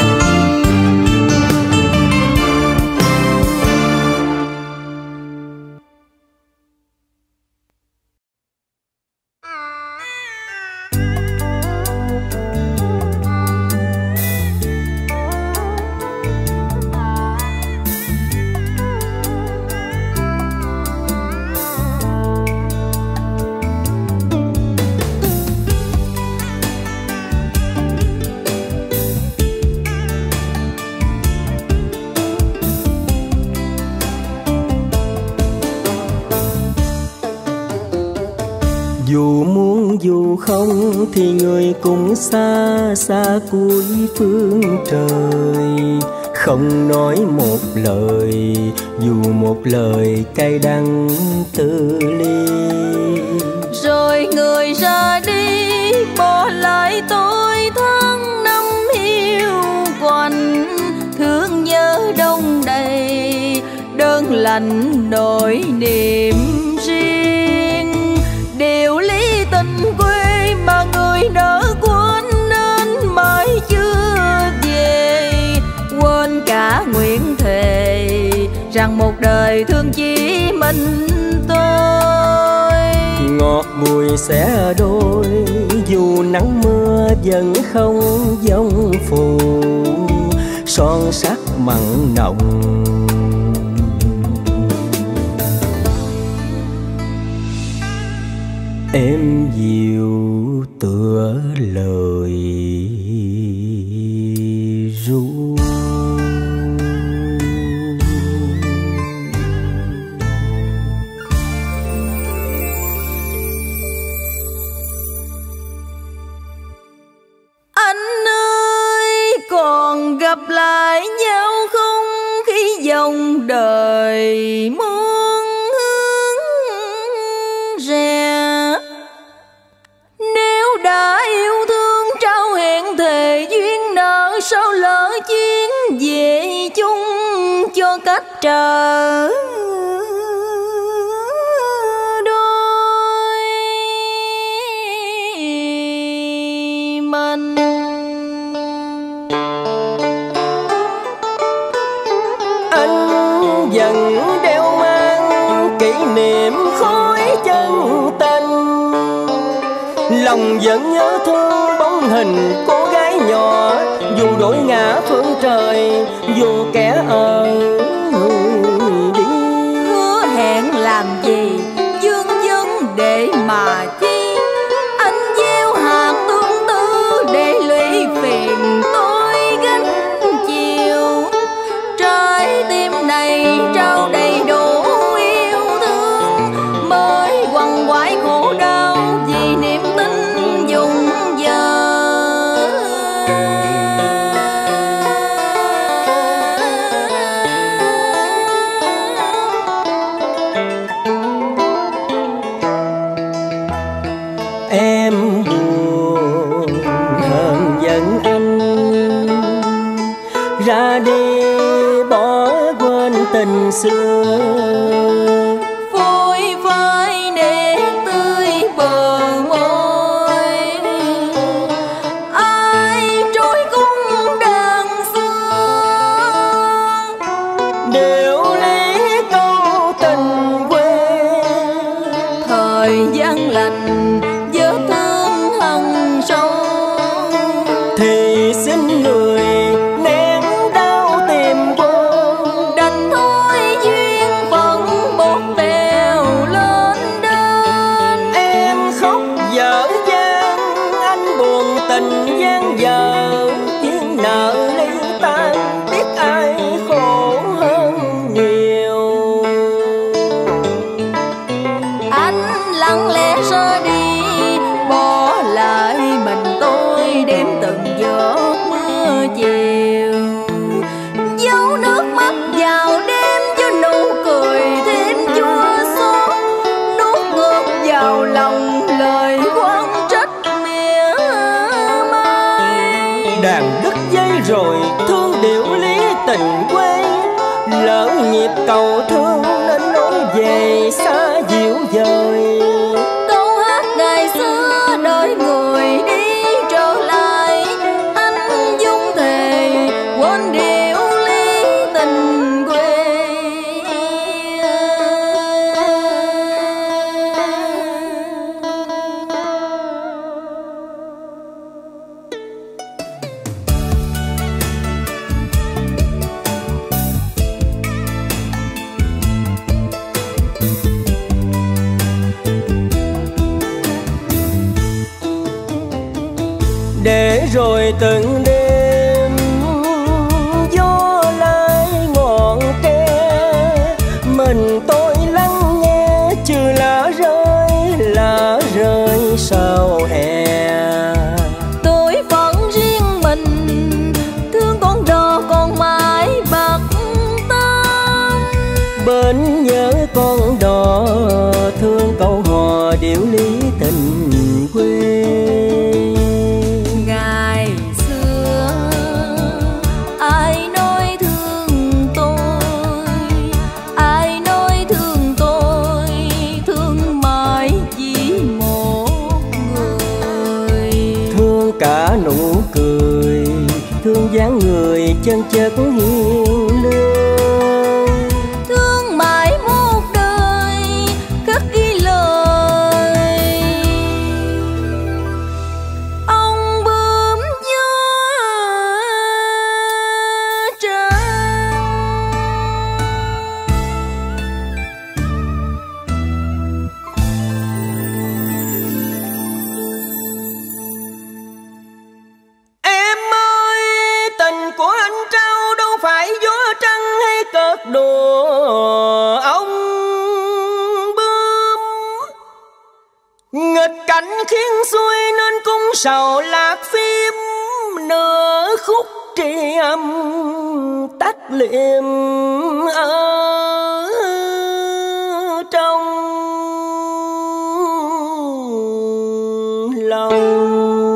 Speaker 7: không thì người cũng xa xa cuối phương trời. Không nói một lời, dù một lời cay đắng từ ly.
Speaker 5: Rồi người ra đi, bỏ lại tôi tháng năm hiu quạnh. Thương nhớ đông đầy, đơn lạnh nỗi niềm riêng. Điều lý tình quê mà người nỡ quên nên mãi chưa về. Quên cả nguyện thề rằng một đời thương chỉ mình tôi.
Speaker 7: Ngọt bùi sẽ đôi, dù nắng mưa vẫn không giông phù. Son sắc mặn nồng, êm dịu tựa lời ru.
Speaker 5: Anh ơi, còn gặp lại nhau không khi dòng đời muôn hướng rẽ? Nếu đã yêu thương trao hẹn thề duyên nợ, sao lỡ chuyến về chung cho cách trở đôi mình.
Speaker 7: Anh vẫn đeo mang kỷ niệm khói chân tình. Lòng vẫn nhớ thương bóng hình cô gái nhỏ, dù đổi ngã phương trời, dù kẻ ở người đi.
Speaker 5: Hứa hẹn làm gì dương dân để mà chi? Anh gieo hạt tương tư để lụy phiền tôi gánh chiều. Trái tim này trao đầy đủ yêu thương, mới quằn quại khổ đau vì niềm tin dùng giờ.
Speaker 7: Em buồn hơn giận anh, ra đi bỏ quên tình xưa.
Speaker 5: Phôi phai nét tươi bờ môi, ai trôi cung đàn xưa.
Speaker 7: Điệu lý câu tình quê,
Speaker 5: Thời gian lành vết thương hằn sâu,
Speaker 7: thì xin người nén đau tìm quên.
Speaker 5: đành thôi duyên phận bột bèo lên đơn.
Speaker 7: Em khóc dở dang, anh buồn tình gian dở. Duyên nợ ly tan, biết ai khổ hơn nhiều.
Speaker 5: Anh lặng lẽ rời đi, bỏ lại mình tôi đêm từng giọt mưa chiều. Dấu nước mắt vào đêm cho nụ cười thêm chua xót, nuốt ngược vào lòng lời oán trách mỉa mai.
Speaker 7: Đàn đứt dây rồi thương điệu lý tình quê, lỡ nhịp cầu thương nên nói về xa dịu dời.
Speaker 5: Câu hát ngày xưa đợi người đi trở lại, anh dung thề quên điệu lý tình quê.
Speaker 7: Để rồi từng đêm gió lái ngọn tre, mình tôi lắng nghe trừ lá rơi lá rơi sao hè.
Speaker 10: cả nụ cười, thương dáng người chân chất hiền lương.
Speaker 5: Thương mãi một đời khắc ghi lời ông bướm gió trắng.
Speaker 10: Em ơi, tình của anh trao đâu phải gió trăng hay cợt đùa ông bướm. Nghịch cảnh khiến xuôi nên cung sầu lạc phim, nửa khúc tri âm tắt liệm ở trong lòng.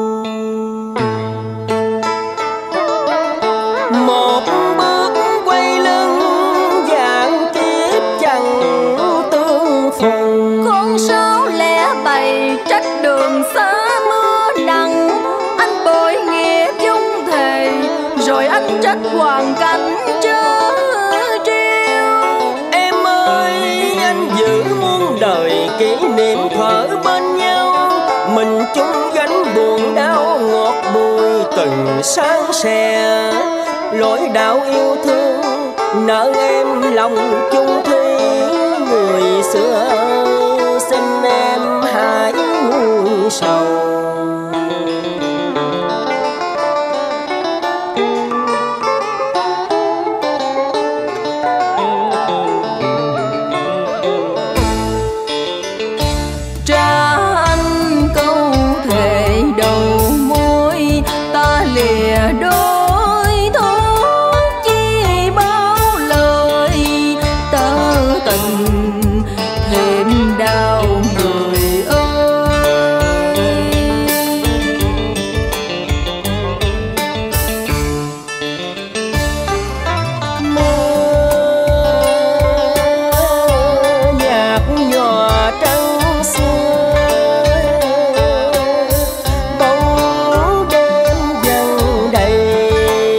Speaker 10: Một bước quay lưng dạng kiếp chẳng tương phùng.
Speaker 5: Con số lẻ bày trách đường xa mưa nặng, anh bội nghĩa dung thề rồi anh trách hoàn cảnh chớ treo.
Speaker 10: Em ơi, anh giữ muôn đời kỷ niệm thuở bên nhau, mình chung gánh buồn đau ngọt bùi từng sáng sẻ. Lối đạo yêu thương nợ em lòng chung thủy, người xưa ơi xin em hãy nguôi sầu.
Speaker 5: Trả anh câu thề đầu môi, ta lìa đôi thốt chi bao lời tơ tình thêm đau người ơi.
Speaker 10: Mưa nhạt nhòa trăng xưa, bóng đêm dần đầy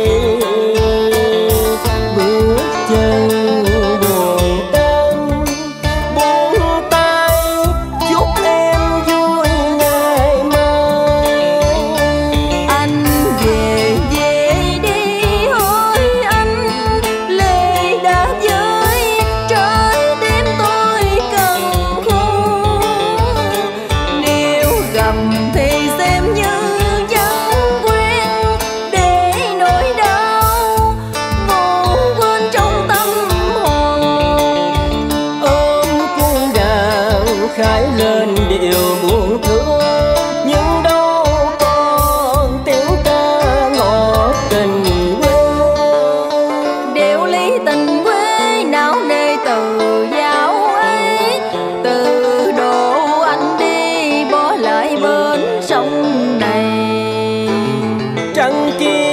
Speaker 10: bước chân buồn tên buông tay chúc em vui ngày mai.
Speaker 5: Anh về về đi hỡi anh, lệ đã rơi trái tim tôi cần khô. Nếu gặp thì xem như chẳng quen, để nỗi đau vô quên trong tâm hồn.
Speaker 10: Ôm cung đàn khải lên điệu buồn thương, nhưng đâu còn tiếng ca ngọt tình quê.
Speaker 5: Điệu ly tình quê não nề từ dạo ấy, từ độ anh đi bỏ lại bên sông này.
Speaker 10: Trăng kia